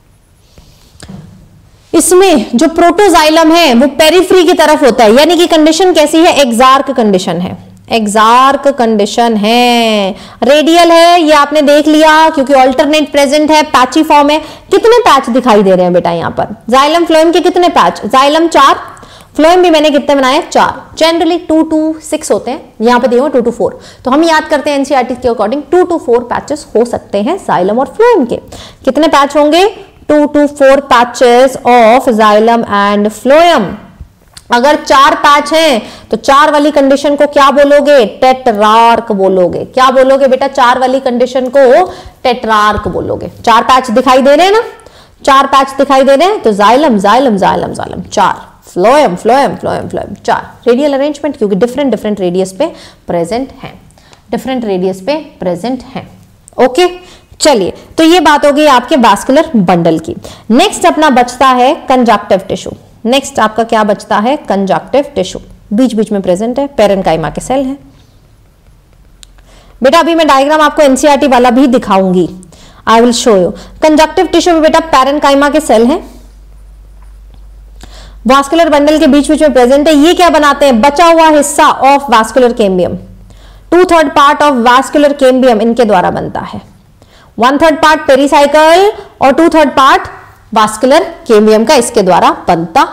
इसमें जो प्रोटोजाइलम है वो पेरिफ्री की तरफ होता है, यानी कि कंडीशन कैसी है? एक्सार्क कंडीशन है। एक्सार्क कंडीशन है। रेडियल है, ये आपने देख लिया क्योंकि अल्टरनेट प्रेजेंट है, पैची फॉर्म है। कितने पैच दिखाई दे रहे हैं बेटा यहाँ पर? जाइलम फ्लोएम के कितने पैच? जाइलम चार, फ्लोएम भी मैंने कितने बनाए? चार। जनरली टू टू सिक्स होते हैं, यहाँ पे दिए टू टू फोर। तो हम याद करते हैं एनसीईआरटी के according to two four patches हो सकते हैं जाइलम और फ्लोएम के। कितने पैच होंगे? Two two four patches of xylem and phloem. अगर चार पैच हैं तो चार वाली कंडीशन को क्या बोलोगे? टेट्रार्क बोलोगे। क्या बोलोगे बेटा? चार वाली कंडीशन को टेट्रार्क बोलोगे। चार पैच दिखाई दे रहे हैं ना? चार पैच दिखाई दे रहे हैं, तो जाइलम जाइलम जाइलम जाइलम चार, फ्लोएम फ्लोएम फ्लोएम फ्लोएम चार। रेडियल अरेंजमेंट क्योंकि डिफरेंट डिफरेंट रेडियस पे प्रेजेंट हैं, डिफरेंट रेडियस पे प्रेजेंट हैं। ओके, चलिए, तो ये बात हो गई आपके वास्कुलर बंडल की। नेक्स्ट अपना बचता है कंजक्टिव टिश्यू। नेक्स्ट आपका क्या बचता है, कंजक्टिव टिश्यू, बीच बीच में प्रेजेंट है, पेरेन्काइमा के सेल है। बेटा अभी मैं डायग्राम आपको एनसीईआरटी वाला भी दिखाऊंगी, I will show you. Conjunctive tissue में बेटा पेरेन्काइमा के सेल हैं, वास्कुलर बंडल के बीच बीच में प्रेजेंट है। ये क्या बनाते हैं, बचा हुआ हिस्सा of vascular cambium, two third part of vascular cambium इनके द्वारा बनता है, वन थर्ड पार्ट पेरिसाइकल और two third part vascular cambium का इसके द्वारा बनता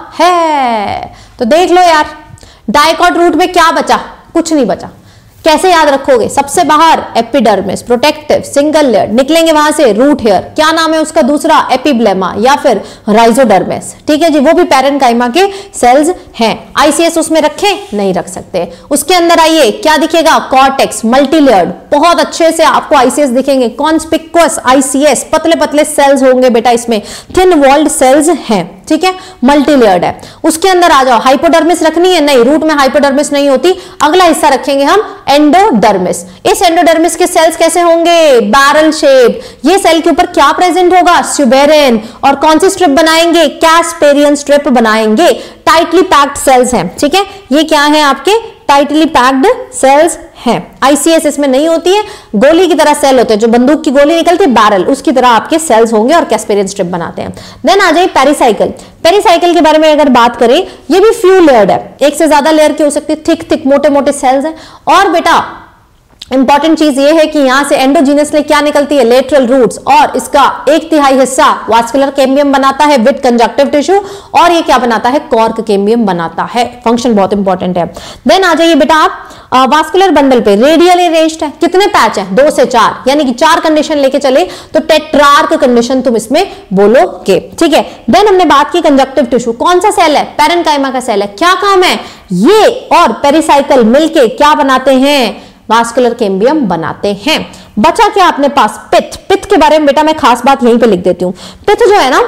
है। तो देख लो यार, डाइकॉट रूट में क्या बचा, कुछ नहीं बचा। कैसे याद रखोगे, सबसे बाहर एपिडर्मिस, प्रोटेक्टिव सिंगल लेयर, निकलेंगे वहां से रूट हेयर, क्या नाम है उसका दूसरा, एपिब्लेमा या फिर राइजोडर्मिस, ठीक है जी, वो भी पेरेन्काइमा के सेल्स हैं। आईसीएस उसमें रखे नहीं रख सकते। उसके अंदर आइए क्या दिखेगा, कॉर्टेक्स, मल्टीलेयर्ड, बहुत अच्छे से आपको आईसीएस दिखेंगे, कॉन्स्पिक्वस आईसीएस, पतले पतले सेल्स होंगे बेटा, इसमें थिन वॉल्ड सेल्स हैं, ठीक है, मल्टीलेयर्ड है। उसके अंदर आ जाओ, हाइपोडर्मिस रखनी है, नहीं, रूट में हाइपोडर्मिस नहीं होती। अगला हिस्सा रखेंगे हम एंडोडर्मिस। इस एंडोडर्मिस के सेल्स कैसे होंगे, बैरल शेप। ये सेल के ऊपर क्या प्रेजेंट होगा, स्यूबेरिन, और कौन सी स्ट्रिप बनाएंगे, कैस्पेरियन स्ट्रिप बनाएंगे। टाइटली पैक्ड सेल्स हैं, ठीक है, ये क्या है आपके टाइटली पैक्ड सेल्स हैं। आईसीएस इसमें नहीं होती है, गोली की तरह सेल होते हैं, जो बंदूक की गोली निकलती है बैरल, उसकी तरह आपके सेल्स होंगे और कैस्पेरियन स्ट्रिप बनाते हैं। देन आ जाए पेरिसाइकल। पेरिसाइकल के बारे में अगर बात करें, ये भी फ्यू लेयर्ड है, एक से ज्यादा लेयर की हो सकती है, थिक थिक मोटे मोटे सेल्स हैं। और बेटा इंपॉर्टेंट चीज ये है कि यहां से एंडोजीनसली क्या निकलती है, लेटरल रूट्स, और इसका एक तिहाई हिस्सा वास्कुलर कैम्बियम बनाता है विद कंजक्टिव टिश्यू, और ये क्या बनाता है, कॉर्क कैम्बियम बनाता है। फंक्शन बहुत इंपॉर्टेंट है। देन आ जाइए बेटा आप वास्कुलर बंडल पे, रेडियली अरेंज्ड है, कितने पैच है, दो से चार, यानी कि चार कंडीशन लेके चले तो टेट्रार्क कंडीशन तुम इसमें बोलोगे, ठीक है। देन हमने बात की कंजक्टिव टिश्यू, कौन सा सेल है, पेरेन्काइमा का सेल है। क्या काम है, ये और पेरिसाइकल मिलके क्या बनाते हैं, वास्कुलर कैम्बियम बनाते हैं। बचा क्या अपने पास, पित्त। पित्त के बारे में बेटा मैं खास बात यहीं पे लिख देती हूं। पित्त जो है ना,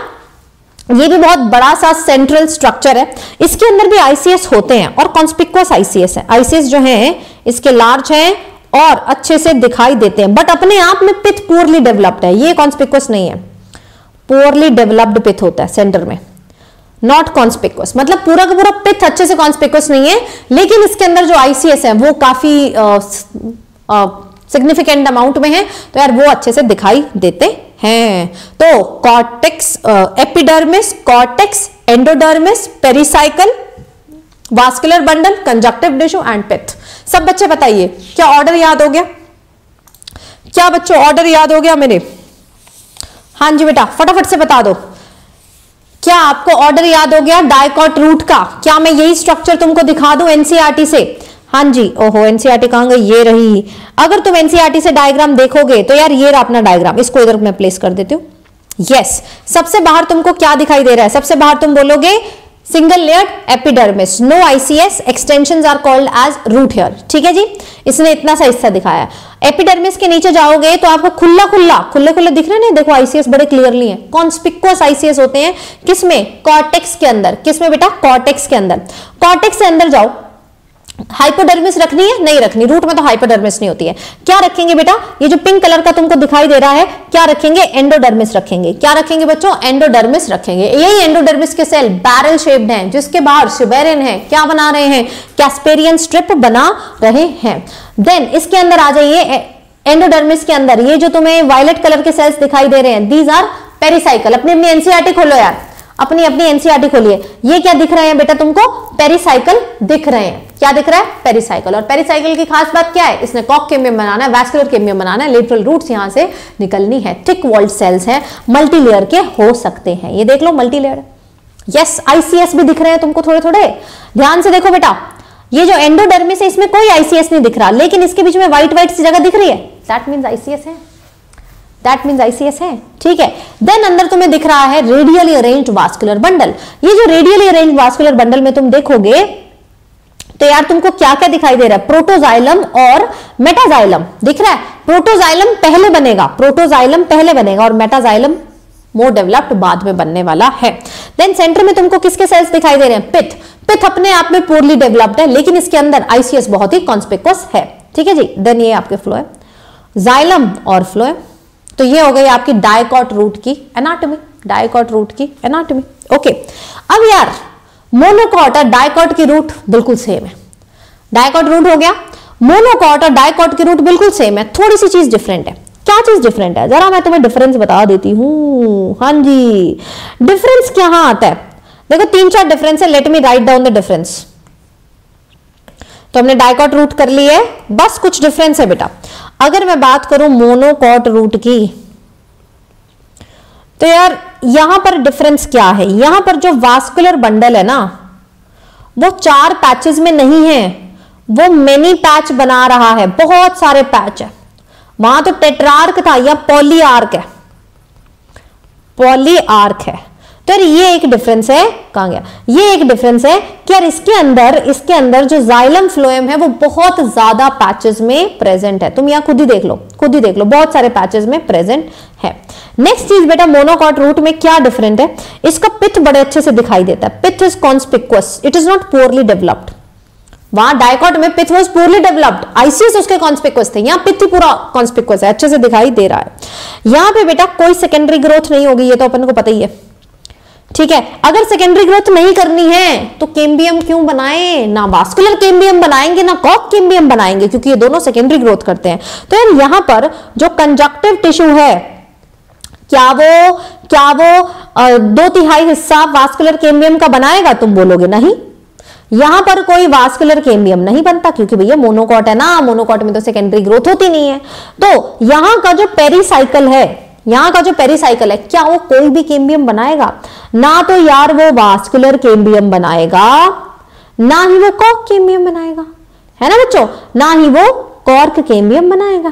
ये भी बहुत बड़ा सा सेंट्रल स्ट्रक्चर है, इसके अंदर भी आईसीएस होते हैं और कॉन्स्पिक्वस आईसीएस है। आईसीएस जो है इसके लार्ज हैं और अच्छे से दिखाई देते हैं, बट अपने आप में पित्त पुअरली डेवलप्ड है, ये कॉन्स्पिक्वस नहीं है, पुअरली डेवलप्ड पित्त होता है सेंटर में, नॉट कॉन्स्पिक्वस, मतलब पूरा का पूरा पित्त अच्छे से कॉन्स्पिक्वस नहीं है, लेकिन इसके अंदर जो आईसीएस है वो काफी सिग्निफिकेंट अमाउंट में है, तो यार वो अच्छे से दिखाई देते हैं। तो cortex, epidermis, cortex, endodermis, pericycle, vascular bundle, conjunctive tissue and pith. सब बच्चे बताइए क्या ऑर्डर याद हो गया, क्या बच्चों ऑर्डर याद हो गया मेरे, हाँ जी बेटा फटाफट से बता दो, क्या आपको ऑर्डर याद हो गया डाइकॉट रूट का। क्या मैं यही स्ट्रक्चर तुमको दिखा दूं एनसीईआरटी से, हाँ जी, ओहो एनसीईआरटी कहां गई, ये रही। अगर तुम एनसीईआरटी से डायग्राम देखोगे तो यार ये रहा अपना डायग्राम, इसको इधर मैं प्लेस कर देती हूँ। यस, सबसे बाहर तुमको क्या दिखाई दे रहा है, सबसे बाहर तुम बोलोगे single layered epidermis, no ICS, extensions are called as root hair, ठीक है जी, इसने इतना सा हिस्सा दिखाया। एपिडर्मिस के नीचे जाओगे तो आपको खुला खुला खुले खुले दिख रहे हैं, देखो आईसीएस बड़े क्लियरली हैं, कॉन्स्पिक्वस आईसीएस होते हैं, किसमें, कॉर्टेक्स के अंदर, किसमें बेटा, कॉर्टेक्स के अंदर। कॉर्टेक्स से अंदर जाओ, हाइपोडर्मिस रखनी है, नहीं रखनी, रूट में तो हाइपोडर्मिस नहीं होती है। क्या रखेंगे बेटा, ये जो पिंक कलर का तुमको दिखाई दे रहा है, क्या रखेंगे, एंडोडर्मिस रखेंगे। क्या रखेंगे बच्चों, एंडोडर्मिस रखेंगे। यही एंडोडर्मिस के सेल बैरल शेप्ड हैं, जिसके बाहर स्यूबेरिन है, क्या बना रहे हैं, कैस्पेरियन स्ट्रिप बना रहे हैं। देन इसके अंदर आ जाइए, एंडोडर्मिस के अंदर ये जो तुम्हें वायलेट कलर के सेल्स दिखाई दे रहे हैं, दीज आर पेरिसाइकल। अपनी अपनी एनसीईआरटी खोलो यार, अपनी अपनी एनसीईआरटी खोलिए। ये क्या दिख रहे हैं बेटा तुमको, पेरिसाइकल दिख रहे हैं। क्या दिख रहा है, पेरिसाइकल। और पेरिसाइकल की खास बात क्या है, इसने कॉक कैम्बियम बनाना है, वैस्कुलर कैम्बियम बनाना है, लेटरल रूट्स यहां से निकलनी है, थिक वॉल्ड सेल्स हैं, मल्टीलेयर के हो सकते हैं, ये देख लो मल्टीलेयर। यस, आईसीएस भी दिख रहे हैं तुमको थोड़े थोड़े, ध्यान से देखो बेटा। ये जो एंडोडर्मिस है इसमें कोई आईसीएस नहीं दिख रहा, लेकिन इसके बीच में व्हाइट व्हाइट सी जगह दिख रही है, दैट मींस आईसीएस है, दैट मींस आईसीएस है, ठीक है। देन अंदर तुम्हें दिख रहा है रेडियली अरेंज्ड वास्कुलर बंडल। ये जो रेडियली अरेंज्ड वास्कुलर बंडल में तुम देखोगे तो यार तुमको क्या क्या दिखाई दे रहा है, प्रोटोजाइलम और मेटाजाइलम दिख रहा है। प्रोटोजाइलम पहले बनेगा, प्रोटोजाइलम पहले बनेगा और मेटाजाइलम मोर डेवलप्ड बाद में बनने वाला है। देन सेंटर में तुमको किसके सेल्स दिखाई दे रहे हैं, पित्त। पित्त अपने आप में पूर्ली डेवलप्ड है, लेकिन इसके अंदर आईसीएस बहुत ही कॉन्स्पिक्वस है, ठीक है जी। देन ये आपके फ्लोएम, जाइलम और फ्लोएम। तो ये हो गई आपकी डाइकॉट रूट की एनाटॉमी, डाइकॉट रूट की एनाटॉमी। ओके, अब यार मोनोकॉट और डाइकॉट की रूट बिल्कुल सेम है, डाइकॉट रूट हो गया, मोनोकॉट और डाइकॉट की रूट बिल्कुल सेम है, थोड़ी सी चीज डिफरेंट है। क्या चीज डिफरेंट है, जरा मैं तुम्हें डिफरेंस बता देती हूं। हाँ जी, डिफरेंस क्या आता है, देखो तीन चार डिफरेंस है, let me write down the difference. तो हमने डाइकॉट रूट कर ली है, बस कुछ डिफरेंस है बेटा। अगर मैं बात करूं मोनोकॉट रूट की, तो यार यहां पर डिफरेंस क्या है, यहां पर जो वास्कुलर बंडल है ना वो चार पैचेस में नहीं है, वो मेनी पैच बना रहा है, बहुत सारे पैच है। वहां तो टेट्रार्क था, या पॉलीआर्क है, पॉलीआर्क है। तो यार ये एक डिफरेंस है, कहां गया, ये एक डिफरेंस है कि यार इसके अंदर इसके अंदर जो जाइलम फ्लोएम है वो बहुत ज्यादा पैचेस में प्रेजेंट है। तुम यहां खुद ही देख लो, खुद ही देख लो, बहुत सारे पैचेस में प्रेजेंट है। नेक्स्ट चीज बेटा, मोनोकॉट रूट में क्या डिफरेंट है, इसका पिथ बड़े अच्छे से दिखाई देता है, pith is conspicuous, it is not poorly developed. वहां डाइकॉट में pith was poorly developed, ICS उसके कॉन्स्पिक्वस थे, यहां पिथ ही पूरा कॉन्स्पिक्वस है, अच्छे से दिखाई दे रहा है। यहां पे बेटा कोई सेकेंडरी ग्रोथ नहीं होगी, ये तो अपन को पता ही है, ठीक है। अगर सेकेंडरी ग्रोथ नहीं करनी है तो कैम्बियम क्यों बनाएं, ना वास्कुलर कैम्बियम बनाएंगे ना कॉक कैम्बियम बनाएंगे, क्योंकि ये दोनों सेकेंडरी ग्रोथ करते हैं। तो यार यहां पर जो कंजक्टिव टिश्यू है, क्या वो क्या वो दो तिहाई हिस्सा वास्कुलर कैम्बियम का बनाएगा, तुम बोलोगे नहीं, यहां पर कोई वास्कुलर कैम्बियम नहीं बनता, क्योंकि भैया मोनोकॉट है ना, मोनोकॉट में तो सेकेंडरी ग्रोथ होती नहीं है। तो यहां का जो पेरीसाइकिल है, यहां का जो पेरीसाइकिल है, क्या वो कोई भी कैम्बियम बनाएगा, ना तो यार वो वास्कुलर कैम्बियम बनाएगा, ना ही वो कॉक कैम्बियम बनाएगा, है ना बच्चों, ना ही वो कॉर्क कैम्बियम बनाएगा,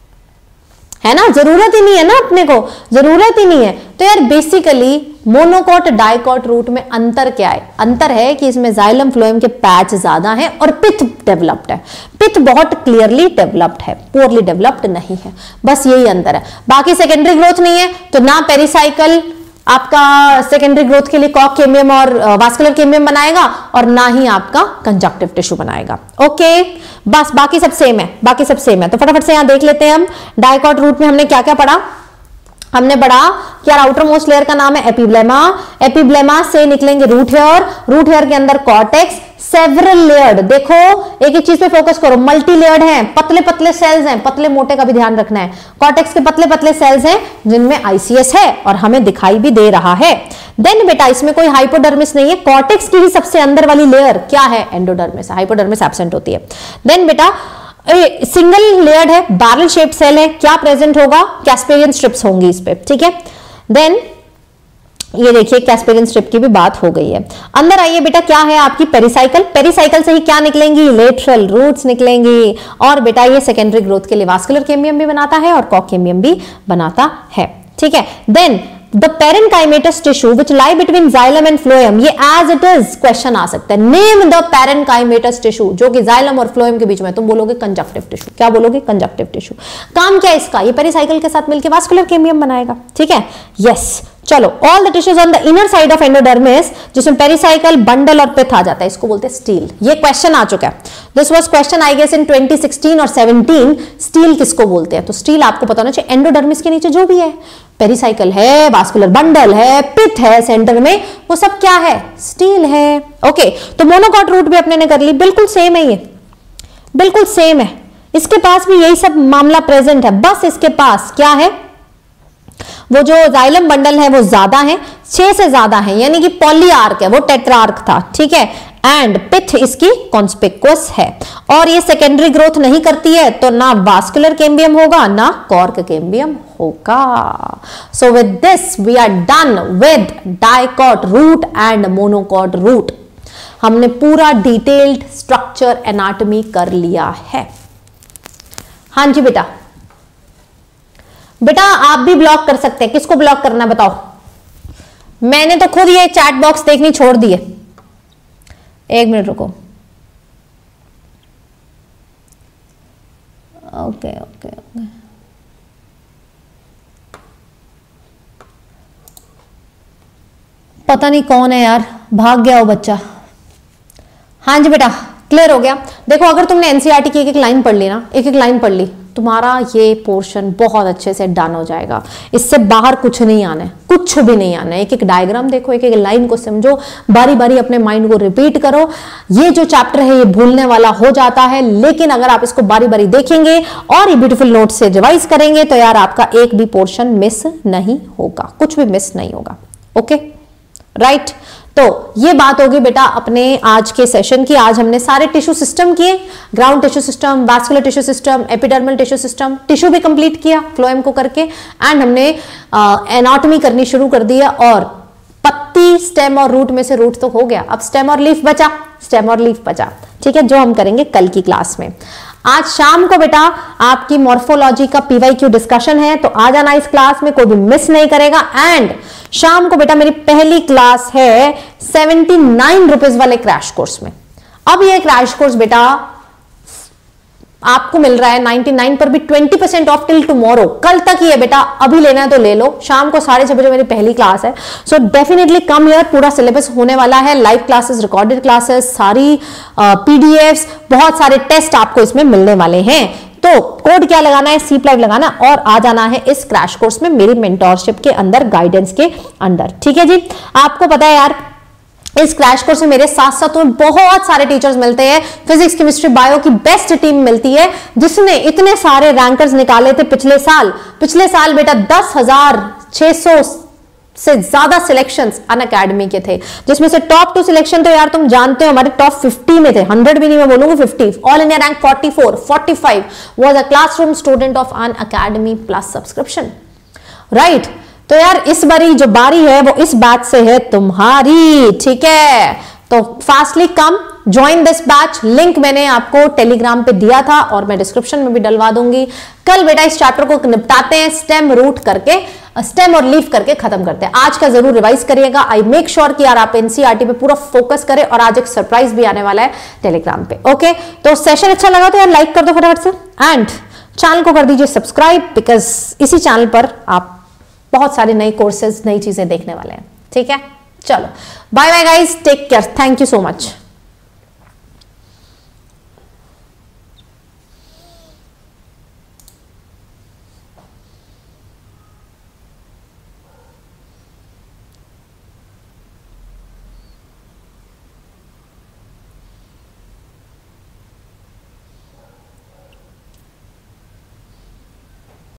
है ना, जरूरत ही नहीं है ना, अपने को जरूरत ही नहीं है। तो यार बेसिकली मोनोकॉट डाइकॉट रूट में अंतर क्या है, अंतर है कि इसमें जाइलम फ्लोएम के पैच ज्यादा हैं और पिथ डेवलप्ड है, पिथ बहुत क्लियरली डेवलप्ड है, पोरली डेवलप्ड नहीं है, बस यही अंतर है। बाकी सेकेंडरी ग्रोथ नहीं है तो ना पेरीसाइकिल आपका सेकेंडरी ग्रोथ के लिए कॉक कैम्बियम और वास्कुलर कैम्बियम बनाएगा, और ना ही आपका कंजक्टिव टिश्यू बनाएगा। ओके, बस बाकी सब सेम है, बाकी सब सेम है। तो फटाफट से यहां देख लेते हैं हम डाइकॉट रूट में हमने क्या क्या पढ़ा। हमने पढ़ा कि यार आउटर मोस्ट लेयर का नाम है एपिब्लेमा, एपिब्लेमा से निकलेंगे रूट हेयर, रूट हेयर के अंदर कॉर्टेक्स, सेवरल लेयर्ड, देखो एक एक चीज पे फोकस करो, मल्टी लेयर्ड है, पतले पतले सेल्स हैं, पतले मोटे का भी ध्यान रखना है, कॉर्टेक्स के पतले पतले सेल्स हैं जिनमें आईसीएस है और हमें दिखाई भी दे रहा है। देन बेटा इसमें कोई हाइपोडर्मिस नहीं है, कॉर्टेक्स की ही सबसे अंदर वाली लेयर क्या है, एंडोडर्मिस, हाइपोडर्मिस एब्सेंट होती है। देन बेटा सिंगल लेयर्ड है, बैरल शेप्ड सेल है, क्या प्रेजेंट होगा, कैस्पेरियन स्ट्रिप्स होंगी इस पे, ठीक है। देन ये देखिए कैस्पेरियन स्ट्रिप की भी बात हो गई है। अंदर आइए बेटा, क्या है आपकी पेरीसाइकिल, पेरीसाइकिल से ही क्या निकलेंगी, लेटरल रूट्स निकलेंगी, और बेटा ये सेकेंडरी ग्रोथ के लिए वास्कुलर कैम्बियम भी बनाता है और कॉक कैम्बियम भी बनाता है, ठीक है। Then the parenchymatous tissue which lie between xylem and phloem, ये एज इट इज क्वेश्चन आ सकता है, नेम द पेरेन्काइमेटस टिश्यू जो कि जाइलम और फ्लोएम के बीच में, तुम बोलोगे कंजक्टिव टिश्यू, क्या बोलोगे, कंजक्टिव टिश्यू। काम क्या है इसका, ये पेरीसाइकिल के साथ मिलकर वास्कुलर कैम्बियम बनाएगा, ठीक है, यस। चलो, all the tissues on the inner side of endodermis, जिसमें पेरीसाइकिल, बंडल और पिथ आ जाता है, इसको बोलते हैं स्टील। ये क्वेश्चन आ चुका है, this was question I guess in twenty sixteen और सेवनटीन। स्टील किसको बोलते हैं, तो स्टील आपको पता होना चाहिए, एंडोडर्मिस के नीचे जो भी है, पेरीसाइकिल है, वास्कुलर बंडल है, पिथ है सेंटर में, वो सब क्या है, स्टील है। ओके, तो मोनोकॉट रूट भी अपने ने कर ली, बिल्कुल सेम है, ये बिल्कुल सेम है, इसके पास भी यही सब मामला प्रेजेंट है, बस इसके पास क्या है, वो जो जाइलम बंडल है वो ज्यादा है, छह से ज्यादा है, यानी कि पॉलीआर्क है, वो टेट्रार्क था, ठीक है, एंड पिथ इसकी कॉन्स्पिक्वस है, और ये सेकेंडरी ग्रोथ नहीं करती है, तो ना वास्कुलर कैम्बियम होगा ना कॉर्क कैम्बियम होगा। So with this we are done with dicot root and monocot root. हमने पूरा डिटेल्ड स्ट्रक्चर एनाटॉमी कर लिया है। हाँ जी बेटा, बेटा आप भी ब्लॉक कर सकते हैं, किसको ब्लॉक करना है बताओ, मैंने तो खुद ये चैट बॉक्स देखनी छोड़ दी है। एक मिनट रुको, ओके ओके ओके, पता नहीं कौन है यार, भाग गया वो बच्चा। हाँ जी बेटा, क्लियर हो गया। देखो अगर तुमने एनसीईआरटी की एक एक लाइन पढ़ ली ना, एक एक लाइन पढ़ ली, तुम्हारा ये पोर्शन बहुत अच्छे से डन हो जाएगा। इससे बाहर कुछ नहीं आना है, कुछ भी नहीं आना है। एक एक डायग्राम देखो, एक एक लाइन को समझो, बारी बारी अपने माइंड को रिपीट करो। ये जो चैप्टर है ये भूलने वाला हो जाता है, लेकिन अगर आप इसको बारी बारी देखेंगे और ये ब्यूटीफुल नोट से रिवाइज करेंगे तो यार आपका एक भी पोर्शन मिस नहीं होगा, कुछ भी मिस नहीं होगा। ओके राइट, तो ये बात होगी बेटा अपने आज के सेशन की। आज हमने सारे टिश्यू सिस्टम किए, ground tissue system, vascular tissue system, epidermal tissue system, tissue भी कंप्लीट किया फ्लोएम को करके, एंड हमने एनाटॉमी करनी शुरू कर दी है। और पत्ती, स्टेम और रूट में से रूट तो हो गया, अब स्टेम और लीफ बचा, स्टेम और लीफ बचा, ठीक है, जो हम करेंगे कल की क्लास में। आज शाम को बेटा आपकी मॉर्फोलॉजी का पीवाईक्यू डिस्कशन है, तो आ जाना इस क्लास में, कोई भी मिस नहीं करेगा। एंड शाम को बेटा मेरी पहली क्लास है सेवेंटी नाइन रुपीज वाले क्रैश कोर्स में। अब ये क्रैश कोर्स बेटा आपको मिल रहा है नाइंटी नाइन पर भी twenty percent off till tomorrow, कल तक ही है बेटा, अभी लेना है तो ले लो। शाम को साढ़े छह बजे मेरी पहली क्लास है, सो डेफिनेटली कम हियर। पूरा सिलेबस होने वाला है, लाइव क्लासेस, रिकॉर्डेड क्लासेस, सारी पीडीएफ्स, बहुत सारे टेस्ट आपको इसमें मिलने वाले हैं। तो कोड क्या लगाना है, सी प्लाइव लगाना और आ जाना है इस क्रैश कोर्स में मेरी मेंटोरशिप के अंदर, गाइडेंस के अंदर, ठीक है जी। आपको पता है यार इस क्रैश कोर्स में मेरे साथ साथ तो बहुत सारे टीचर्स मिलते हैं, फिजिक्स, केमिस्ट्री, बायो की बेस्ट टीम मिलती है, जिसने इतने सारे रैंकर्स निकाले थे पिछले साल। पिछले साल बेटा दस हजार छह सौ से ज्यादा सिलेक्शंस अन अकेडमी के थे, जिसमें से टॉप टू सिलेक्शन तो यार तुम जानते हो हमारे टॉप फिफ्टी में थे, हंड्रेड भी नहीं मैं बोलूंगी fifty. All India rank forty four, forty five was a classroom student of Unacademy plus subscription, right. तो यार इस बारी जो बारी है वो इस बैच से है तुम्हारी, ठीक है। तो fastly come join this batch, link मैंने आपको टेलीग्राम पे दिया था और मैं डिस्क्रिप्शन में भी डलवा दूंगी। कल बेटा इस चैप्टर को निपटाते हैं, स्टेम रूट करके, स्टेम और लीफ करके खत्म करते हैं। आज का जरूर रिवाइज करिएगा, आई मेक श्योर कि यार आप एनसीईआरटी पे पूरा फोकस करें, और आज एक सरप्राइज भी आने वाला है टेलीग्राम पे। ओके, तो सेशन अच्छा लगा तो यार लाइक कर दो फटाफट से, एंड चैनल को कर दीजिए सब्सक्राइब, बिकॉज इसी चैनल पर आप बहुत सारे नए कोर्सेज, नई चीजें देखने वाले हैं, ठीक है। चलो bye bye guys, take care, thank you so much.